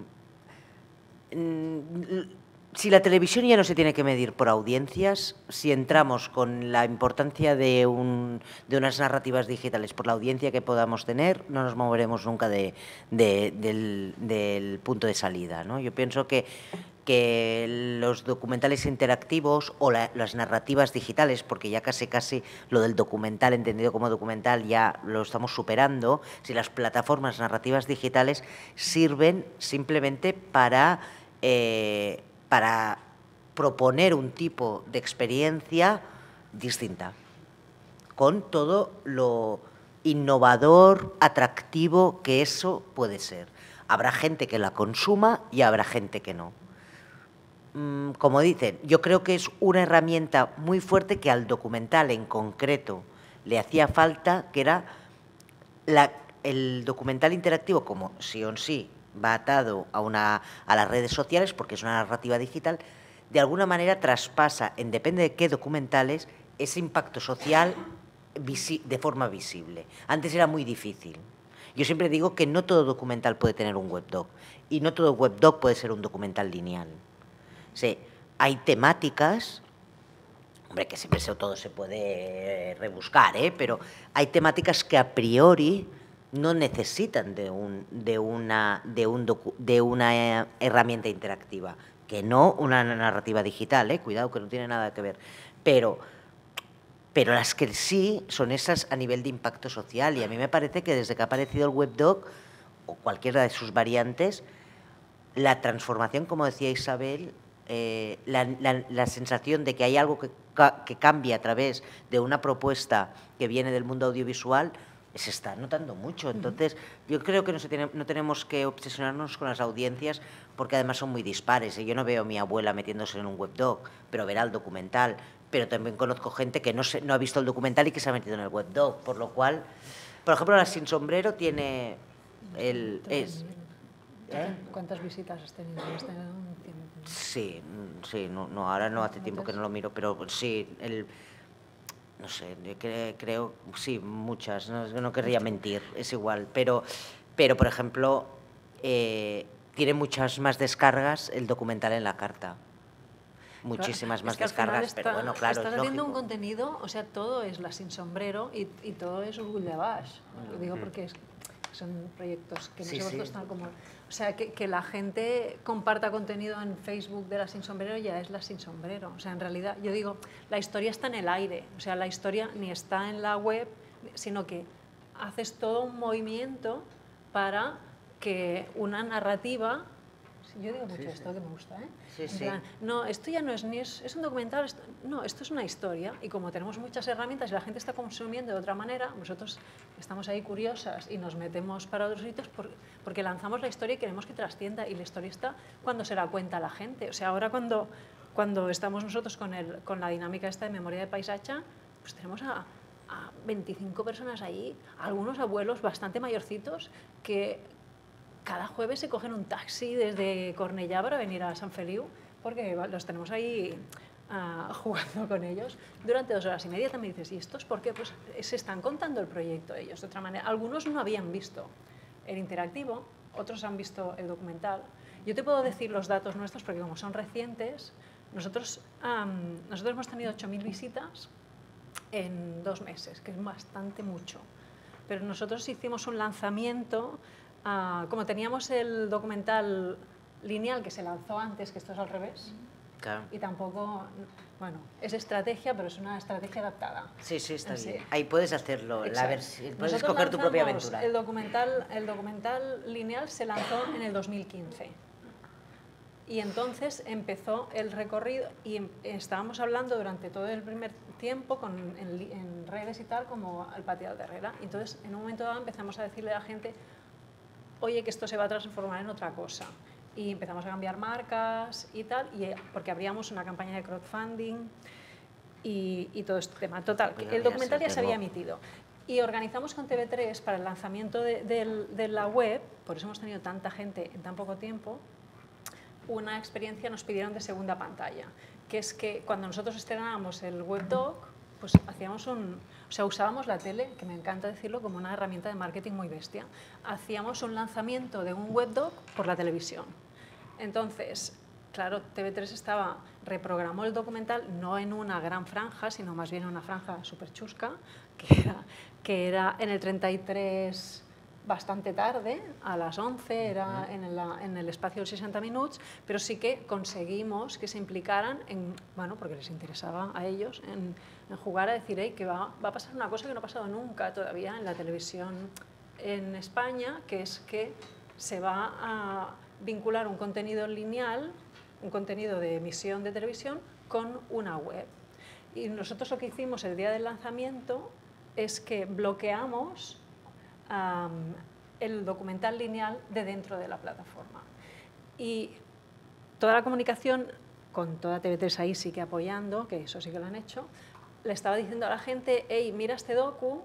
mmm, si la televisión ya no se tiene que medir por audiencias, si entramos con la importancia de, un, de unas narrativas digitales por la audiencia que podamos tener, no nos moveremos nunca de, de, del, del punto de salida, ¿no? Yo pienso que, que los documentales interactivos o la, las narrativas digitales, porque ya casi casi lo del documental, entendido como documental, ya lo estamos superando, si las plataformas narrativas digitales sirven simplemente para... Eh, para proponer un tipo de experiencia distinta, con todo lo innovador, atractivo que eso puede ser. Habrá gente que la consuma y habrá gente que no. Como dicen, yo creo que es una herramienta muy fuerte que al documental en concreto le hacía falta, que era la, el documental interactivo, como sí o sí va atado a, una, a las redes sociales, porque es una narrativa digital, de alguna manera traspasa, en depende de qué documentales, ese impacto social de forma visible. Antes era muy difícil. Yo siempre digo que no todo documental puede tener un webdoc y no todo webdoc puede ser un documental lineal. Sí, hay temáticas, hombre, que siempre todo se puede rebuscar, ¿eh? Pero hay temáticas que a priori no necesitan de, un, de, una, de, un docu, de una herramienta interactiva, que no una narrativa digital, ¿eh? Cuidado que no tiene nada que ver, pero, pero las que sí son esas a nivel de impacto social, y a mí me parece que desde que ha aparecido el webdoc, o cualquiera de sus variantes, la transformación, como decía Isabel, eh, la, la, la sensación de que hay algo que, que cambia a través de una propuesta que viene del mundo audiovisual, se está notando mucho. Entonces, yo creo que no, se tiene, no tenemos que obsesionarnos con las audiencias, porque además son muy dispares. Yo no veo a mi abuela metiéndose en un webdoc, pero verá el documental. Pero también conozco gente que no, se, no ha visto el documental y que se ha metido en el webdoc. Por lo cual, por ejemplo, la Sin Sombrero tiene el... Es, ¿eh? ¿Cuántas visitas has tenido en este tiempo? Sí, sí, no, no, ahora no hace tiempo que no lo miro, pero sí, el... No sé, yo cre, creo, sí, muchas, no, no querría mentir, es igual, pero, pero por ejemplo, eh, tiene muchas más descargas el documental en la carta. Muchísimas claro, más es que descargas, está, pero bueno, claro, estás es haciendo lógico. un contenido, o sea, todo es la Sin Sombrero y, y todo es Orgull de Baix. Lo digo porque es, son proyectos que sí, nosotros sí. están como... O sea, que, que la gente comparta contenido en Facebook de la Sin Sombrero ya es la Sin Sombrero. O sea, en realidad, yo digo, la historia está en el aire. O sea, la historia ni está en la web, sino que haces todo un movimiento para que una narrativa... Yo digo mucho Sí, sí. esto que me gusta, ¿eh? Sí, En sí. plan, no, esto ya no es ni es, es un documental, esto- no, esto es una historia y como tenemos muchas herramientas y la gente está consumiendo de otra manera, nosotros estamos ahí curiosas y nos metemos para otros sitios por- porque lanzamos la historia y queremos que trascienda y la historia está cuando se la cuenta la gente. O sea, ahora cuando, cuando estamos nosotros con, el, con la dinámica esta de memoria de paisaje, pues tenemos a, a veinticinco personas ahí, algunos abuelos bastante mayorcitos que cada jueves se cogen un taxi desde Cornellá para venir a San Feliu, porque los tenemos ahí uh, jugando con ellos durante dos horas y media. También dices, ¿y estos por qué? Pues se están contando el proyecto ellos de otra manera. Algunos no habían visto el interactivo, otros han visto el documental. Yo te puedo decir los datos nuestros porque como son recientes, nosotros, um, nosotros hemos tenido ocho mil visitas en dos meses, que es bastante mucho. Pero nosotros hicimos un lanzamiento... Uh, como teníamos el documental lineal que se lanzó antes, que esto es al revés, Claro. y tampoco, bueno, es estrategia, pero es una estrategia adaptada. Sí, sí, está Sí. bien. Ahí puedes hacerlo, la Exacto. versión, puedes Nosotros escoger tu propia lanzamos aventura. El documental, el documental lineal se lanzó en el dos mil quince. Y entonces empezó el recorrido y em- estábamos hablando durante todo el primer tiempo con, en, li- en redes y tal, como el Patio de Herrera. Y entonces, en un momento dado, empezamos a decirle a la gente, oye, que esto se va a transformar en otra cosa. Y empezamos a cambiar marcas y tal, y, porque abríamos una campaña de crowdfunding y, y todo este tema. Total, Voy a el mirar documental si ya se había tengo- emitido. Y organizamos con T V tres para el lanzamiento de, del- de la web, por eso hemos tenido tanta gente en tan poco tiempo, una experiencia nos pidieron de segunda pantalla, que es que cuando nosotros estrenábamos el webdoc, pues hacíamos un, o sea, usábamos la tele, que me encanta decirlo, como una herramienta de marketing muy bestia. Hacíamos un lanzamiento de un webdoc por la televisión. Entonces, claro, T V tres estaba, reprogramó el documental no en una gran franja, sino más bien en una franja súper chusca, que era, que era en el treinta y tres bastante tarde, a las once, era en el, en el espacio de sesenta minutos, pero sí que conseguimos que se implicaran en, bueno, porque les interesaba a ellos, en, en jugar a decir, hey, que va, va a pasar una cosa que no ha pasado nunca todavía en la televisión en España, que es que se va a vincular un contenido lineal, un contenido de emisión de televisión, con una web. Y nosotros lo que hicimos el día del lanzamiento es que bloqueamos Um, el documental lineal de dentro de la plataforma. Y toda la comunicación, con toda T V tres ahí sí que apoyando, que eso sí que lo han hecho, le estaba diciendo a la gente, hey, mira este docu,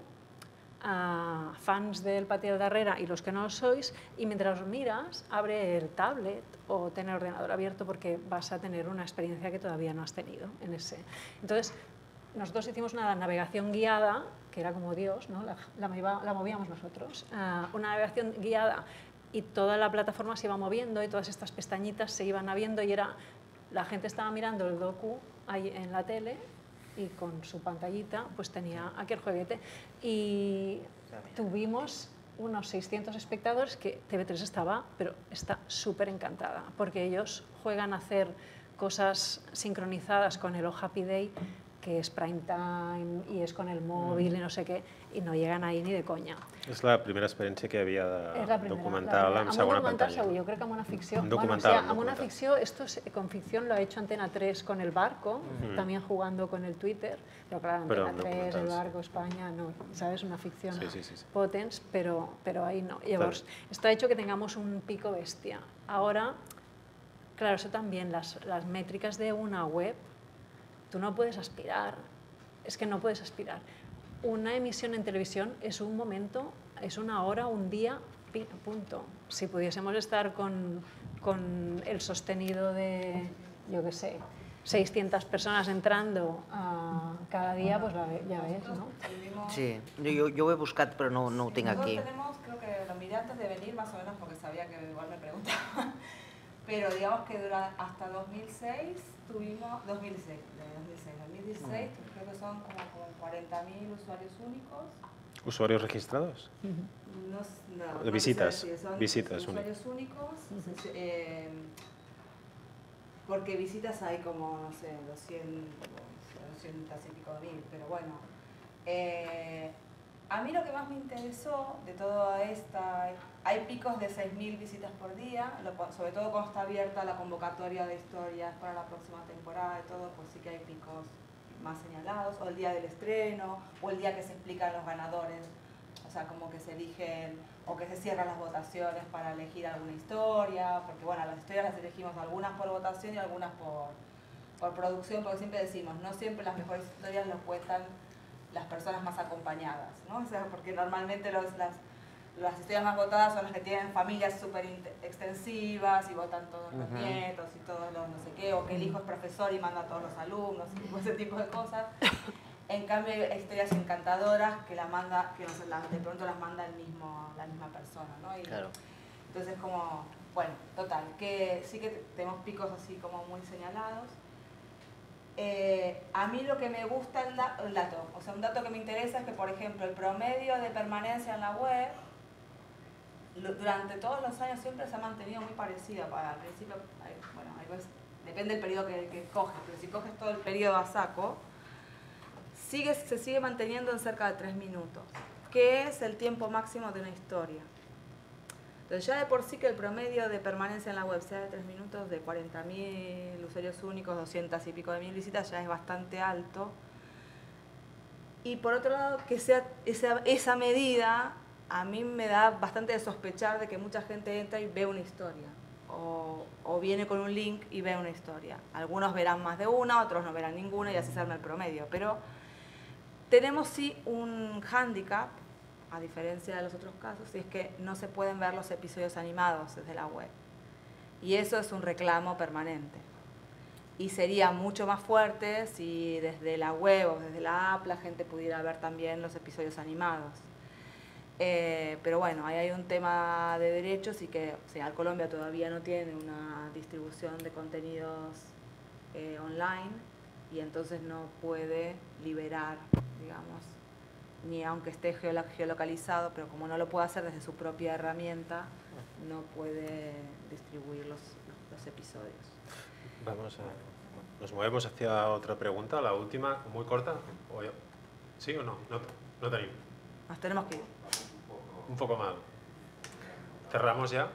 a fans del Patio de Herrera y los que no lo sois, y mientras los miras, abre el tablet o ten el ordenador abierto porque vas a tener una experiencia que todavía no has tenido en ese. Entonces, nosotros hicimos una navegación guiada, que era como Dios, ¿no? la, la, la movíamos nosotros, uh, una navegación guiada y toda la plataforma se iba moviendo y todas estas pestañitas se iban abriendo y era, la gente estaba mirando el docu ahí en la tele y con su pantallita pues tenía aquel jueguete y tuvimos unos seiscientos espectadores que T V tres estaba, pero está súper encantada porque ellos juegan a hacer cosas sincronizadas con el Oh Happy Day, que es prime time i és con el mòbil i no sé què, i no lleguen ahí ni de conya. És la primera experiència que hi havia de primera, documental en segona pantalla. Segur, yo creo que amb una ficció... Un bueno, documental, o sea, un amb una documental. ficció, esto es, con ficción lo ha hecho Antena tres con El Barco, Ujú. también jugando con el Twitter, pero claro, Pero Antena un tres, El documental, sí. Barco, España, no, ¿sabes? Una ficción Sí, sí, sí, sí. potens, pero, pero ahí no. Llavors, esto ha hecho que tengamos un pico bestia. Ahora, claro, eso también, las, las métricas de una web, tú no puedes aspirar, es que no puedes aspirar. Una emisión en televisión es un momento, es una hora, un día, pi- punto. Si pudiésemos estar con, con el sostenido de, yo qué sé, seiscientas personas entrando uh, cada día, pues la, ve- ya ves, ¿no? Sí, yo, yo, yo ho he buscat però no, no ho tinc Nosotros aquí. tenemos, creo que lo miré antes de venir más o menos porque sabía que igual me preguntaban, pero digamos que dura, hasta dos mil seis tuvimos, dos mil seis, de dos mil seis, dos mil dieciséis creo que son como, como cuarenta mil usuarios únicos. Usuarios registrados? No, no, De no visitas, sé decir, son visitas usuarios únicos, eh, porque visitas hay como, no sé, doscientas, doscientas y pico mil, pero bueno. Eh, A mí lo que más me interesó de toda esta, hay picos de seis mil visitas por día, sobre todo cuando está abierta la convocatoria de historias para la próxima temporada y todo, pues sí que hay picos más señalados, o el día del estreno, o el día que se explican los ganadores, o sea, como que se eligen, o que se cierran las votaciones para elegir alguna historia, porque bueno, las historias las elegimos algunas por votación y algunas por, por producción, porque siempre decimos, no siempre las mejores historias las cuentan las personas más acompañadas, ¿no? O sea, porque normalmente los, las, las historias más votadas son las que tienen familias súper extensivas y votan todos los uh-huh. nietos y todos los no sé qué, o que el hijo es profesor y manda a todos los alumnos, y ese tipo de cosas. En cambio hay historias encantadoras que, la manda, que nos, la, de pronto las manda el mismo, la misma persona, ¿no? Y, claro. Entonces como, bueno, total, que sí que tenemos picos así como muy señalados. Eh, a mí lo que me gusta el, da el dato, o sea, un dato que me interesa es que, por ejemplo, el promedio de permanencia en la web lo, durante todos los años siempre se ha mantenido muy parecido. Para al principio, hay, bueno, hay veces, depende del periodo que, que coges, pero si coges todo el periodo a saco, sigue, se sigue manteniendo en cerca de tres minutos, que es el tiempo máximo de una historia. Entonces ya de por sí que el promedio de permanencia en la web sea de tres minutos, de cuarenta mil usuarios únicos, doscientas y pico de mil visitas, ya es bastante alto. Y por otro lado, que sea esa, esa medida, a mí me da bastante de sospechar de que mucha gente entra y ve una historia. O, o viene con un link y ve una historia. Algunos verán más de una, otros no verán ninguna y así se arma el promedio. Pero tenemos sí un hándicap, a diferencia de los otros casos, y es que no se pueden ver los episodios animados desde la web. Y eso es un reclamo permanente. Y sería mucho más fuerte si desde la web o desde la app la gente pudiera ver también los episodios animados. Eh, pero bueno, ahí hay un tema de derechos y que o sea, Colombia todavía no tiene una distribución de contenidos eh, online y entonces no puede liberar, digamos, ni aunque esté geolocalizado, pero como no lo puede hacer desde su propia herramienta, no puede distribuir los, los episodios. Vamos a, nos movemos hacia otra pregunta, la última, muy corta. ¿O yo? ¿Sí o no? No, no tenemos. Nos tenemos que ir. Un poco mal. ¿Cerramos ya?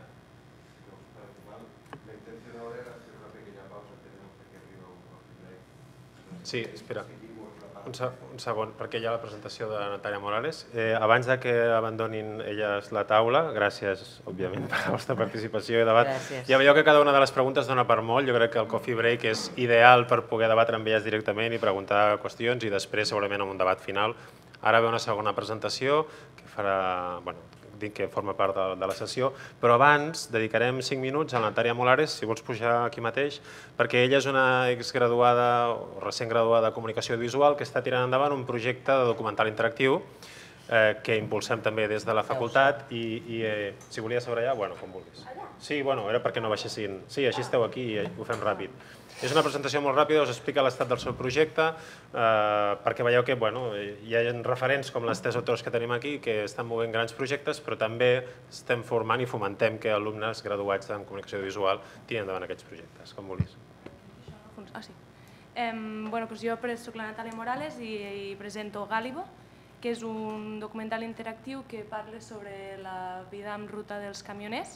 Sí, espera. Un, se un segon, perquè hi ha la presentació de Natàlia Morales. Eh, abans de que abandonin elles la taula, gràcies, òbviament, per la vostra participació i debat. Gràcies. Ja veieu que cada una de les preguntes dona per molt. Jo crec que el coffee break és ideal per poder debatre amb elles directament i preguntar qüestions i després, segurament, amb un debat final. Ara ve una segona presentació que farà, bueno, dic que forma part de, de la sessió, però abans dedicarem cinc minuts a la Natàlia Morales, si vols pujar aquí mateix, perquè ella és una exgraduada o recent graduada de comunicació visual que està tirant endavant un projecte de documental interactiu eh, que impulsem també des de la facultat i, i eh, si volies sobre allà, bueno, com vulguis. Sí, bueno, era perquè no baixessin. Sí, així esteu aquí i ho fem ràpid. És una presentació molt ràpida, us explica l'estat del seu projecte, eh, perquè veieu que bueno, hi ha referents com les tres autors que tenim aquí que estan movent grans projectes, però també estem formant i fomentem que alumnes graduats en comunicació visual tiren endavant aquests projectes, com vulguis. Ah, sí. Eh, bueno, doncs jo soc la Natàlia Morales i, i presento Gálibo, que és un documental interactiu que parla sobre la vida en ruta dels camioners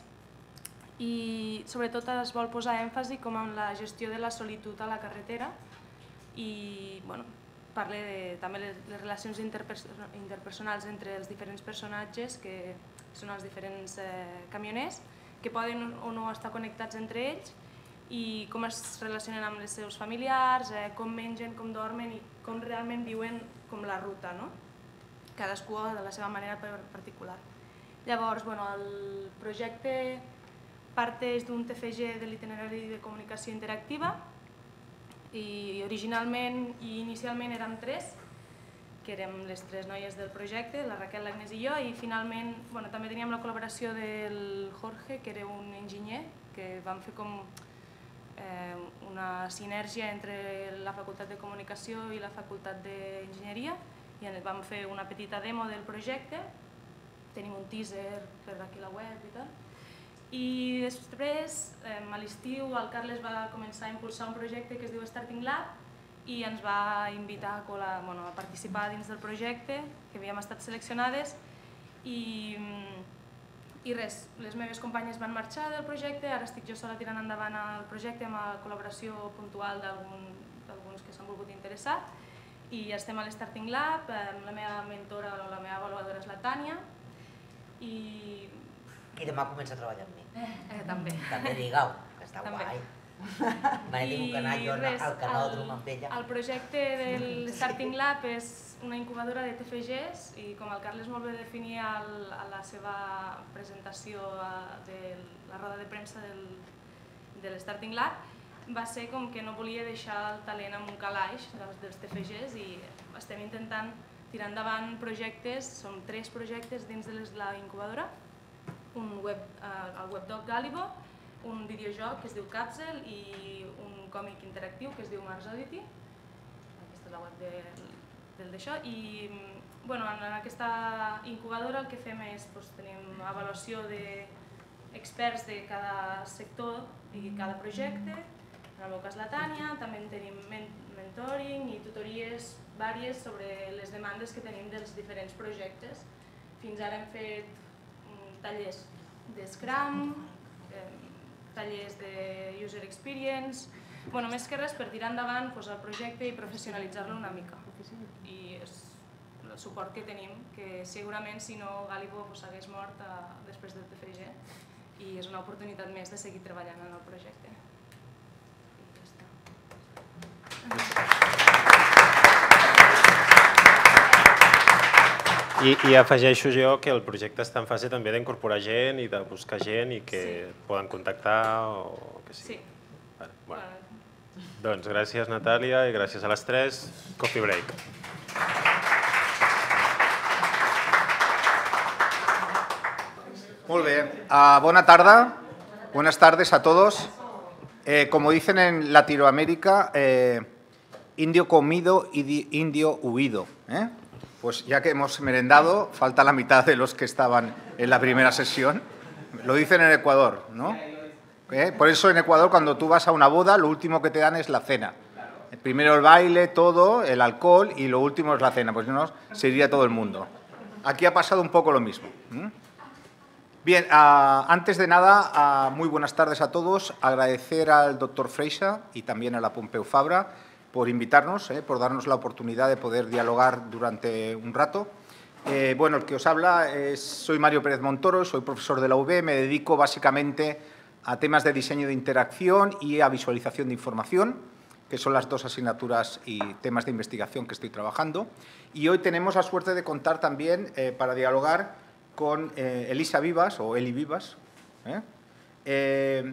i sobretot es vol posar èmfasi com en la gestió de la solitud a la carretera i bueno, parla de, també les, les relacions interperso interpersonals entre els diferents personatges que són els diferents eh, camioners que poden o no estar connectats entre ells i com es relacionen amb els seus familiars, eh, com mengen, com dormen i com realment viuen com la ruta, no? Cadascú de la seva manera particular. Llavors, bueno, el projecte parteix d'un T F G de l'itinerari de comunicació interactiva i originalment i inicialment érem tres, que érem les tres noies del projecte, la Raquel, l'Agnès i jo, i finalment bueno, també teníem la col·laboració del Jorge, que era un enginyer, que vam fer com eh, una sinergia entre la Facultat de Comunicació i la Facultat d'Enginyeria i vam fer una petita demo del projecte, tenim un teaser per aquí a la web i tal. I després, a l'estiu, el Carles va començar a impulsar un projecte que es diu Starting Lab i ens va invitar a, bueno, a participar dins del projecte, que havíem estat seleccionades, i, i res, les meves companyes van marxar del projecte, ara estic jo sola tirant endavant el projecte amb la col·laboració puntual d'alguns que s'han volgut interessar, i estem a l'Starting Lab, la meva mentora o la meva avaluadora és la Tània, i... I demà comença a treballar amb mi. Eh, també. També digueu, que està guai. M'he tingut que anar jo al canòdrom amb ella. El projecte del Starting Lab és una incubadora de T F Gs i com el Carles molt bé definia a la seva presentació de la roda de premsa de l'Starting Lab, va ser com que no volia deixar el talent en un calaix dels T F Gs i estem intentant tirar endavant projectes, són tres projectes dins de la incubadora, un web, el webdoc Galibo, un videojoc que es diu Capsel i un còmic interactiu que es diu Mars Oddity. Aquesta és la web del d'això. I en aquesta incubadora el que fem és tenim avaluació d'experts de cada sector i cada projecte. En el meu cas la Tània, també tenim mentoring i tutories vàries sobre les demandes que tenim dels diferents projectes. Fins ara hem fet tallers de Scrum, tallers de User Experience, més que res per tirar endavant el projecte i professionalitzar-lo una mica. I és el suport que tenim, que segurament si no Galibo s'hagués mort després del T F G i és una oportunitat més de seguir treballant en el projecte. I afegeixo jo que el projecte està en fase també d'incorporar gent i de buscar gent i que poden contactar o que sigui. Doncs gràcies Natàlia i gràcies a les tres. Coffee break. Muy bien. Uh, buena tarde. Buenas tardes a todos. Eh, como dicen en Latinoamérica, eh, indio comido y indio huido. ¿eh? Pues ya que hemos merendado, falta la mitad de los que estaban en la primera sesión. Lo dicen en Ecuador, ¿no? ¿Eh? Por eso en Ecuador cuando tú vas a una boda, lo último que te dan es la cena. Primero el baile, todo, el alcohol y lo último es la cena, pues si no, se iría todo el mundo. Aquí ha pasado un poco lo mismo. ¿Mm? Bien, uh, antes de nada, uh, muy buenas tardes a todos. Agradecer al doctor Freixa y también a la Pompeu Fabra por invitarnos, eh, por darnos la oportunidad de poder dialogar durante un rato. Eh, bueno, el que os habla es, soy Mario Pérez Montoro, soy profesor de la U B, me dedico básicamente a temas de diseño de interacción y a visualización de información, que son las dos asignaturas y temas de investigación que estoy trabajando. Y hoy tenemos la suerte de contar también eh, para dialogar con eh, Elisa Vivas, o Eli Vivas. ¿eh? Eh,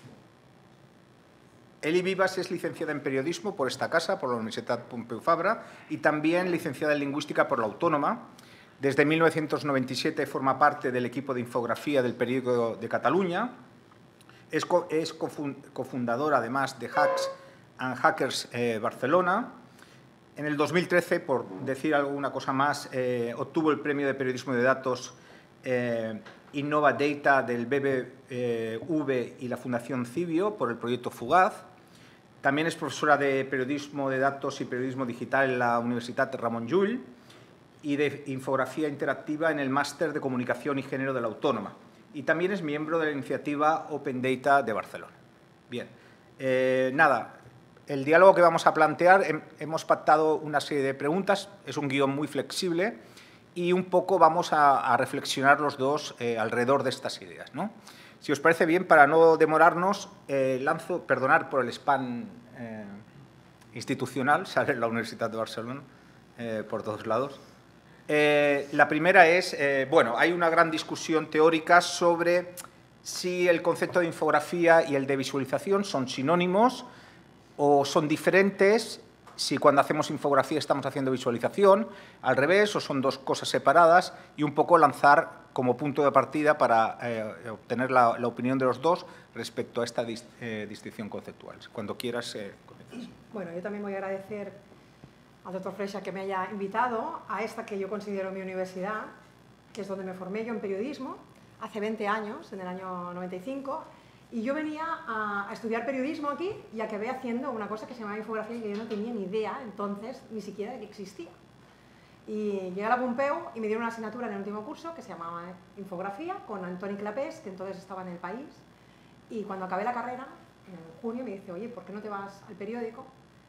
Eli Vivas es licenciada en periodismo por esta casa, por la Universitat Pompeu Fabra, y también licenciada en lingüística por la Autónoma. Desde mil novecientos noventa y siete forma parte del equipo de infografía del Periódico de Cataluña. Es, co es cofundadora, además, de Hacks and Hackers eh, Barcelona. En el dos mil trece, por decir alguna cosa más, eh, obtuvo el premio de periodismo de datos eh, Innova Data del B B V y la Fundación Cibio por el proyecto Fugaz. También es profesora de periodismo de datos y periodismo digital en la Universitat Ramon Llull y de infografía interactiva en el Máster de Comunicación y Género de la Autónoma. Y también es miembro de la iniciativa Open Data de Barcelona. Bien, eh, nada, el diálogo que vamos a plantear, hem, hemos pactado una serie de preguntas, es un guión muy flexible y un poco vamos a, a reflexionar los dos eh, alrededor de estas ideas, ¿no? Si os parece bien, para no demorarnos, eh, lanzo, perdonar por el spam eh, institucional, sale en la Universitat de Barcelona eh, por todos lados. Eh, la primera es, eh, bueno, hay una gran discusión teórica sobre si el concepto de infografía y el de visualización son sinónimos o son diferentes, si cuando hacemos infografía estamos haciendo visualización, al revés, o son dos cosas separadas, y un poco lanzar como punto de partida para eh, obtener la, la opinión de los dos respecto a esta dis, eh, distinción conceptual. Cuando quieras, eh, Bueno, yo también voy a agradecer al doctor Freixa que me haya invitado a esta que yo considero mi universidad, que es donde me formé yo en periodismo, hace veinte años, en el año noventa y cinco, Y yo venía a, a estudiar periodismo aquí y acabé haciendo una cosa que se llamaba infografía que yo no tenía ni idea entonces ni siquiera de que existía. Y llegué a la Pompeu y me dieron una asignatura en el último curso que se llamaba Infografía con Antoni Clapés, que entonces estaba en El País. Y cuando acabé la carrera, en junio, me dice, oye, ¿por qué no te vas al periódico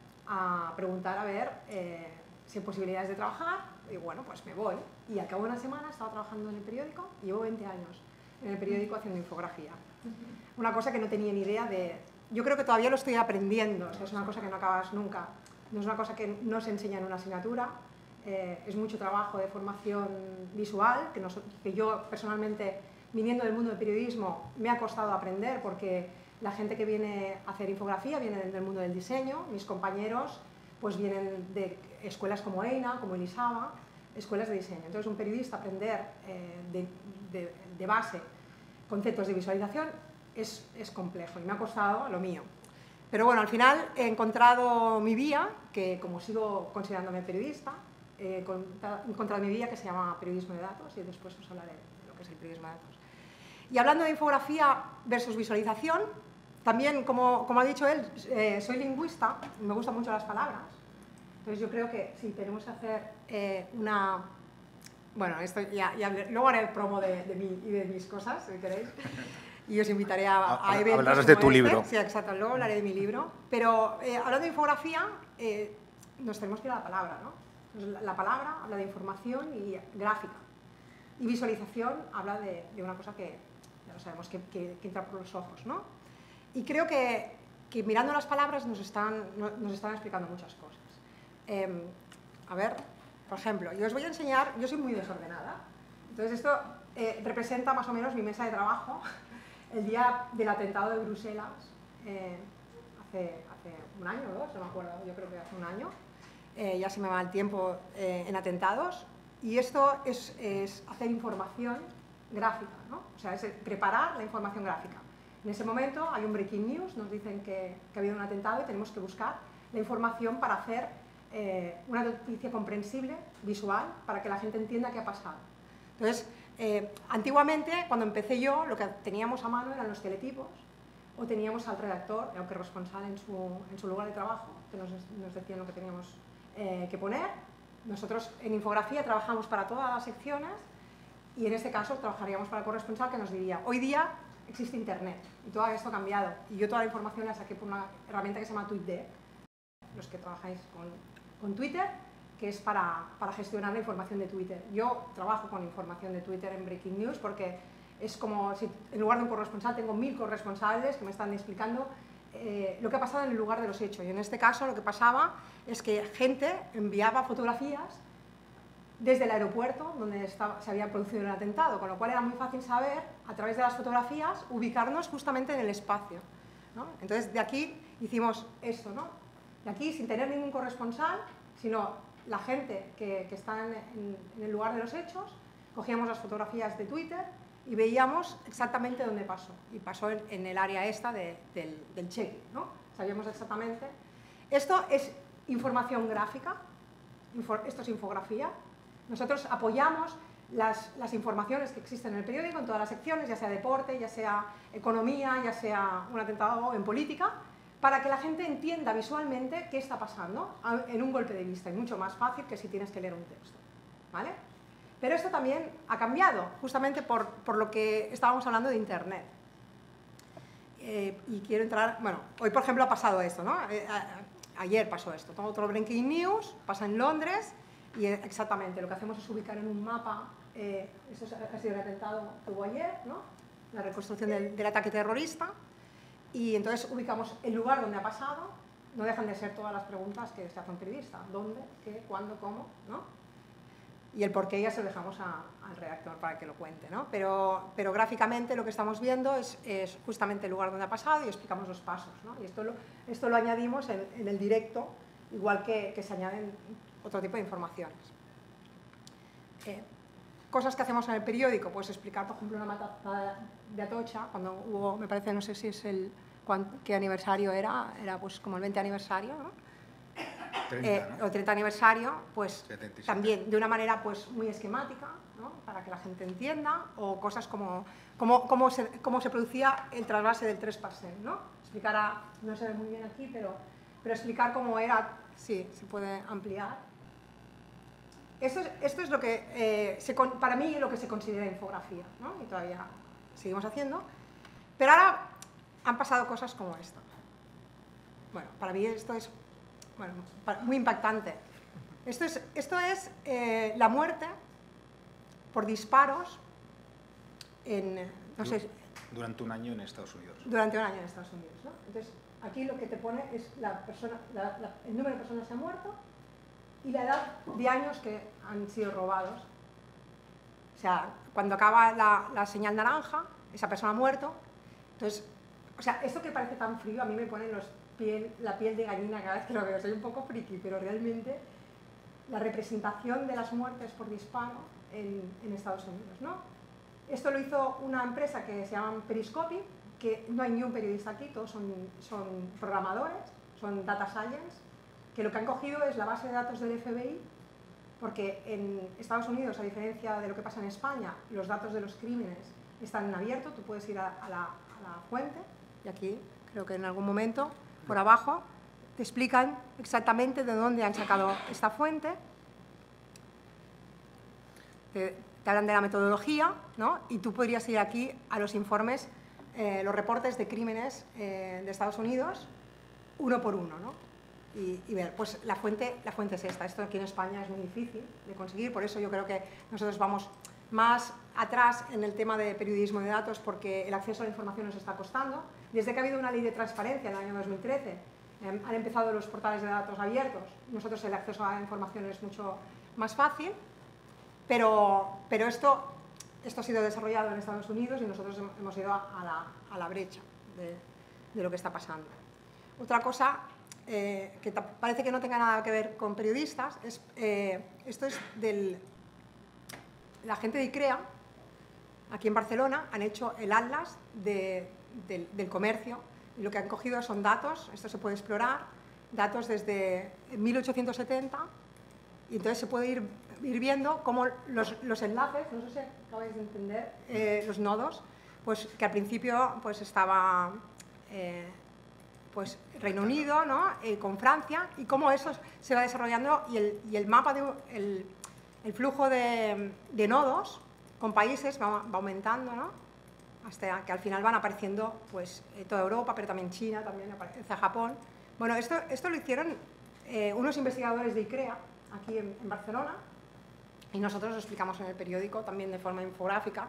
a preguntar a ver eh, si hay posibilidades de trabajar? Y bueno, pues me voy. Y al cabo de una semana estaba trabajando en el periódico y llevo veinte años en el periódico haciendo infografía. Una cosa que no tenía ni idea de... Yo creo que todavía lo estoy aprendiendo, o sea, es una cosa que no acabas nunca. No es una cosa que no se enseña en una asignatura. Eh, es mucho trabajo de formación visual, que, nos, que yo personalmente, viniendo del mundo del periodismo, me ha costado aprender porque la gente que viene a hacer infografía viene del mundo del diseño, mis compañeros pues vienen de escuelas como EINA, como Elisaba, escuelas de diseño. Entonces un periodista aprender eh, de, de, de base conceptos de visualización es, es complejo y me ha costado lo mío. Pero bueno, al final he encontrado mi vía, que como sigo considerándome periodista, he encontrado mi vía que se llama periodismo de datos y después os hablaré de lo que es el periodismo de datos. Y hablando de infografía versus visualización, también, como, como ha dicho él, eh, soy lingüista, me gustan mucho las palabras, entonces yo creo que si tenemos que hacer eh, una... Bueno, esto ya, ya, luego haré el promo de, de mí y de mis cosas, si queréis, y os invitaré a, a eventos. Hablarás de tu este. libro. Sí, exacto, luego hablaré de mi libro, pero eh, hablando de infografía, eh, nos tenemos que ir a la palabra, ¿no? La palabra habla de información y gráfica. Y visualización habla de, de una cosa que ya lo sabemos, que, que, que entra por los ojos, ¿no? Y creo que, que mirando las palabras nos están, nos están explicando muchas cosas. Eh, a ver, por ejemplo, yo os voy a enseñar, yo soy muy desordenada, entonces esto eh, representa más o menos mi mesa de trabajo el día del atentado de Bruselas, eh, hace, hace un año o dos, no me acuerdo, yo creo que hace un año. Eh, ya se me va el tiempo eh, en atentados, y esto es, es hacer información gráfica, ¿no? O sea, es preparar la información gráfica. En ese momento hay un breaking news, nos dicen que, que ha habido un atentado y tenemos que buscar la información para hacer eh, una noticia comprensible, visual, para que la gente entienda qué ha pasado. Entonces, eh, antiguamente, cuando empecé yo, lo que teníamos a mano eran los teletipos, o teníamos al redactor, el corresponsal en su, en su lugar de trabajo, que nos, nos decían lo que teníamos Eh, que poner. Nosotros en infografía trabajamos para todas las secciones y en este caso trabajaríamos para el corresponsal que nos diría, hoy día existe internet y todo esto ha cambiado y yo toda la información la saqué por una herramienta que se llama TweetDeck, los que trabajáis con, con Twitter, que es para, para gestionar la información de Twitter. Yo trabajo con información de Twitter en Breaking News porque es como si en lugar de un corresponsal tengo mil corresponsales que me están explicando Eh, lo que ha pasado en el lugar de los hechos. Y en este caso lo que pasaba es que gente enviaba fotografías desde el aeropuerto donde estaba, se había producido el atentado, con lo cual era muy fácil saber, a través de las fotografías, ubicarnos justamente en el espacio, ¿no? Entonces de aquí hicimos esto, ¿no? De aquí, sin tener ningún corresponsal, sino la gente que, que está en, en, en el lugar de los hechos, cogíamos las fotografías de Twitter y veíamos exactamente dónde pasó. Y pasó en, en el área esta de, del, del cheque, ¿no? Sabíamos exactamente. Esto es información gráfica, infor, esto es infografía. Nosotros apoyamos las, las informaciones que existen en el periódico, en todas las secciones, ya sea deporte, ya sea economía, ya sea un atentado en política, para que la gente entienda visualmente qué está pasando en un golpe de vista, y mucho más fácil que si tienes que leer un texto, ¿vale? Pero esto también ha cambiado, justamente por, por lo que estábamos hablando de Internet. Eh, y quiero entrar, bueno, hoy por ejemplo ha pasado esto, ¿no? Eh, a, ayer pasó esto, todo otro breaking news, pasa en Londres, y exactamente lo que hacemos es ubicar en un mapa, eh, esto ha sido el atentado que hubo ayer, ¿no? La reconstrucción del, del ataque terrorista, y entonces ubicamos el lugar donde ha pasado, no dejan de ser todas las preguntas que se hace un periodista, ¿dónde, qué, cuándo, cómo?, ¿no? Y el porqué ya se lo dejamos a, al redactor para que lo cuente, ¿no? Pero, pero gráficamente lo que estamos viendo es, es justamente el lugar donde ha pasado y explicamos los pasos, ¿no? Y esto lo, esto lo añadimos en, en el directo, igual que, que se añaden otro tipo de informaciones. Eh, cosas que hacemos en el periódico, pues explicar, por ejemplo, una matanza de Atocha, cuando hubo, me parece, no sé si es el, qué aniversario era, era pues como el veinte aniversario, ¿no? treinta, eh, ¿no? o treinta aniversario, pues setenta y siete. también de una manera pues muy esquemática, ¿no? Para que la gente entienda, o cosas como cómo, cómo, se, cómo se producía el trasvase del tres parcent, ¿no? Explicar, a, no se ve muy bien aquí, pero, pero explicar cómo era, sí, se puede ampliar. Esto es, esto es lo que, eh, se, para mí, lo que se considera infografía, ¿no? Y todavía seguimos haciendo. Pero ahora han pasado cosas como esta. Bueno, para mí esto es bueno, muy impactante. Esto es, esto es eh, la muerte por disparos en, no sé... Durante un año en Estados Unidos. Durante un año en Estados Unidos, ¿no? Entonces, aquí lo que te pone es la persona, la, la, el número de personas que han muerto y la edad de años que han sido robados. O sea, cuando acaba la, la señal naranja, esa persona ha muerto. Entonces, o sea, esto que parece tan frío, a mí me pone los piel, la piel de gallina cada vez que lo veo. Soy un poco friki, pero realmente la representación de las muertes por disparo en, en Estados Unidos, ¿no? Esto lo hizo una empresa que se llama Periscope, que no hay ni un periodista aquí, todos son, son programadores, son data science, que lo que han cogido es la base de datos del F B I, porque en Estados Unidos, a diferencia de lo que pasa en España, los datos de los crímenes están en abierto, tú puedes ir a, a, la, a la fuente, y aquí creo que en algún momento, por abajo, te explican exactamente de dónde han sacado esta fuente, te, te hablan de la metodología, ¿no? Y tú podrías ir aquí a los informes, eh, los reportes de crímenes eh, de Estados Unidos, uno por uno, ¿no? Y, y ver, pues la fuente, la fuente es esta. Esto aquí en España es muy difícil de conseguir, por eso yo creo que nosotros vamos más atrás en el tema de periodismo de datos, porque el acceso a la información nos está costando. Desde que ha habido una ley de transparencia en el año dos mil trece, eh, han empezado los portales de datos abiertos. Nosotros el acceso a la información es mucho más fácil, pero, pero esto, esto ha sido desarrollado en Estados Unidos y nosotros hemos ido a la, a la brecha de, de lo que está pasando. Otra cosa eh, que parece que no tenga nada que ver con periodistas, es, eh, esto es del... La gente de ICREA, aquí en Barcelona, han hecho el atlas de, de, del comercio, y lo que han cogido son datos, esto se puede explorar, datos desde mil ochocientos setenta, y entonces se puede ir, ir viendo cómo los, los enlaces, no sé si acabáis de entender, eh, los nodos, pues que al principio pues estaba eh, pues Reino Unido, ¿no? eh, con Francia, y cómo eso se va desarrollando, y el, y el mapa de... El, El flujo de, de nodos con países va, va aumentando, ¿no? Hasta que al final van apareciendo pues, eh, toda Europa, pero también China, también aparece Japón. Bueno, esto, esto lo hicieron eh, unos investigadores de ICREA aquí en, en Barcelona, y nosotros lo explicamos en el periódico también de forma infográfica.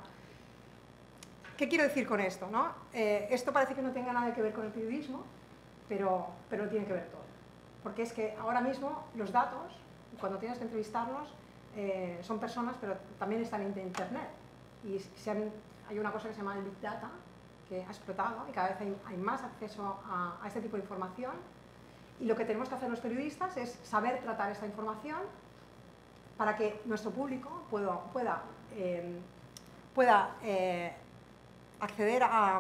¿Qué quiero decir con esto, no? Eh, esto parece que no tenga nada que ver con el periodismo, pero, pero tiene que ver todo. Porque es que ahora mismo los datos, cuando tienes que entrevistarlos, Eh, son personas, pero también están en Internet. Y se han, hay una cosa que se llama el Big Data, que ha explotado y cada vez hay, hay más acceso a, a este tipo de información. Y lo que tenemos que hacer los periodistas es saber tratar esta información para que nuestro público pueda, pueda, eh, pueda eh, acceder a...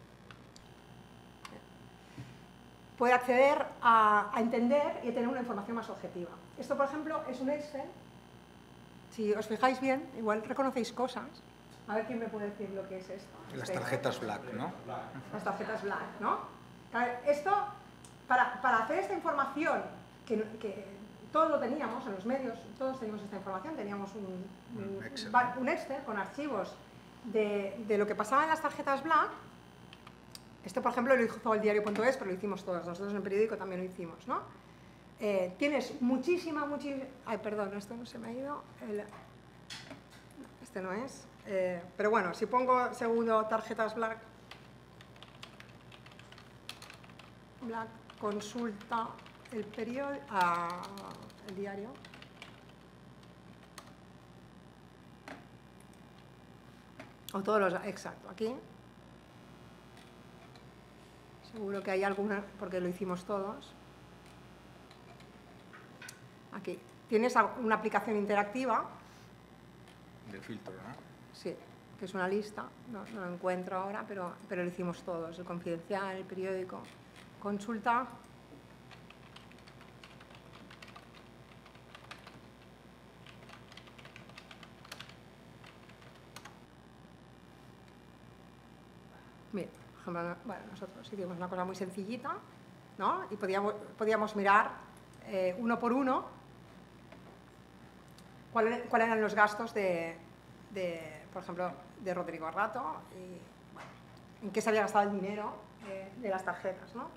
puede acceder a, a entender y a tener una información más objetiva. Esto, por ejemplo, es un Excel. Si os fijáis bien, igual reconocéis cosas. A ver quién me puede decir lo que es esto. Las tarjetas Black, ¿no? Las tarjetas Black, ¿no? Esto, para, para hacer esta información, que, que todos lo teníamos en los medios, todos teníamos esta información, teníamos un, un, un, Excel. un Excel con archivos de, de lo que pasaba en las tarjetas Black. Esto, por ejemplo, lo hizo el diario punto es, pero lo hicimos todos. Nosotros en el periódico también lo hicimos, ¿no? Eh, tienes muchísima, muchísima... Ay, perdón, esto no se me ha ido. El... Este no es. Eh, pero bueno, si pongo segundo tarjetas Black, Black consulta el periódico, ah, el diario. O todos los... Exacto, aquí. Seguro que hay alguna, porque lo hicimos todos. Aquí. Tienes una aplicación interactiva. De filtro, ¿no? Sí, que es una lista. No, no lo encuentro ahora, pero, pero lo hicimos todos. El Confidencial, el periódico. Consulta. Mira, por ejemplo, bueno, nosotros hicimos una cosa muy sencillita, ¿no? Y podíamos, podíamos mirar eh, uno por uno cuáles cuál eran los gastos de, de, por ejemplo, de Rodrigo Rato y bueno, en qué se había gastado el dinero eh, de las tarjetas, ¿no?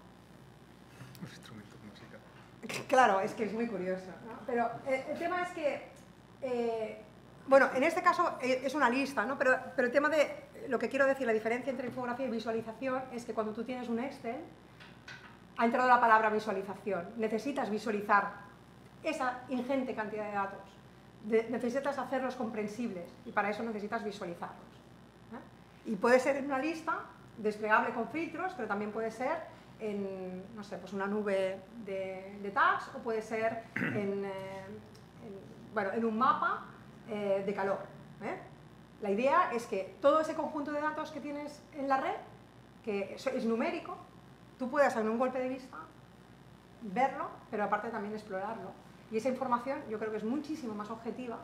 Los instrumentos musicales. Claro, es que es muy curioso, ¿no? Pero eh, el tema es que, eh, bueno, en este caso eh, es una lista, ¿no? Pero, pero el tema de, lo que quiero decir, la diferencia entre infografía y visualización es que cuando tú tienes un Excel, ha entrado la palabra visualización. Necesitas visualizar esa ingente cantidad de datos. De, necesitas hacerlos comprensibles y para eso necesitas visualizarlos, ¿eh? Y puede ser en una lista desplegable con filtros, pero también puede ser en, no sé, pues una nube de, de tags o puede ser en, eh, en, bueno, en un mapa eh, de calor, ¿eh? La idea es que todo ese conjunto de datos que tienes en la red, que es, es numérico, tú puedas en un golpe de vista verlo, pero aparte también explorarlo. Y esa información yo creo que es muchísimo más objetiva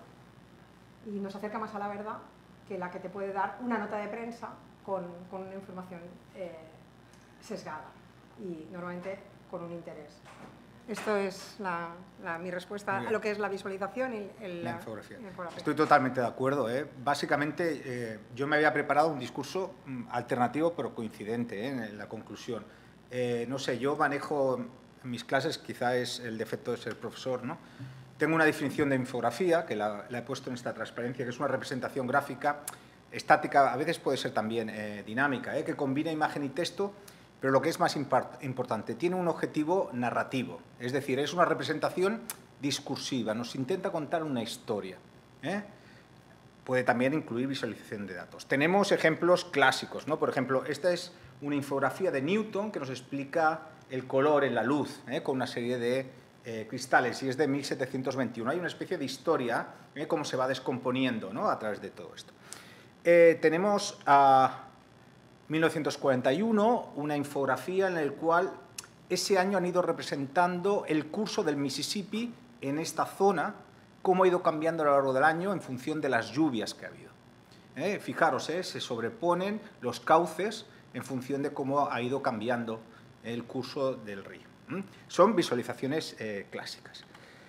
y nos acerca más a la verdad que la que te puede dar una nota de prensa con, con una información eh, sesgada y normalmente con un interés. Esto es la, la, mi respuesta a lo que es la visualización y el, la infografía. La infografía. Estoy totalmente de acuerdo, ¿eh? Básicamente, eh, yo me había preparado un discurso mm, alternativo pero coincidente, ¿eh? En la conclusión. Eh, no sé, yo manejo en mis clases, quizá es el defecto de ser profesor, ¿no? Tengo una definición de infografía, que la, la he puesto en esta transparencia, que es una representación gráfica estática, a veces puede ser también eh, dinámica, ¿eh? Que combina imagen y texto, pero lo que es más importante, tiene un objetivo narrativo, es decir, es una representación discursiva, nos intenta contar una historia, ¿eh? Puede también incluir visualización de datos. Tenemos ejemplos clásicos, ¿no? Por ejemplo, esta es una infografía de Newton que nos explica el color en la luz, ¿eh? Con una serie de eh, cristales, y es de mil setecientos veintiuno. Hay una especie de historia, ¿eh? Cómo se va descomponiendo, ¿no? A través de todo esto. Eh, tenemos a mil novecientos cuarenta y uno, una infografía en la cual ese año han ido representando el curso del Mississippi en esta zona, cómo ha ido cambiando a lo largo del año en función de las lluvias que ha habido. ¿Eh? Fijaros, ¿eh? Se sobreponen los cauces en función de cómo ha ido cambiando el curso del río. ¿Mm? Son visualizaciones eh, clásicas.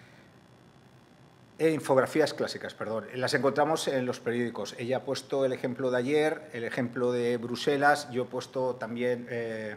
Eh, infografías clásicas, perdón. Las encontramos en los periódicos. Ella ha puesto el ejemplo de ayer, el ejemplo de Bruselas. Yo he puesto también eh,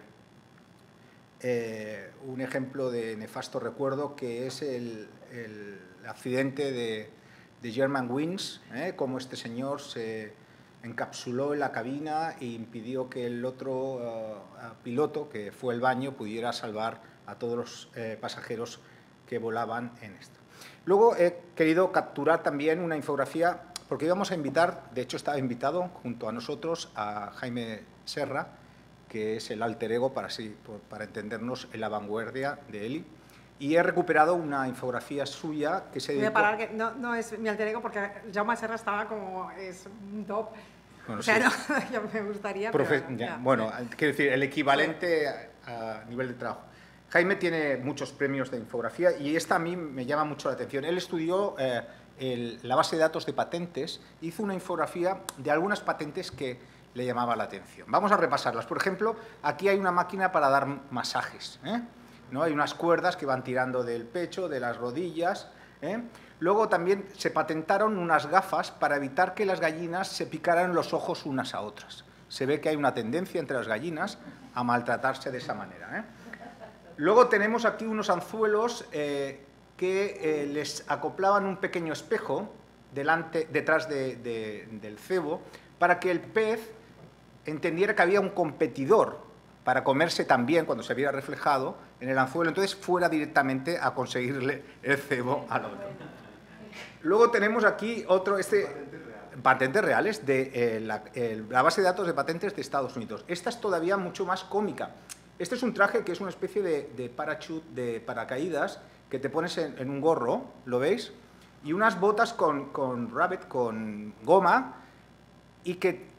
eh, un ejemplo de nefasto recuerdo, que es el, el accidente de, de Germanwings, ¿eh? Cómo este señor se encapsuló en la cabina e impidió que el otro uh, piloto, que fue al baño, pudiera salvar a todos los eh, pasajeros que volaban en esto. Luego he querido capturar también una infografía, porque íbamos a invitar, de hecho estaba invitado junto a nosotros, a Jaime Serra, que es el alter ego, para, sí, para entendernos, en la vanguardia de Eli. Y he recuperado una infografía suya que se dedicó... Voy a parar, que no, no es mi alter ego, porque Jaume Serra estaba como, es un top. Bueno, o sea, sí. no, yo me gustaría, Profe pero... ya, Ya. Bueno, quiero decir, el equivalente a, a nivel de trabajo. Jaime tiene muchos premios de infografía y esta a mí me llama mucho la atención. Él estudió eh, el, la base de datos de patentes, hizo una infografía de algunas patentes que le llamaba la atención. Vamos a repasarlas. Por ejemplo, aquí hay una máquina para dar masajes, ¿eh? ¿No? Hay unas cuerdas que van tirando del pecho, de las rodillas, ¿eh? Luego también se patentaron unas gafas para evitar que las gallinas se picaran los ojos unas a otras. Se ve que hay una tendencia entre las gallinas a maltratarse de esa manera, ¿eh? Luego tenemos aquí unos anzuelos eh, que eh, les acoplaban un pequeño espejo delante, detrás de, de, del cebo, para que el pez entendiera que había un competidor para comerse también, cuando se viera reflejado en el anzuelo, entonces fuera directamente a conseguirle el cebo al otro. Luego tenemos aquí otro, este, patentes reales de eh, la, eh, la base de datos de patentes de Estados Unidos. Esta es todavía mucho más cómica. Este es un traje que es una especie de, de parachute, de paracaídas, que te pones en, en un gorro, ¿lo veis? Y unas botas con, con rabbit, con goma, y que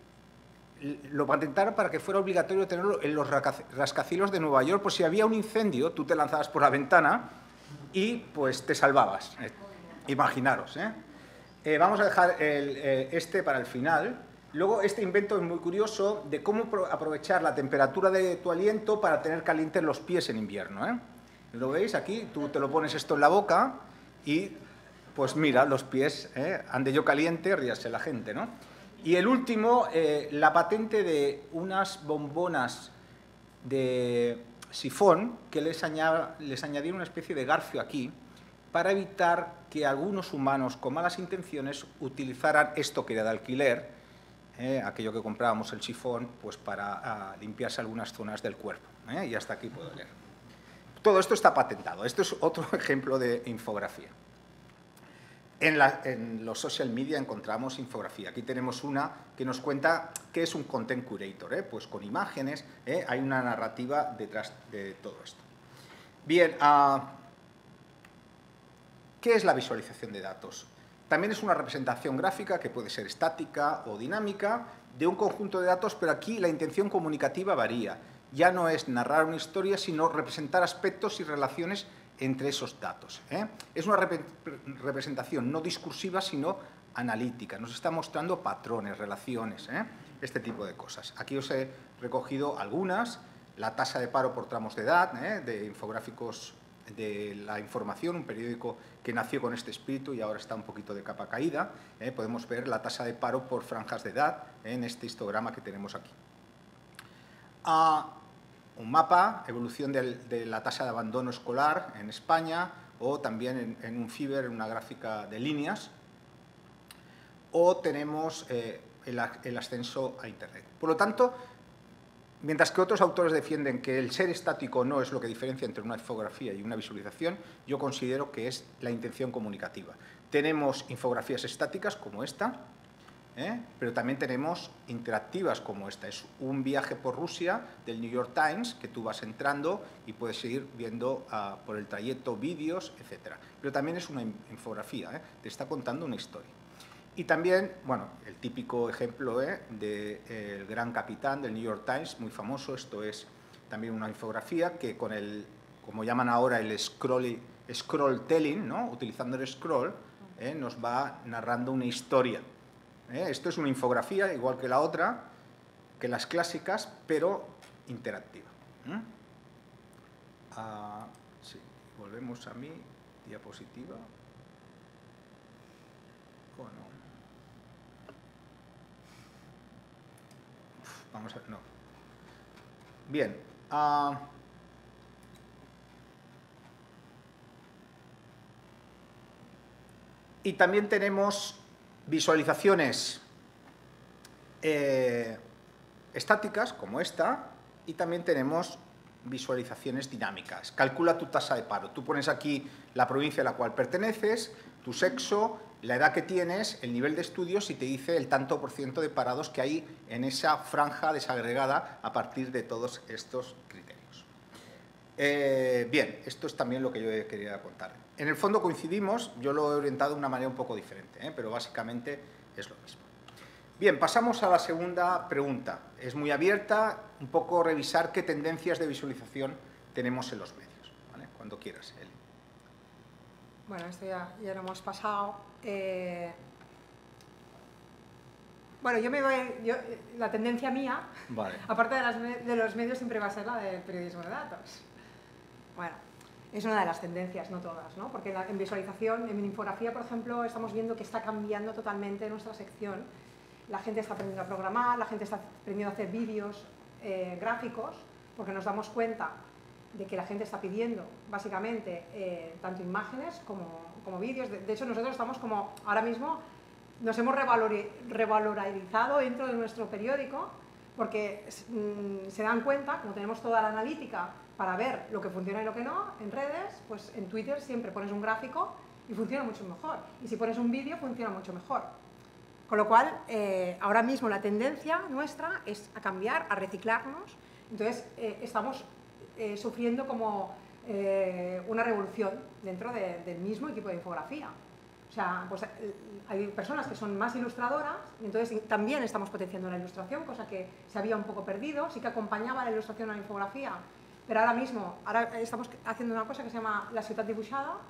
lo patentaron para que fuera obligatorio tenerlo en los rascacielos de Nueva York, por si había un incendio, tú te lanzabas por la ventana y pues te salvabas. Imaginaros, ¿eh? Eh, vamos a dejar el, eh, este para el final. Luego, este invento es muy curioso de cómo aprovechar la temperatura de tu aliento para tener calientes los pies en invierno, ¿eh? ¿Lo veis aquí? Tú te lo pones esto en la boca y, pues mira, los pies, ¿eh? Ande yo caliente, ríase la gente, ¿no? Y el último, eh, la patente de unas bombonas de sifón que les, añad, les añadieron una especie de garfio aquí para evitar que algunos humanos con malas intenciones utilizaran esto que era de alquiler, eh, aquello que comprábamos el sifón, pues para uh, limpiarse algunas zonas del cuerpo. ¿eh? Y hasta aquí puedo leer. Todo esto está patentado. Esto es otro ejemplo de infografía. En, la, en los social media encontramos infografía. Aquí tenemos una que nos cuenta qué es un content curator, ¿eh? Pues con imágenes, ¿eh? Hay una narrativa detrás de todo esto. Bien, uh, ¿qué es la visualización de datos? También es una representación gráfica que puede ser estática o dinámica de un conjunto de datos, pero aquí la intención comunicativa varía. Ya no es narrar una historia, sino representar aspectos y relaciones entre esos datos. ¿eh? Es una rep representación no discursiva, sino analítica. Nos está mostrando patrones, relaciones, ¿eh? este tipo de cosas. Aquí os he recogido algunas. La tasa de paro por tramos de edad, ¿eh? de infográficos de la información, un periódico que nació con este espíritu y ahora está un poquito de capa caída. ¿eh? Podemos ver la tasa de paro por franjas de edad ¿eh? en este histograma que tenemos aquí. Ah, un mapa, evolución de, de la tasa de abandono escolar en España, o también en, en un Fiverr, en una gráfica de líneas, o tenemos eh, el, el ascenso a Internet. Por lo tanto, mientras que otros autores defienden que el ser estático no es lo que diferencia entre una infografía y una visualización, yo considero que es la intención comunicativa. Tenemos infografías estáticas como esta, ¿eh? pero también tenemos interactivas como esta. Es un viaje por Rusia del New York Times que tú vas entrando y puedes seguir viendo uh, por el trayecto vídeos, etcétera. Pero también es una infografía, ¿eh? te está contando una historia. Y también, bueno, el típico ejemplo ¿eh? del de, eh, Gran Capitán del New York Times, muy famoso. Esto es también una infografía que con el, como llaman ahora, el scroll, scroll telling, ¿no? utilizando el scroll, ¿eh? nos va narrando una historia. ¿eh? Esto es una infografía, igual que la otra, que las clásicas, pero interactiva. ¿eh? Ah, sí, volvemos a mi diapositiva. ¿O no? Vamos a ver, no. Bien. Uh, y también tenemos visualizaciones eh, estáticas, como esta, y también tenemos visualizaciones dinámicas. Calcula tu tasa de paro. Tú pones aquí la provincia a la cual perteneces, tu sexo, la edad que tienes, el nivel de estudios y te dice el tanto por ciento de parados que hay en esa franja desagregada a partir de todos estos criterios. Eh, bien, esto es también lo que yo quería contar. En el fondo coincidimos, yo lo he orientado de una manera un poco diferente, ¿eh? pero básicamente es lo mismo. Bien, pasamos a la segunda pregunta. Es muy abierta, un poco revisar qué tendencias de visualización tenemos en los medios. ¿vale? Cuando quieras, Eli. Bueno, esto ya, ya lo hemos pasado. Eh, bueno, yo me voy, yo, la tendencia mía, vale. aparte de, las, de los medios, siempre va a ser la del periodismo de datos. Bueno, es una de las tendencias, no todas, ¿no? Porque en visualización, en infografía, por ejemplo, estamos viendo que está cambiando totalmente nuestra sección. La gente está aprendiendo a programar, la gente está aprendiendo a hacer vídeos eh, gráficos, porque nos damos cuenta de que la gente está pidiendo, básicamente, eh, tanto imágenes como, como vídeos. De, de hecho, nosotros estamos como, ahora mismo, nos hemos revalori, revalorizado dentro de nuestro periódico, porque mmm, se dan cuenta, como tenemos toda la analítica para ver lo que funciona y lo que no, en redes, pues en Twitter siempre pones un gráfico y funciona mucho mejor. Y si pones un vídeo, funciona mucho mejor. Con lo cual, eh, ahora mismo la tendencia nuestra es a cambiar, a reciclarnos. Entonces, eh, estamos eh, sufriendo como eh, una revolución dentro de, del mismo equipo de infografía. O sea, pues, eh, hay personas que son más ilustradoras, y entonces también estamos potenciando la ilustración, cosa que se había un poco perdido. Sí que acompañaba la ilustración a la infografía, pero ahora mismo ahora estamos haciendo una cosa que se llama la ciudad dibujada,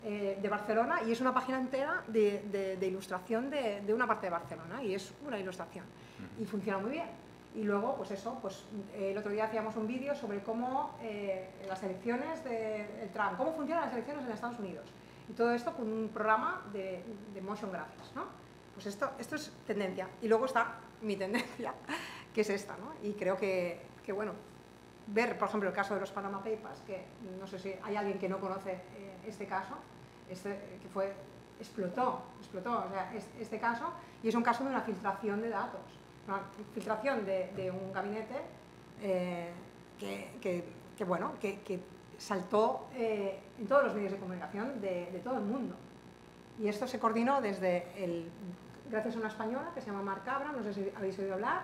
eh, de Barcelona y es una página entera de, de, de ilustración de, de una parte de Barcelona y es una ilustración y funciona muy bien. Y luego, pues eso, pues eh, el otro día hacíamos un vídeo sobre cómo eh, las elecciones de Trump, cómo funcionan las elecciones en Estados Unidos. Y todo esto con un programa de, de motion graphics, ¿no? Pues esto, esto es tendencia. Y luego está mi tendencia, que es esta, ¿no? Y creo que, que, bueno, ver, por ejemplo, el caso de los Panama Papers, que no sé si hay alguien que no conoce eh, este caso, este, que fue, explotó, explotó, o sea, es, este caso, y es un caso de una filtración de datos. Una filtración de, de un gabinete eh, que, que, que, bueno, que, que saltó eh, en todos los medios de comunicación de, de todo el mundo. Y esto se coordinó desde el, gracias a una española que se llama Mar Cabra, no sé si habéis oído hablar,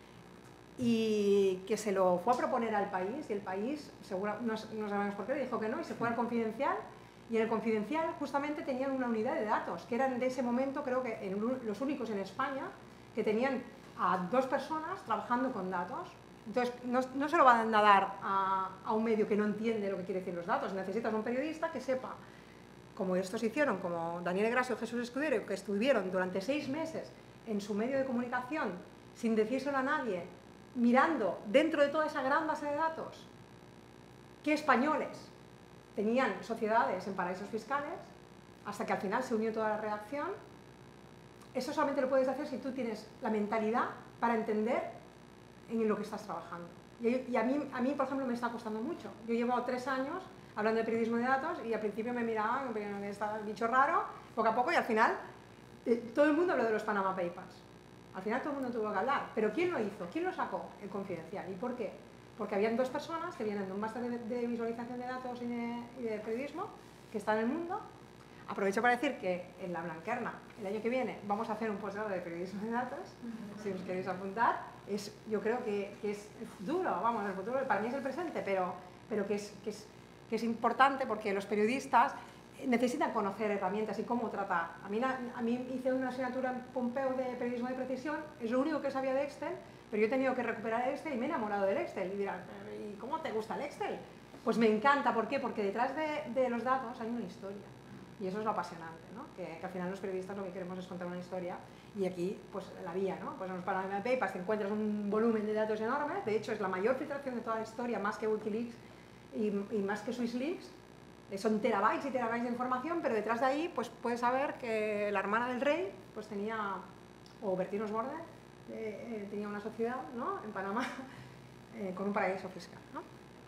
y que se lo fue a proponer al país, y el país, seguro, no, no sabemos por qué, dijo que no, y se fue al Confidencial, y en el Confidencial justamente tenían una unidad de datos, que eran de ese momento, creo que en, los únicos en España, que tenían a dos personas trabajando con datos. Entonces, no, no se lo van a dar a, a un medio que no entiende lo que quiere decir los datos. Necesitas un periodista que sepa, como estos hicieron, como Daniel Grassi o Jesús Escudero, que estuvieron durante seis meses en su medio de comunicación, sin decírselo a nadie, mirando dentro de toda esa gran base de datos, qué españoles tenían sociedades en paraísos fiscales, hasta que al final se unió toda la redacción. Eso solamente lo puedes hacer si tú tienes la mentalidad para entender en lo que estás trabajando. Y, y a, mí, a mí, por ejemplo, me está costando mucho. Yo llevo tres años hablando de periodismo de datos y al principio me miraban, me estaba el bicho raro, poco a poco, y al final eh, todo el mundo habló de los Panama Papers. Al final todo el mundo tuvo que hablar. ¿Pero quién lo hizo? ¿Quién lo sacó? El Confidencial. ¿Y por qué? Porque habían dos personas que vienen de un máster de, de visualización de datos y de, y de periodismo, que están en el mundo. Aprovecho para decir que en la Blanquerna, el año que viene, vamos a hacer un posgrado de periodismo de datos, si os queréis apuntar. Es, yo creo que, que es el futuro, vamos, el futuro para mí es el presente, pero, pero que, es, que, es, que es importante porque los periodistas necesitan conocer herramientas y cómo tratar. A mí, a mí hice una asignatura en Pompeu de periodismo de precisión, es lo único que sabía de Excel, pero yo he tenido que recuperar el Excel y me he enamorado del Excel. Y dirán, ¿y cómo te gusta el Excel? Pues me encanta, ¿por qué? Porque detrás de, de los datos hay una historia. Y eso es lo apasionante, ¿no? Que, que al final los periodistas lo que queremos es contar una historia y aquí, pues la vía, ¿no? Pues en los Panama Papers te encuentras un volumen de datos enorme, de hecho es la mayor filtración de toda la historia, más que Wikileaks y, y más que SwissLeaks, son terabytes y terabytes de información, pero detrás de ahí pues puedes saber que la hermana del rey pues tenía, o Bertín Osborne, eh, eh, tenía una sociedad, ¿no? En Panamá eh, con un paraíso fiscal, ¿no?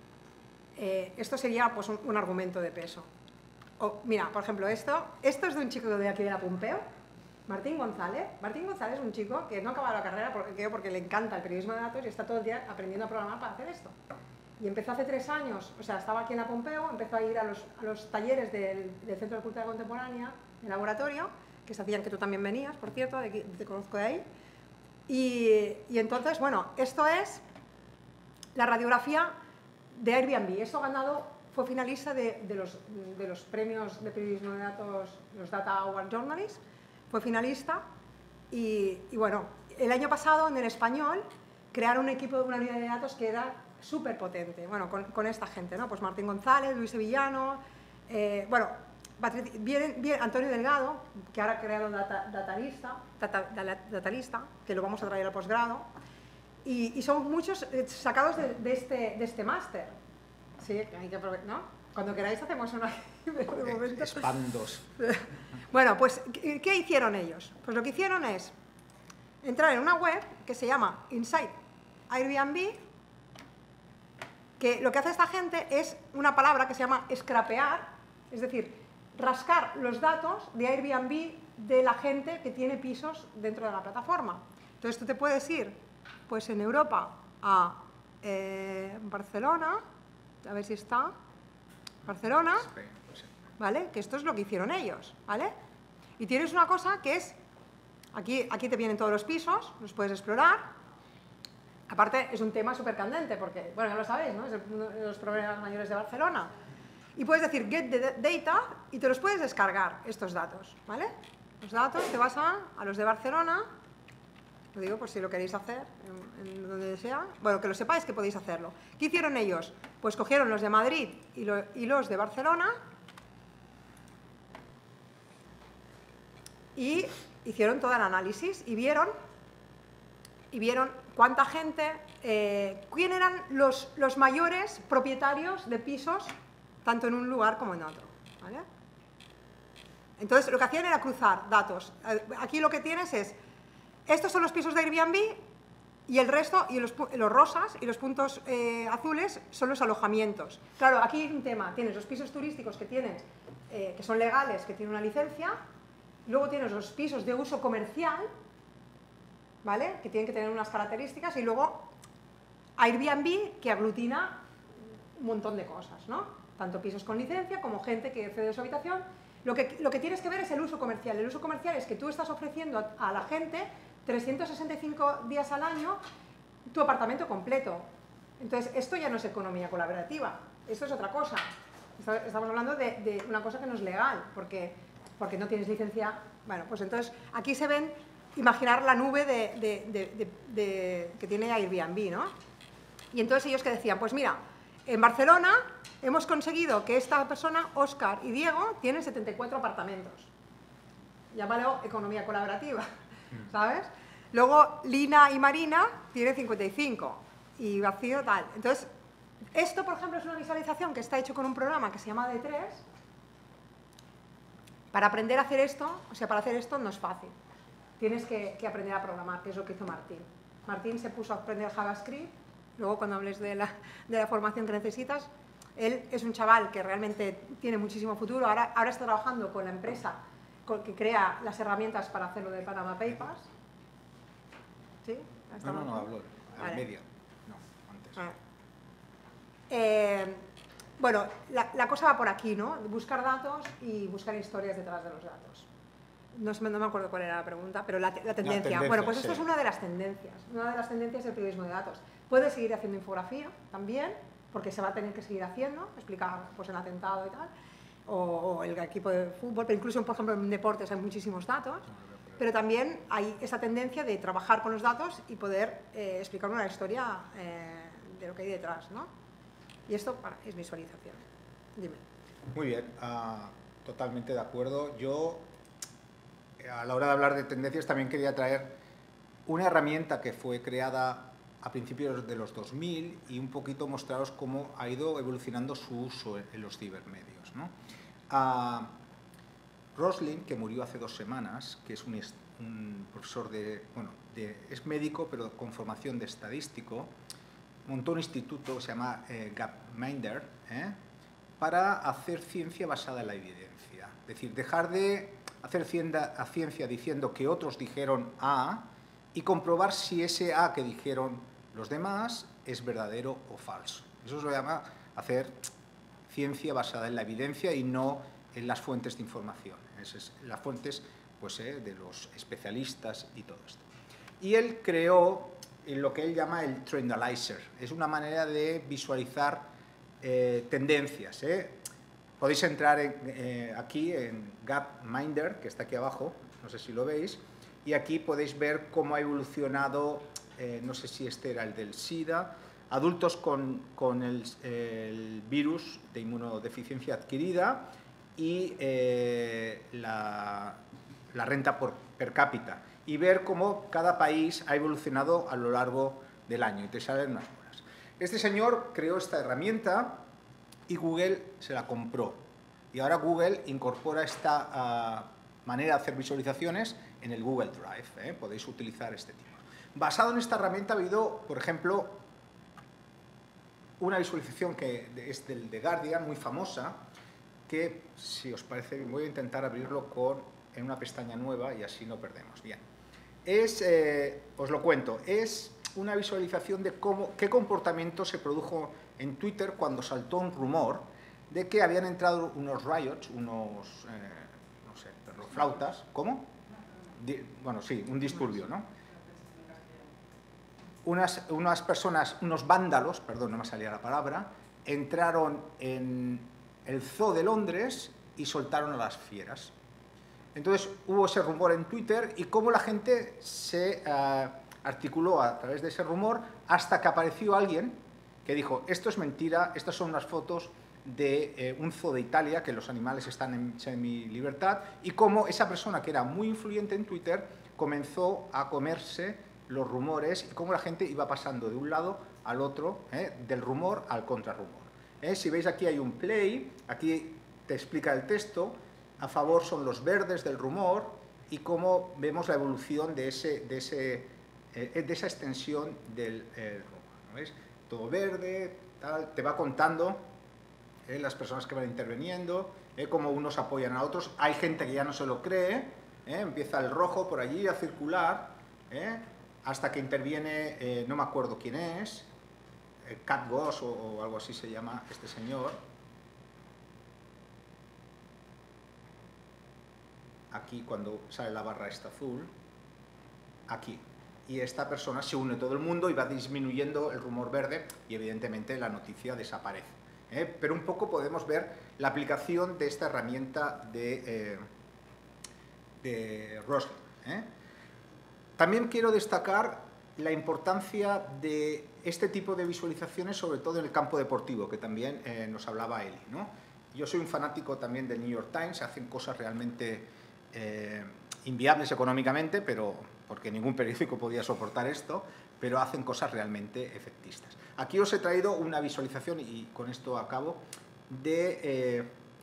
Eh, esto sería pues un, un argumento de peso. Oh, mira, por ejemplo, esto, esto es de un chico de aquí de la Pompeu, Martín González. Martín González es un chico que no acaba la carrera porque, porque le encanta el periodismo de datos y está todo el día aprendiendo a programar para hacer esto. Y empezó hace tres años, o sea, estaba aquí en la Pompeu, empezó a ir a los, a los talleres del, del Centro de Cultura Contemporánea, del laboratorio, que se hacían, que tú también venías, por cierto, de, te conozco de ahí. Y, y entonces, bueno, esto es la radiografía de Airbnb. Esto ha ganado... Fue finalista de, de, los, de los premios de periodismo de datos, los Data Award Journalists, fue finalista y, y bueno, el año pasado en el español crearon un equipo de una unidad de datos que era súper potente, bueno, con, con esta gente, ¿no? Pues Martín González, Luis Sevillano, eh, bueno, viene, viene Antonio Delgado, que ahora ha creado Data, Datalista, Data, Datalista, que lo vamos a traer al posgrado, y, y son muchos sacados de, de este, de este máster. Sí, hay que aprovechar, ¿no? Cuando queráis hacemos una... Expandos. Bueno, pues, ¿qué hicieron ellos? Pues lo que hicieron es entrar en una web que se llama Inside Airbnb, que lo que hace esta gente es una palabra que se llama scrapear, es decir, rascar los datos de Airbnb de la gente que tiene pisos dentro de la plataforma. Entonces tú te puedes ir, pues en Europa, a eh, Barcelona... A ver si está. Barcelona, ¿vale? Que esto es lo que hicieron ellos, ¿vale? Y tienes una cosa que es, aquí, aquí te vienen todos los pisos, los puedes explorar. Aparte es un tema súper candente porque, bueno, ya lo sabéis, ¿no? Es uno de los problemas mayores de Barcelona. Y puedes decir get the data y te los puedes descargar, estos datos, ¿vale? Los datos, te vas a, a los de Barcelona. Lo digo por si lo queréis hacer, en, en donde sea. Bueno, que lo sepáis que podéis hacerlo. ¿Qué hicieron ellos? Pues cogieron los de Madrid y, lo, y los de Barcelona y hicieron todo el análisis y vieron, y vieron cuánta gente, eh, quién eran los, los mayores propietarios de pisos, tanto en un lugar como en otro. ¿Vale? Entonces, lo que hacían era cruzar datos. Aquí lo que tienes es, estos son los pisos de Airbnb y el resto, y los, los rosas y los puntos eh, azules son los alojamientos. Claro, aquí hay un tema. Tienes los pisos turísticos que, tienes, eh, que son legales, que tienen una licencia. Luego tienes los pisos de uso comercial, ¿vale? Que tienen que tener unas características. Y luego Airbnb, que aglutina un montón de cosas, ¿no? Tanto pisos con licencia como gente que cede su habitación. Lo que, lo que tienes que ver es el uso comercial. El uso comercial es que tú estás ofreciendo a, a la gente trescientos sesenta y cinco días al año tu apartamento completo. Entonces, esto ya no es economía colaborativa, esto es otra cosa. Estamos hablando de, de una cosa que no es legal, porque, porque no tienes licencia. Bueno, pues entonces aquí se ven, imaginar la nube de, de, de, de, de, que tiene Airbnb, ¿no? Y entonces ellos que decían, pues mira, en Barcelona hemos conseguido que esta persona, Óscar y Diego, tienen setenta y cuatro apartamentos. Llámalo economía colaborativa, ¿sabes? Luego Lina y Marina tienen cincuenta y cinco y vacío tal. Entonces, esto, por ejemplo, es una visualización que está hecho con un programa que se llama D tres. Para aprender a hacer esto, o sea, para hacer esto no es fácil. Tienes que, que aprender a programar, que es lo que hizo Martín. Martín se puso a aprender JavaScript. Luego, cuando hables de la, de la formación que necesitas, él es un chaval que realmente tiene muchísimo futuro. Ahora, ahora está trabajando con la empresa con, que crea las herramientas para hacer lo de Panama Papers. ¿Sí? No, no, no, hablo a vale. media. No, antes. Ah. Eh, bueno, la, la cosa va por aquí, ¿no? Buscar datos y buscar historias detrás de los datos. No, no me acuerdo cuál era la pregunta, pero la, la, tendencia. la tendencia. Bueno, pues esto sí. es una de las tendencias. Una de las tendencias del periodismo de datos. Puede seguir haciendo infografía también, porque se va a tener que seguir haciendo, explicar pues, el atentado y tal, o, o el equipo de fútbol, pero incluso, por ejemplo, en deportes hay muchísimos datos, pero también hay esa tendencia de trabajar con los datos y poder eh, explicar una historia eh, de lo que hay detrás, ¿no? Y esto bueno, es visualización. Dime. Muy bien, uh, totalmente de acuerdo. Yo, a la hora de hablar de tendencias, también quería traer una herramienta que fue creada a principios de los dos mil y un poquito mostraros cómo ha ido evolucionando su uso en los cibermedios, ¿no? Uh, Roslin, que murió hace dos semanas, que es un, un profesor de, bueno, de, es médico, pero con formación de estadístico, montó un instituto que se llama eh, Gapminder, ¿eh? para hacer ciencia basada en la evidencia. Es decir, dejar de hacer ciencia, ciencia diciendo que otros dijeron A y comprobar si ese A que dijeron los demás es verdadero o falso. Eso se llama hacer ciencia basada en la evidencia y no en las fuentes de información. Esas, las fuentes pues, eh, de los especialistas y todo esto. Y él creó en lo que él llama el Trendalizer. Es una manera de visualizar eh, tendencias. ¿eh? Podéis entrar en, eh, aquí en Gapminder, que está aquí abajo, no sé si lo veis, y aquí podéis ver cómo ha evolucionado, eh, no sé si este era el del SIDA, adultos con, con el, el virus de inmunodeficiencia adquirida y eh, la, la renta por, per cápita. Y ver cómo cada país ha evolucionado a lo largo del año, y te salen unas cosas. Este señor creó esta herramienta y Google se la compró. Y ahora Google incorpora esta uh, manera de hacer visualizaciones en el Google Drive. ¿eh? Podéis utilizar este tipo. Basado en esta herramienta ha habido, por ejemplo, una visualización que es del The Guardian, muy famosa, que, si os parece, voy a intentar abrirlo con, en una pestaña nueva y así no perdemos. Bien. Es, eh, os lo cuento, es una visualización de cómo, qué comportamiento se produjo en Twitter cuando saltó un rumor de que habían entrado unos riots, unos, eh, no sé, flautas, ¿cómo? Di, bueno, sí, un disturbio, ¿no? Unas, unas personas, unos vándalos, perdón, no me salía la palabra, entraron en el Zoo de Londres y soltaron a las fieras. Entonces hubo ese rumor en Twitter y cómo la gente se uh, articuló a través de ese rumor hasta que apareció alguien que dijo, esto es mentira, estas son unas fotos de eh, un zoo de Italia, que los animales están en semi-libertad, y cómo esa persona que era muy influyente en Twitter comenzó a comerse los rumores y cómo la gente iba pasando de un lado al otro, ¿eh? del rumor al contrarrumor. ¿Eh? Si veis aquí hay un play, aquí te explica el texto, a favor son los verdes del rumor y cómo vemos la evolución de, ese, de, ese, eh, de esa extensión del eh, rumor. ¿Veis? Todo verde, tal, te va contando eh, las personas que van interviniendo, eh, cómo unos apoyan a otros, hay gente que ya no se lo cree, eh, empieza el rojo por allí a circular, eh, hasta que interviene, eh, no me acuerdo quién es, eh, Cat Goss o, o algo así se llama este señor. Aquí cuando sale la barra esta azul, aquí. Y esta persona se une a todo el mundo y va disminuyendo el rumor verde y evidentemente la noticia desaparece. ¿eh? Pero un poco podemos ver la aplicación de esta herramienta de, eh, de Rosling. ¿eh? También quiero destacar la importancia de este tipo de visualizaciones, sobre todo en el campo deportivo, que también eh, nos hablaba Eli, ¿no? Yo soy un fanático también del New York Times, hacen cosas realmente eh, inviables económicamente, pero porque ningún periódico podía soportar esto, pero hacen cosas realmente efectistas. Aquí os he traído una visualización, y con esto acabo, de... Eh,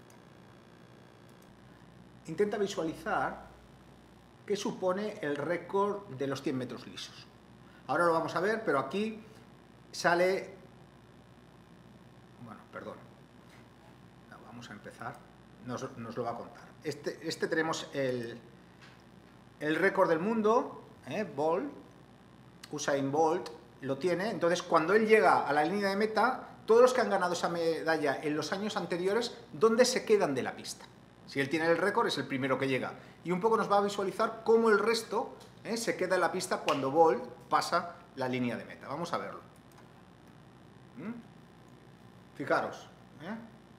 intenta visualizar qué supone el récord de los cien metros lisos. Ahora lo vamos a ver, pero aquí sale... Bueno, perdón. No, vamos a empezar. Nos, nos lo va a contar. Este, este tenemos el, el récord del mundo, ¿eh? Bolt, Usain Bolt, lo tiene. Entonces, cuando él llega a la línea de meta, todos los que han ganado esa medalla en los años anteriores, ¿dónde se quedan de la pista? Si él tiene el récord, es el primero que llega. Y un poco nos va a visualizar cómo el resto ¿eh? se queda en la pista cuando Bolt pasa la línea de meta. Vamos a verlo. ¿Mm? Fijaros. ¿eh?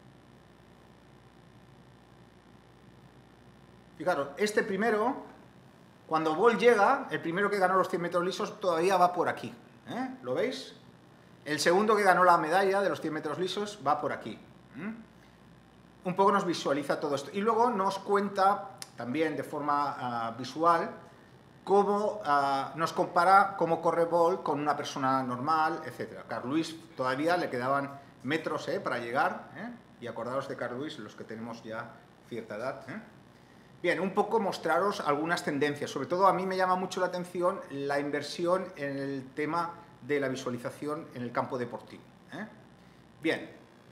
Fijaros, este primero, cuando Bolt llega, el primero que ganó los cien metros lisos todavía va por aquí. ¿eh? ¿Lo veis? El segundo que ganó la medalla de los cien metros lisos va por aquí. ¿Mm? Un poco nos visualiza todo esto. Y luego nos cuenta, también de forma uh, visual, cómo uh, nos compara cómo corre Bolt con una persona normal, etcétera. Carl Lewis todavía le quedaban metros ¿eh? para llegar. ¿eh? Y acordaros de Carl Lewis, los que tenemos ya cierta edad. ¿eh? Bien, un poco mostraros algunas tendencias. Sobre todo a mí me llama mucho la atención la inversión en el tema de la visualización en el campo deportivo. ¿eh? Bien,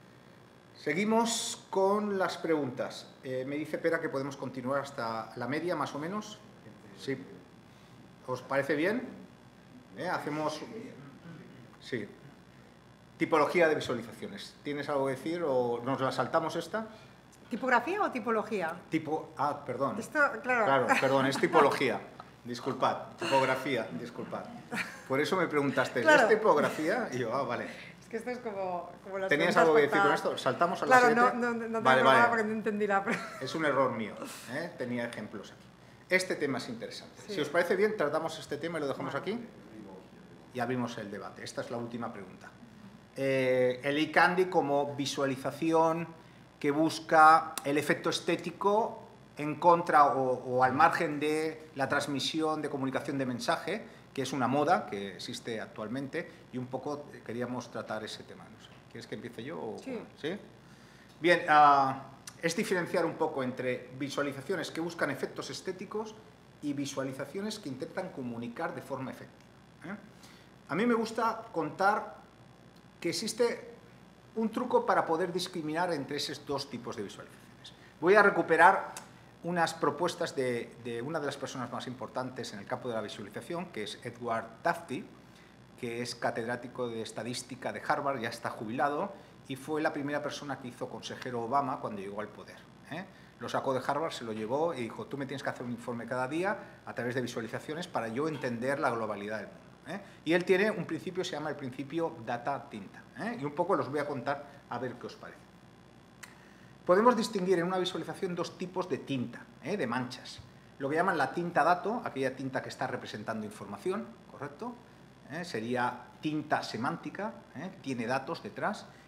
seguimos con las preguntas. Eh, me dice Pera que podemos continuar hasta la media, más o menos. Sí. ¿Os parece bien? ¿Eh? Hacemos... Sí. Tipología de visualizaciones. ¿Tienes algo que decir o nos la saltamos esta? ¿Tipografía o tipología? Tipo, ah, perdón. Esto, claro. Claro, perdón, es tipología. Disculpad, tipografía, disculpad. Por eso me preguntaste, claro. ¿es tipografía? Y yo, ah, vale. Es que esto es como, como las ¿Tenías algo que decir con esto? ¿Saltamos a la Claro, siete? no, no, no tengo vale, nada vale. porque no entendí la... Es un error mío, ¿eh? Tenía ejemplos aquí. Este tema es interesante. Sí. Si os parece bien, tratamos este tema y lo dejamos aquí y abrimos el debate. Esta es la última pregunta. Eh, el eCandy como visualización que busca el efecto estético en contra o, o al margen de la transmisión de comunicación de mensaje, que es una moda que existe actualmente, y un poco queríamos tratar ese tema. No sé, ¿quieres que empiece yo? O, sí. ¿Sí? Bien, uh, es diferenciar un poco entre visualizaciones que buscan efectos estéticos y visualizaciones que intentan comunicar de forma efectiva. ¿eh? A mí me gusta contar que existe un truco para poder discriminar entre esos dos tipos de visualizaciones. Voy a recuperar unas propuestas de, de una de las personas más importantes en el campo de la visualización, que es Edward Tufte, que es catedrático de estadística de Harvard, ya está jubilado, y fue la primera persona que hizo consejero Obama cuando llegó al poder. ¿eh? Lo sacó de Harvard, se lo llevó y dijo, tú me tienes que hacer un informe cada día a través de visualizaciones para yo entender la globalidad del mundo. ¿eh? Y él tiene un principio que se llama el principio data-tinta. ¿eh? Y un poco los voy a contar a ver qué os parece. Podemos distinguir en una visualización dos tipos de tinta, ¿eh? de manchas. Lo que llaman la tinta dato, aquella tinta que está representando información, ¿correcto? ¿Eh? Sería tinta semántica, ¿eh? tiene datos detrás.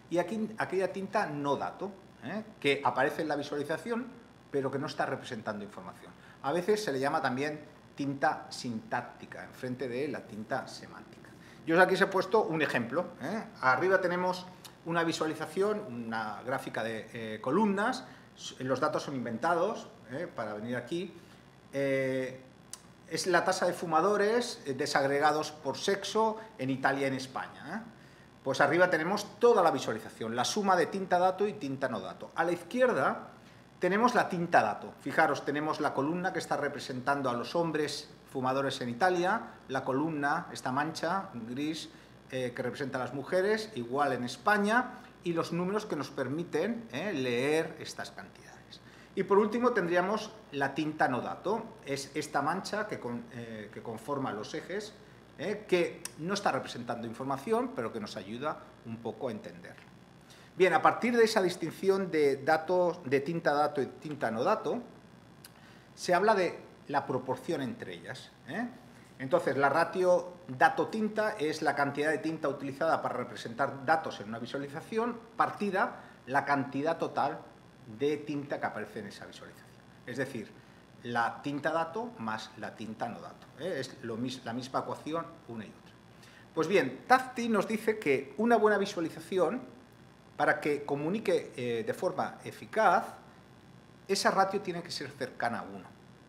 y aquí, aquella tinta no dato, ¿eh? que aparece en la visualización, pero que no está representando información. A veces se le llama también tinta sintáctica, enfrente de la tinta semántica. Yo aquí os he puesto un ejemplo. ¿eh? Arriba tenemos una visualización, una gráfica de eh, columnas, los datos son inventados, ¿eh? para venir aquí. Eh, es la tasa de fumadores eh, desagregados por sexo en Italia y en España. ¿eh? Pues arriba tenemos toda la visualización, la suma de tinta dato y tinta no dato. A la izquierda tenemos la tinta dato. Fijaros, tenemos la columna que está representando a los hombres fumadores en Italia, la columna, esta mancha gris, eh, que representa a las mujeres, igual en España, y los números que nos permiten eh, leer estas cantidades. Y por último tendríamos la tinta no dato, es esta mancha que, con, eh, que conforma los ejes, eh, que no está representando información, pero que nos ayuda un poco a entenderlo. Bien, a partir de esa distinción de, datos, de tinta dato y tinta no dato, se habla de la proporción entre ellas. ¿eh? Entonces, la ratio dato-tinta es la cantidad de tinta utilizada para representar datos en una visualización, partida la cantidad total de tinta que aparece en esa visualización. Es decir, la tinta dato más la tinta no dato. ¿eh? Es lo mis, la misma ecuación una y otra. Pues bien, Tafti nos dice que una buena visualización, para que comunique eh, de forma eficaz, esa ratio tiene que ser cercana a uno.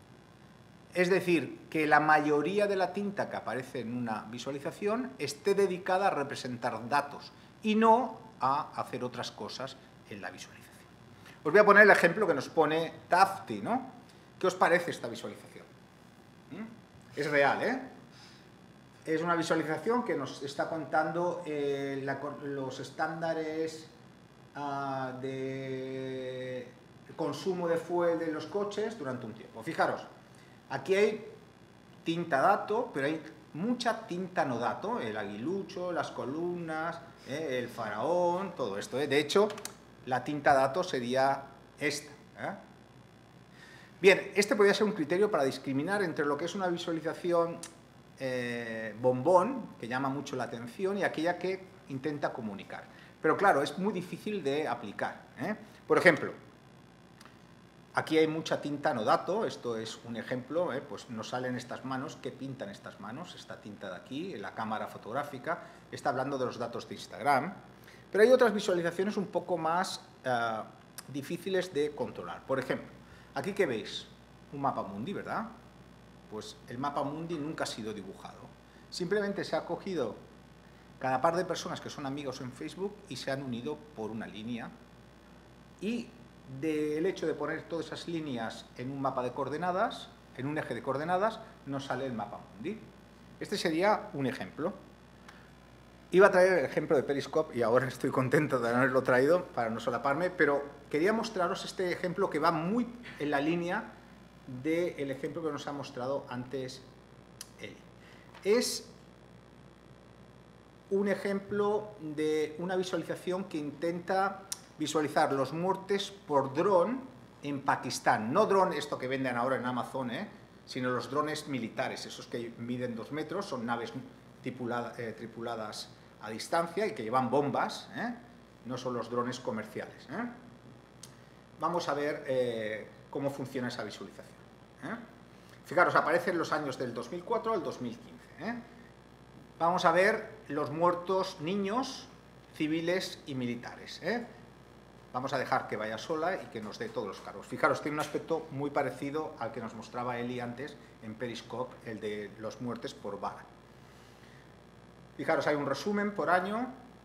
Es decir, que la mayoría de la tinta que aparece en una visualización esté dedicada a representar datos y no a hacer otras cosas en la visualización. Os voy a poner el ejemplo que nos pone Tafti, ¿no? ¿Qué os parece esta visualización? ¿Mm? Es real, ¿eh? Es una visualización que nos está contando eh, la, los estándares uh, de consumo de fuel de los coches durante un tiempo. Fijaros, aquí hay tinta dato, pero hay mucha tinta no dato, el aguilucho, las columnas, eh, el faraón, todo esto. Eh. De hecho, la tinta dato sería esta. ¿eh? Bien, este podría ser un criterio para discriminar entre lo que es una visualización eh, bombón, que llama mucho la atención, y aquella que intenta comunicar. Pero claro, es muy difícil de aplicar. ¿eh? Por ejemplo, aquí hay mucha tinta no dato, esto es un ejemplo, ¿eh? Pues nos salen estas manos, ¿qué pintan estas manos? Esta tinta de aquí, la cámara fotográfica, está hablando de los datos de Instagram, pero hay otras visualizaciones un poco más uh, difíciles de controlar. Por ejemplo, aquí que veis, un mapa mundi, ¿verdad? Pues el mapa mundi nunca ha sido dibujado, simplemente se ha cogido cada par de personas que son amigos en Facebook y se han unido por una línea, y del hecho de poner todas esas líneas en un mapa de coordenadas, en un eje de coordenadas, nos sale el mapa mundi. Este sería un ejemplo. Iba a traer el ejemplo de Periscope y ahora estoy contento de haberlo traído para no solaparme, pero quería mostraros este ejemplo que va muy en la línea del ejemplo que nos ha mostrado antes Eli. Es un ejemplo de una visualización que intenta visualizar los muertes por dron en Pakistán. No dron, esto que venden ahora en Amazon, ¿eh? sino los drones militares, esos que miden dos metros, son naves tripulada, eh, tripuladas a distancia y que llevan bombas, ¿eh? no son los drones comerciales. ¿eh? Vamos a ver eh, cómo funciona esa visualización. ¿eh? Fijaros, aparecen los años del dos mil cuatro al dos mil quince. ¿eh? Vamos a ver los muertos niños, civiles y militares. ¿eh? Vamos a dejar que vaya sola y que nos dé todos los cargos. Fijaros, tiene un aspecto muy parecido al que nos mostraba Eli antes en Periscope, el de los muertes por bala. Fijaros, hay un resumen por año.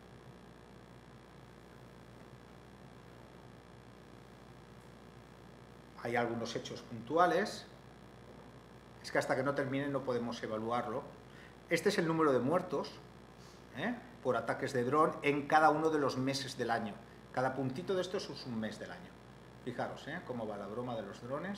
Hay algunos hechos puntuales. Es que hasta que no termine no podemos evaluarlo. Este es el número de muertos ¿eh? por ataques de dron en cada uno de los meses del año. Cada puntito de estos es un mes del año. Fijaros ¿eh? cómo va la broma de los drones.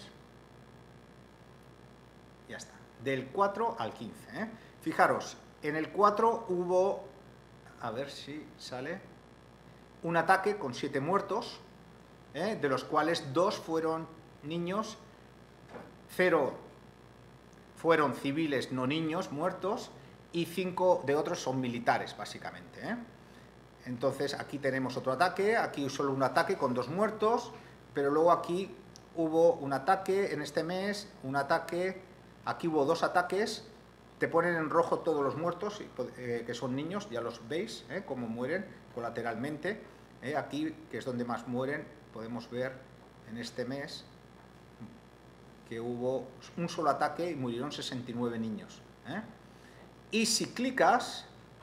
Ya está. Del cuatro al quince. ¿eh? Fijaros, en el cuatro hubo, a ver si sale, un ataque con siete muertos, ¿eh? de los cuales dos fueron niños, cero fueron civiles no niños muertos y cinco de otros son militares, básicamente. ¿eh? Entonces aquí tenemos otro ataque, aquí solo un ataque con dos muertos, pero luego aquí hubo un ataque en este mes, un ataque, aquí hubo dos ataques, te ponen en rojo todos los muertos, eh, que son niños, ya los veis, eh, cómo mueren colateralmente. Eh, aquí, que es donde más mueren, podemos ver en este mes que hubo un solo ataque y murieron sesenta y nueve niños. ¿eh? Y si clicas,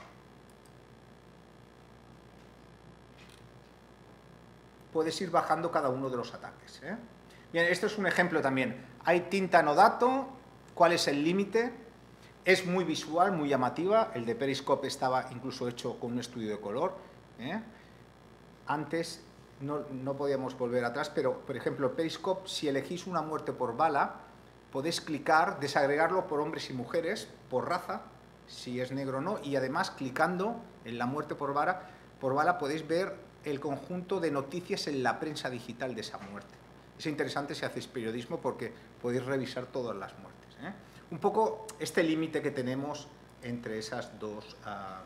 puedes ir bajando cada uno de los ataques. ¿eh? Bien, esto es un ejemplo también. Hay tinta no dato. ¿Cuál es el límite? Es muy visual, muy llamativa. El de Periscope estaba incluso hecho con un estudio de color. ¿eh? Antes no, no podíamos volver atrás, pero, por ejemplo, Periscope, si elegís una muerte por bala, podéis clicar, desagregarlo por hombres y mujeres, por raza, si es negro o no, y además, clicando en la muerte por bala, por bala podéis ver el conjunto de noticias en la prensa digital de esa muerte. Es interesante si hacéis periodismo porque podéis revisar todas las muertes. ¿eh? Un poco este límite que tenemos entre esas dos uh,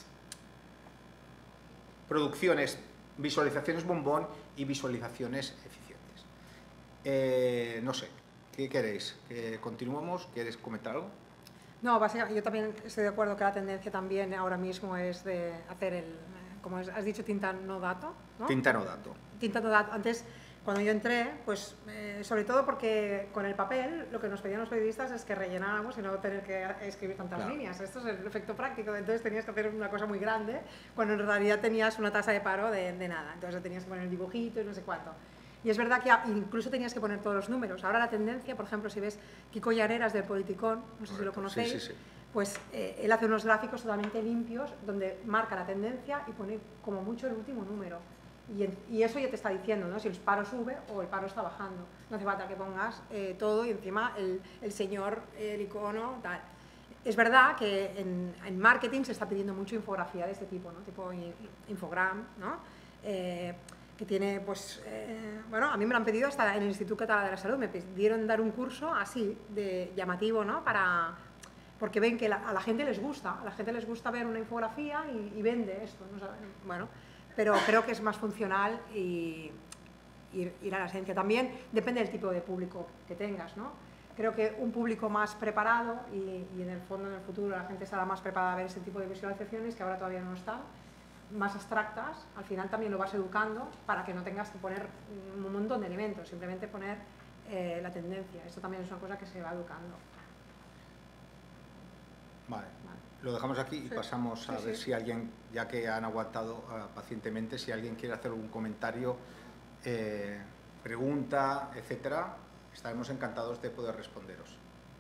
producciones, visualizaciones bombón y visualizaciones eficientes. Eh, no sé, ¿qué queréis? ¿Que continuemos? ¿Quieres comentar algo? No, básicamente yo también estoy de acuerdo que la tendencia también ahora mismo es de hacer el, como has dicho, tinta no dato, ¿no? Tinta no dato. Tinta no dato. Antes, cuando yo entré, pues eh, sobre todo porque con el papel lo que nos pedían los periodistas es que rellenáramos y no tener que escribir tantas claro. líneas. Esto es el efecto práctico. Entonces tenías que hacer una cosa muy grande cuando en realidad tenías una tasa de paro de, de nada. Entonces tenías que poner el dibujito y no sé cuánto. Y es verdad que incluso tenías que poner todos los números. Ahora la tendencia, por ejemplo, si ves Kiko Llareras del Politicón, no sé Correcto. si lo conocéis, sí, sí, sí. pues eh, él hace unos gráficos totalmente limpios donde marca la tendencia y pone como mucho el último número. Y, en, y eso ya te está diciendo, ¿no? Si el paro sube o el paro está bajando. No hace falta que pongas eh, todo y encima el, el señor, el icono, tal. Es verdad que en, en marketing se está pidiendo mucho infografía de este tipo, ¿no? Tipo Infogram, ¿no? Eh, que tiene, pues, eh, bueno, a mí me lo han pedido hasta en el Instituto Català de la Salud, me pidieron dar un curso así, de llamativo, ¿no? Para, porque ven que la, a la gente les gusta, a la gente les gusta ver una infografía y, y vende esto, ¿no? Bueno, pero creo que es más funcional y ir, ir a la esencia. También depende del tipo de público que tengas, ¿no? Creo que un público más preparado y, y en el fondo, en el futuro, la gente estará más preparada a ver ese tipo de visualizaciones que ahora todavía no están, más abstractas, al final también lo vas educando para que no tengas que poner un montón de elementos, simplemente poner eh, la tendencia. Esto también es una cosa que se va educando. Vale, vale. Lo dejamos aquí y sí. pasamos a sí, ver sí. si alguien, ya que han aguantado uh, pacientemente, si alguien quiere hacer algún comentario, eh, pregunta, etcétera, estaremos encantados de poder responderos.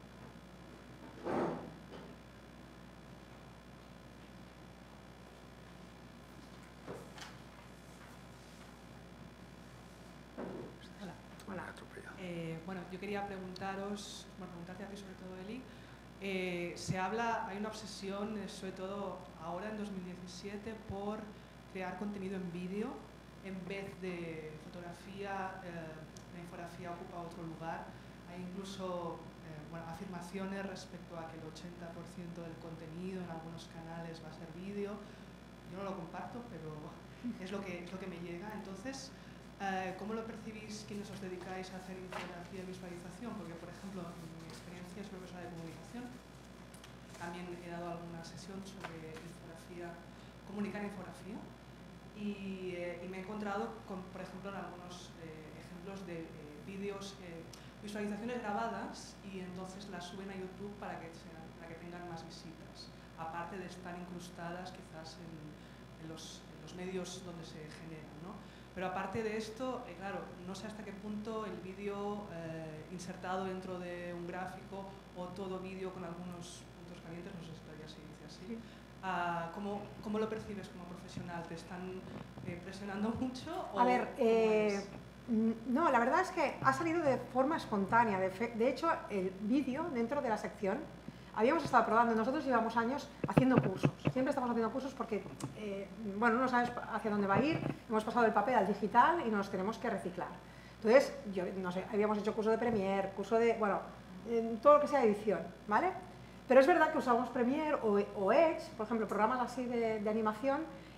Eh, bueno, yo quería preguntaros, bueno, preguntarte a ti sobre todo, Eli, eh, se habla, hay una obsesión, eh, sobre todo ahora en dos mil diecisiete, por crear contenido en vídeo en vez de fotografía, eh, la infografía ocupa otro lugar. Hay incluso eh, bueno, afirmaciones respecto a que el ochenta por ciento del contenido en algunos canales va a ser vídeo. Yo no lo comparto, pero es lo que, es lo que me llega. Entonces, Uh, ¿cómo lo percibís quienes os dedicáis a hacer infografía y visualización? Porque, por ejemplo, en mi experiencia soy profesora de comunicación, también he dado alguna sesión sobre infografía, comunicar infografía, y, eh, y me he encontrado, con, por ejemplo, en algunos eh, ejemplos de eh, vídeos, eh, visualizaciones grabadas, y entonces las suben a YouTube para que, sean, para que tengan más visitas, aparte de estar incrustadas quizás en, en, los, en los medios donde se generan, ¿no? Pero aparte de esto, eh, claro, no sé hasta qué punto el vídeo eh, insertado dentro de un gráfico o todo vídeo con algunos puntos calientes, no sé si todavía se dice así, uh, ¿cómo, ¿cómo lo percibes como profesional? ¿Te están eh, presionando mucho? O A ver, eh, no, la verdad es que ha salido de forma espontánea. De, fe, de hecho, el vídeo dentro de la sección, habíamos estado probando, nosotros llevamos años haciendo cursos, siempre estamos haciendo cursos porque, eh, bueno, no sabes hacia dónde va a ir, hemos pasado del papel al digital y nos tenemos que reciclar. Entonces, yo no sé, habíamos hecho curso de Premiere, curso de, bueno, eh, todo lo que sea edición, ¿vale? Pero es verdad que usamos Premiere o, o Edge, por ejemplo, programas así de, de animación,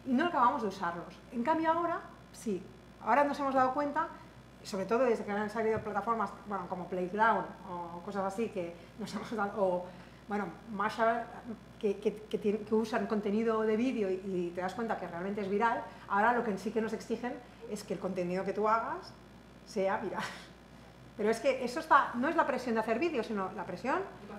y no acabamos de usarlos. En cambio ahora, sí, ahora nos hemos dado cuenta, sobre todo desde que han salido plataformas bueno, como Playground o cosas así, que nos hemos dado, o bueno, Marshall, que, que, que, tiene, que usan contenido de vídeo y, y te das cuenta que realmente es viral, ahora lo que sí que nos exigen es que el contenido que tú hagas sea viral. Pero es que eso está, no es la presión de hacer vídeo, sino la presión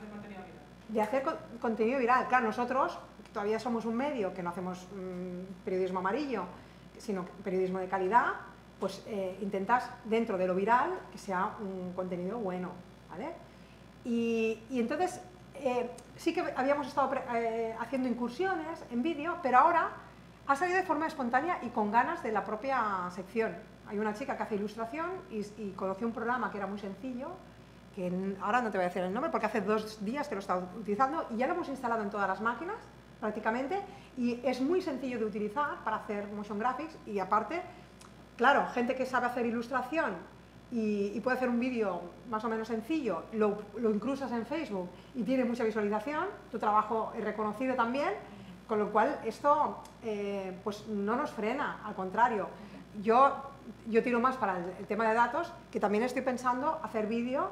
de hacer co contenido viral. Claro, nosotros todavía somos un medio que no hacemos mmm, periodismo amarillo, sino periodismo de calidad, pues eh, intentas dentro de lo viral que sea un contenido bueno, ¿vale? Y, y entonces eh, sí que habíamos estado eh, haciendo incursiones en vídeo, pero ahora ha salido de forma espontánea y con ganas de la propia sección. Hay una chica que hace ilustración y, y conoció un programa que era muy sencillo, que en, ahora no te voy a decir el nombre porque hace dos días que lo he estado utilizando y ya lo hemos instalado en todas las máquinas prácticamente y es muy sencillo de utilizar para hacer motion graphics y aparte, claro, gente que sabe hacer ilustración y, y puede hacer un vídeo más o menos sencillo, lo, lo incrustas en Facebook y tiene mucha visualización, tu trabajo es reconocido también, con lo cual esto eh, pues no nos frena, al contrario. Yo, yo tiro más para el, el tema de datos, que también estoy pensando hacer vídeo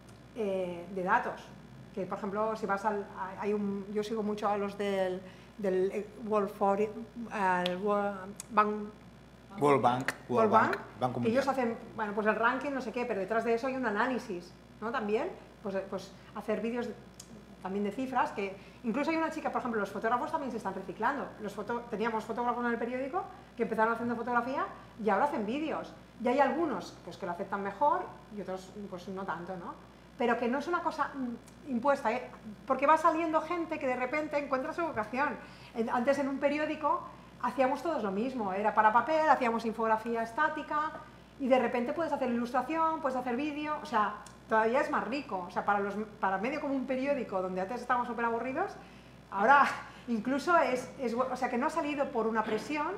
eh, de datos. Que, por ejemplo, si vas al... Hay un, yo sigo mucho a los del, del World, For, uh, World Bank... World Bank, World Bank, Banco que ellos hacen, bueno, pues el ranking, no sé qué, pero detrás de eso hay un análisis, ¿no? También, pues, pues hacer vídeos también de cifras, que incluso hay una chica, por ejemplo, los fotógrafos también se están reciclando. Los foto, teníamos fotógrafos en el periódico que empezaron haciendo fotografía y ahora hacen vídeos. Y hay algunos pues, que lo aceptan mejor y otros pues no tanto, ¿no? Pero que no es una cosa impuesta, ¿eh? Porque va saliendo gente que de repente encuentra su vocación. Antes en un periódico hacíamos todos lo mismo, era para papel, hacíamos infografía estática y de repente puedes hacer ilustración, puedes hacer vídeo, o sea, todavía es más rico. O sea, para, los, para medio como un periódico donde antes estábamos súper aburridos, ahora incluso es, es, o sea, que no ha salido por una presión.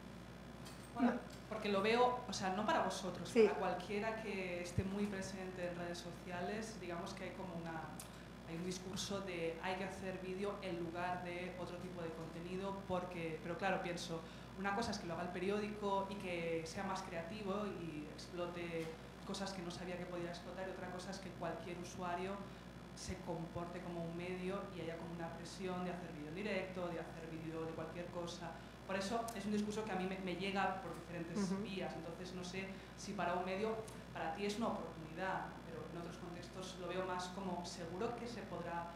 Bueno, porque lo veo, o sea, no para vosotros, sí. Para cualquiera que esté muy presente en redes sociales, digamos que hay como una... Hay un discurso de hay que hacer vídeo en lugar de otro tipo de contenido, porque, pero claro, pienso, una cosa es que lo haga el periódico y que sea más creativo y explote cosas que no sabía que podía explotar, y otra cosa es que cualquier usuario se comporte como un medio y haya como una presión de hacer vídeo en directo, de hacer vídeo de cualquier cosa. Por eso es un discurso que a mí me, me llega por diferentes uh-huh. vías, entonces no sé si para un medio, para ti es una oportunidad, pero en otros contextos lo veo más como seguro que se podrá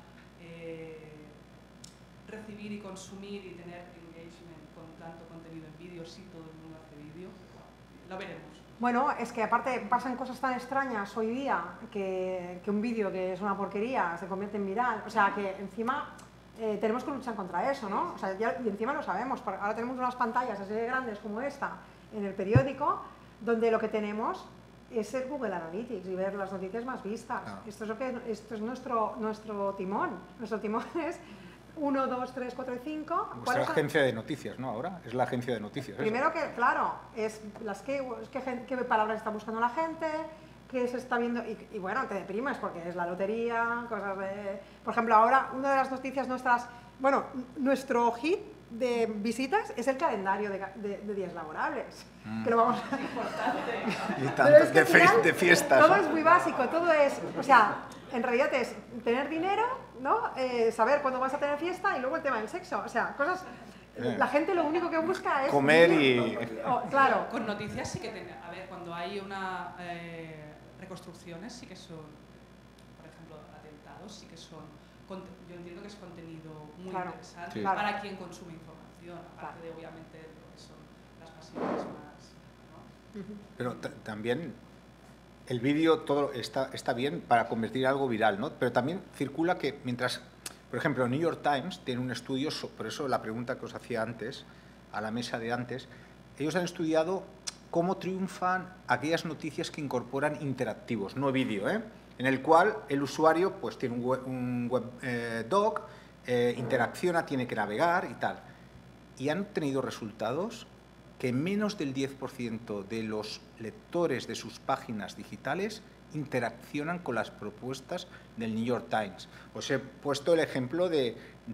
eh, recibir y consumir y tener engagement con tanto contenido en vídeo si todo el mundo hace vídeo. Lo veremos. Bueno, es que aparte pasan cosas tan extrañas hoy día que, que un vídeo que es una porquería se convierte en viral, o sea que encima eh, tenemos que luchar contra eso, ¿no? O sea, ya, y encima lo sabemos, ahora tenemos unas pantallas así de grandes como esta en el periódico, donde lo que tenemos es el Google Analytics y ver las noticias más vistas. No. Esto es, lo que, esto es nuestro, nuestro timón. Nuestro timón es uno, dos, tres, cuatro y cinco. Vuestra agencia de noticias, ¿no? Ahora es la agencia de noticias. Primero eso. que, claro, es las que, qué, qué palabras está buscando la gente, qué se está viendo, y, y bueno, te deprimes porque es la lotería, cosas de... Por ejemplo, ahora una de las noticias nuestras, bueno, nuestro hit de visitas es el calendario de, de, de días laborables, mm. que lo vamos a... Y tanto, es que de, final, de fiestas. Todo es muy básico, todo es, o sea, en realidad es tener dinero, ¿no? Eh, saber cuándo vas a tener fiesta y luego el tema del sexo, o sea, cosas... Eh. La gente lo único que busca es... Comer y... Oh, claro. Con noticias sí que... Ten... A ver, cuando hay una... Eh, reconstrucciones sí que son, por ejemplo, atentados, sí que son... Yo entiendo que es contenido muy claro, interesante sí. para claro. quien consume información, aparte claro. de obviamente lo que son las pasiones más, ¿no? Pero también el vídeo todo está, está bien para convertir algo viral, ¿no? Pero también circula que mientras, por ejemplo, el New York Times tiene un estudio, por eso la pregunta que os hacía antes, a la mesa de antes, ellos han estudiado cómo triunfan aquellas noticias que incorporan interactivos, no vídeo, ¿eh? En el cual el usuario pues, tiene un web, un web eh, doc, eh, interacciona, tiene que navegar y tal. Y han tenido resultados que menos del diez por ciento de los lectores de sus páginas digitales interaccionan con las propuestas del New York Times. Os he puesto el ejemplo de,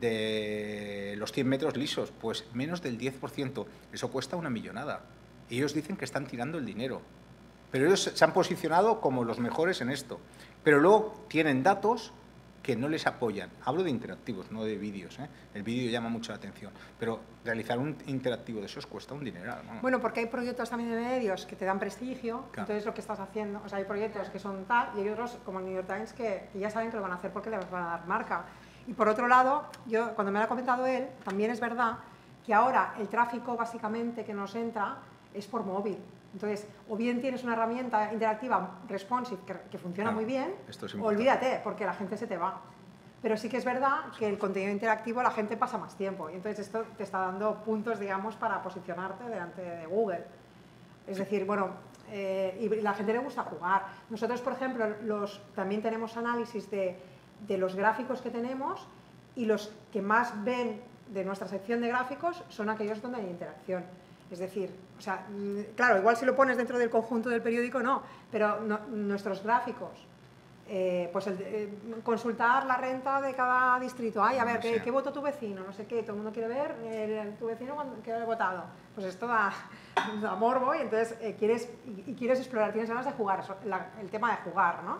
de los cien metros lisos, pues menos del diez por ciento, eso cuesta una millonada. Ellos dicen que están tirando el dinero, pero ellos se han posicionado como los mejores en esto, pero luego tienen datos que no les apoyan. Hablo de interactivos, no de vídeos, ¿eh? El vídeo llama mucho la atención, pero realizar un interactivo de esos cuesta un dineral, ¿no? Bueno, porque hay proyectos también de medios que te dan prestigio, Claro. entonces lo que estás haciendo, o sea, hay proyectos que son tal y hay otros como el New York Times que, que ya saben que lo van a hacer porque les van a dar marca. Y por otro lado, yo cuando me lo ha comentado él, también es verdad que ahora el tráfico básicamente que nos entra es por móvil. Entonces, o bien tienes una herramienta interactiva responsive que, que funciona Claro, muy bien, esto es o importante. olvídate, porque la gente se te va. Pero sí que es verdad que el contenido interactivo la gente pasa más tiempo y entonces esto te está dando puntos, digamos, para posicionarte delante de Google. Es decir, bueno, eh, y la gente le gusta jugar. Nosotros, por ejemplo, los, también tenemos análisis de, de los gráficos que tenemos y los que más ven de nuestra sección de gráficos son aquellos donde hay interacción. Es decir, o sea, claro, igual si lo pones dentro del conjunto del periódico no, pero no, nuestros gráficos, eh, pues el, eh, consultar la renta de cada distrito, ay, a ver, ¿qué, ¿qué votó tu vecino? No sé qué, todo el mundo quiere ver eh, tu vecino que ha votado. Pues esto da, da morbo y entonces eh, quieres, y, y quieres explorar, tienes ganas de jugar, eso, la, el tema de jugar, ¿no?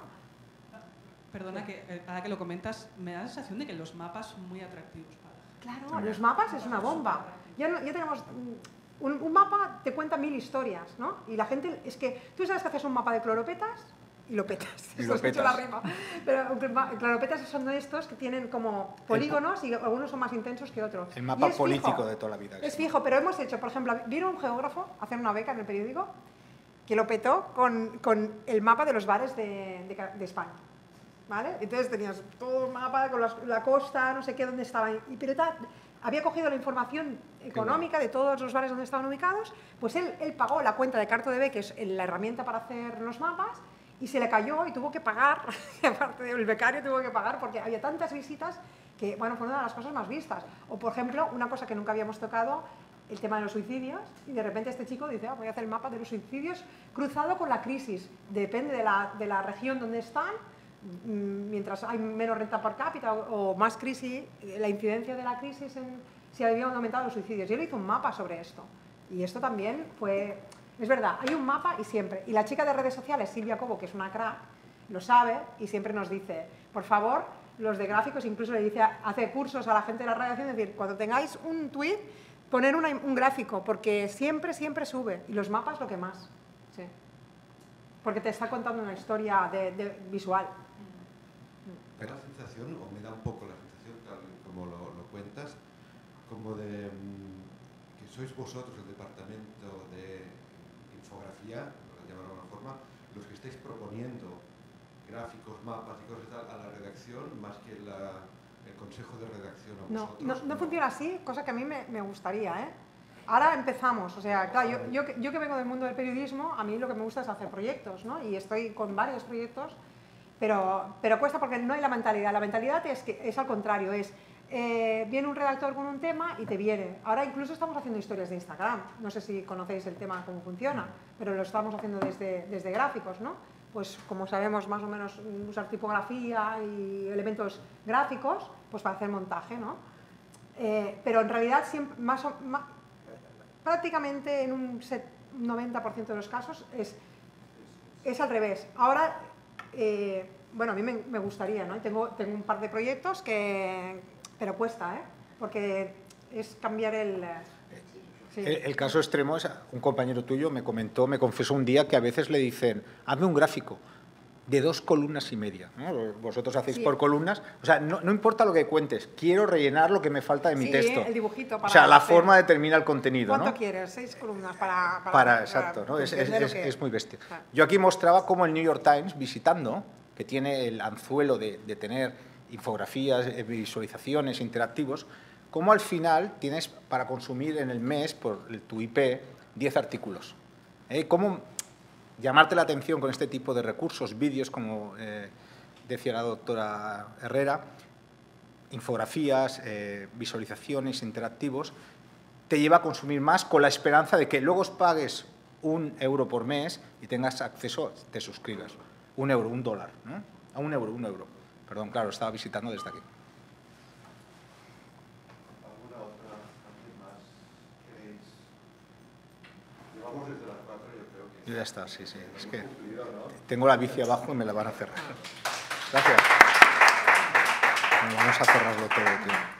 Perdona, que eh, ahora que lo comentas, me da la sensación de que los mapas son muy atractivos para la gente. Claro, también. Los mapas es una bomba. Ya, no, ya tenemos... Un, un mapa te cuenta mil historias, ¿no? Y la gente, es que tú sabes que haces un mapa de cloropetas y lo petas. Y lo Esto es mucho petas. la rima. Pero cloropetas son de estos que tienen como polígonos y algunos son más intensos que otros. El mapa Y es político fijo, de toda la vida. Es fijo, pero hemos hecho, por ejemplo, vieron un geógrafo hacer una beca en el periódico que lo petó con, con el mapa de los bares de, de, de España. ¿Vale? Entonces tenías todo el mapa con las, la costa, no sé qué, dónde estaban. Y, pero tal, había cogido la información económica de todos los bares donde estaban ubicados, pues él, él pagó la cuenta de CartoDB, que es la herramienta para hacer los mapas, y se le cayó y tuvo que pagar, aparte del becario tuvo que pagar, porque había tantas visitas que, bueno, fue una de las cosas más vistas. O, por ejemplo, una cosa que nunca habíamos tocado, el tema de los suicidios, y de repente este chico dice, ah, voy a hacer el mapa de los suicidios cruzado con la crisis. Depende de la, de la región donde están, mientras hay menos renta per cápita o, o más crisis, la incidencia de la crisis en si habían aumentado los suicidios. Yo le hice un mapa sobre esto y esto también fue, es verdad, hay un mapa y siempre. Y la chica de redes sociales, Silvia Cobo, que es una crack, lo sabe y siempre nos dice, por favor, los de gráficos, incluso le dice, hace cursos a la gente de la redacción, es decir, cuando tengáis un tweet, poner una, un gráfico, porque siempre, siempre sube. Y los mapas lo que más, sí. Porque te está contando una historia de, de visual. Me da la sensación, o me da un poco la sensación, tal como lo, lo cuentas, como de mmm, que sois vosotros, el departamento de infografía, por llamarlo de alguna forma, los que estáis proponiendo gráficos, mapas y cosas tal a la redacción, más que la, el consejo de redacción a No, vosotros. no, no funciona así, cosa que a mí me, me gustaría, ¿eh? Ahora empezamos, o sea, claro, yo, yo, yo que vengo del mundo del periodismo, a mí lo que me gusta es hacer proyectos, ¿no? Y estoy con varios proyectos. Pero, pero cuesta porque no hay la mentalidad. La mentalidad es, que, es al contrario, es eh, viene un redactor con un tema y te viene. Ahora incluso estamos haciendo historias de Instagram. No sé si conocéis el tema, cómo funciona, pero lo estamos haciendo desde, desde gráficos, ¿no? Pues como sabemos más o menos usar tipografía y elementos gráficos, pues para hacer montaje, ¿no? Eh, pero en realidad siempre, más, o, más prácticamente en un noventa por ciento de los casos es, es al revés. Ahora... Eh, bueno, a mí me, me gustaría, ¿no? Tengo, tengo un par de proyectos que... pero cuesta, ¿eh? Porque es cambiar el... Sí. El, el caso extremo es, un compañero tuyo me comentó, me confesó un día que a veces le dicen, hazme un gráfico de dos columnas y media, ¿no? Vosotros hacéis sí. por columnas, o sea, no, no importa lo que cuentes, quiero rellenar lo que me falta de mi sí, texto. el dibujito para... O sea, la hacer. forma determina el contenido, ¿Cuánto ¿no? quieres? Seis columnas para... Para, para para exacto, ¿no? Es, es, es, que... es muy bestia. Claro. Yo aquí mostraba cómo el New York Times, visitando, que tiene el anzuelo de, de tener infografías, visualizaciones, interactivos, cómo al final tienes para consumir en el mes, por tu I P, diez artículos. ¿Eh? Cómo llamarte la atención con este tipo de recursos, vídeos, como eh, decía la doctora Herrera, infografías, eh, visualizaciones, interactivos, te lleva a consumir más con la esperanza de que luego os pagues un euro por mes y tengas acceso, te suscribas. Un euro, un dólar, ¿no? A un euro, un euro. Perdón, claro, estaba visitando desde aquí. ¿Alguna otra alguien más queréis? Llevamos desde las cuatro, yo creo que... Ya está, sí, sí. Es que cumplido, ¿no? tengo la bici abajo y me la van a cerrar. Gracias. Bueno, vamos a cerrarlo todo, tío.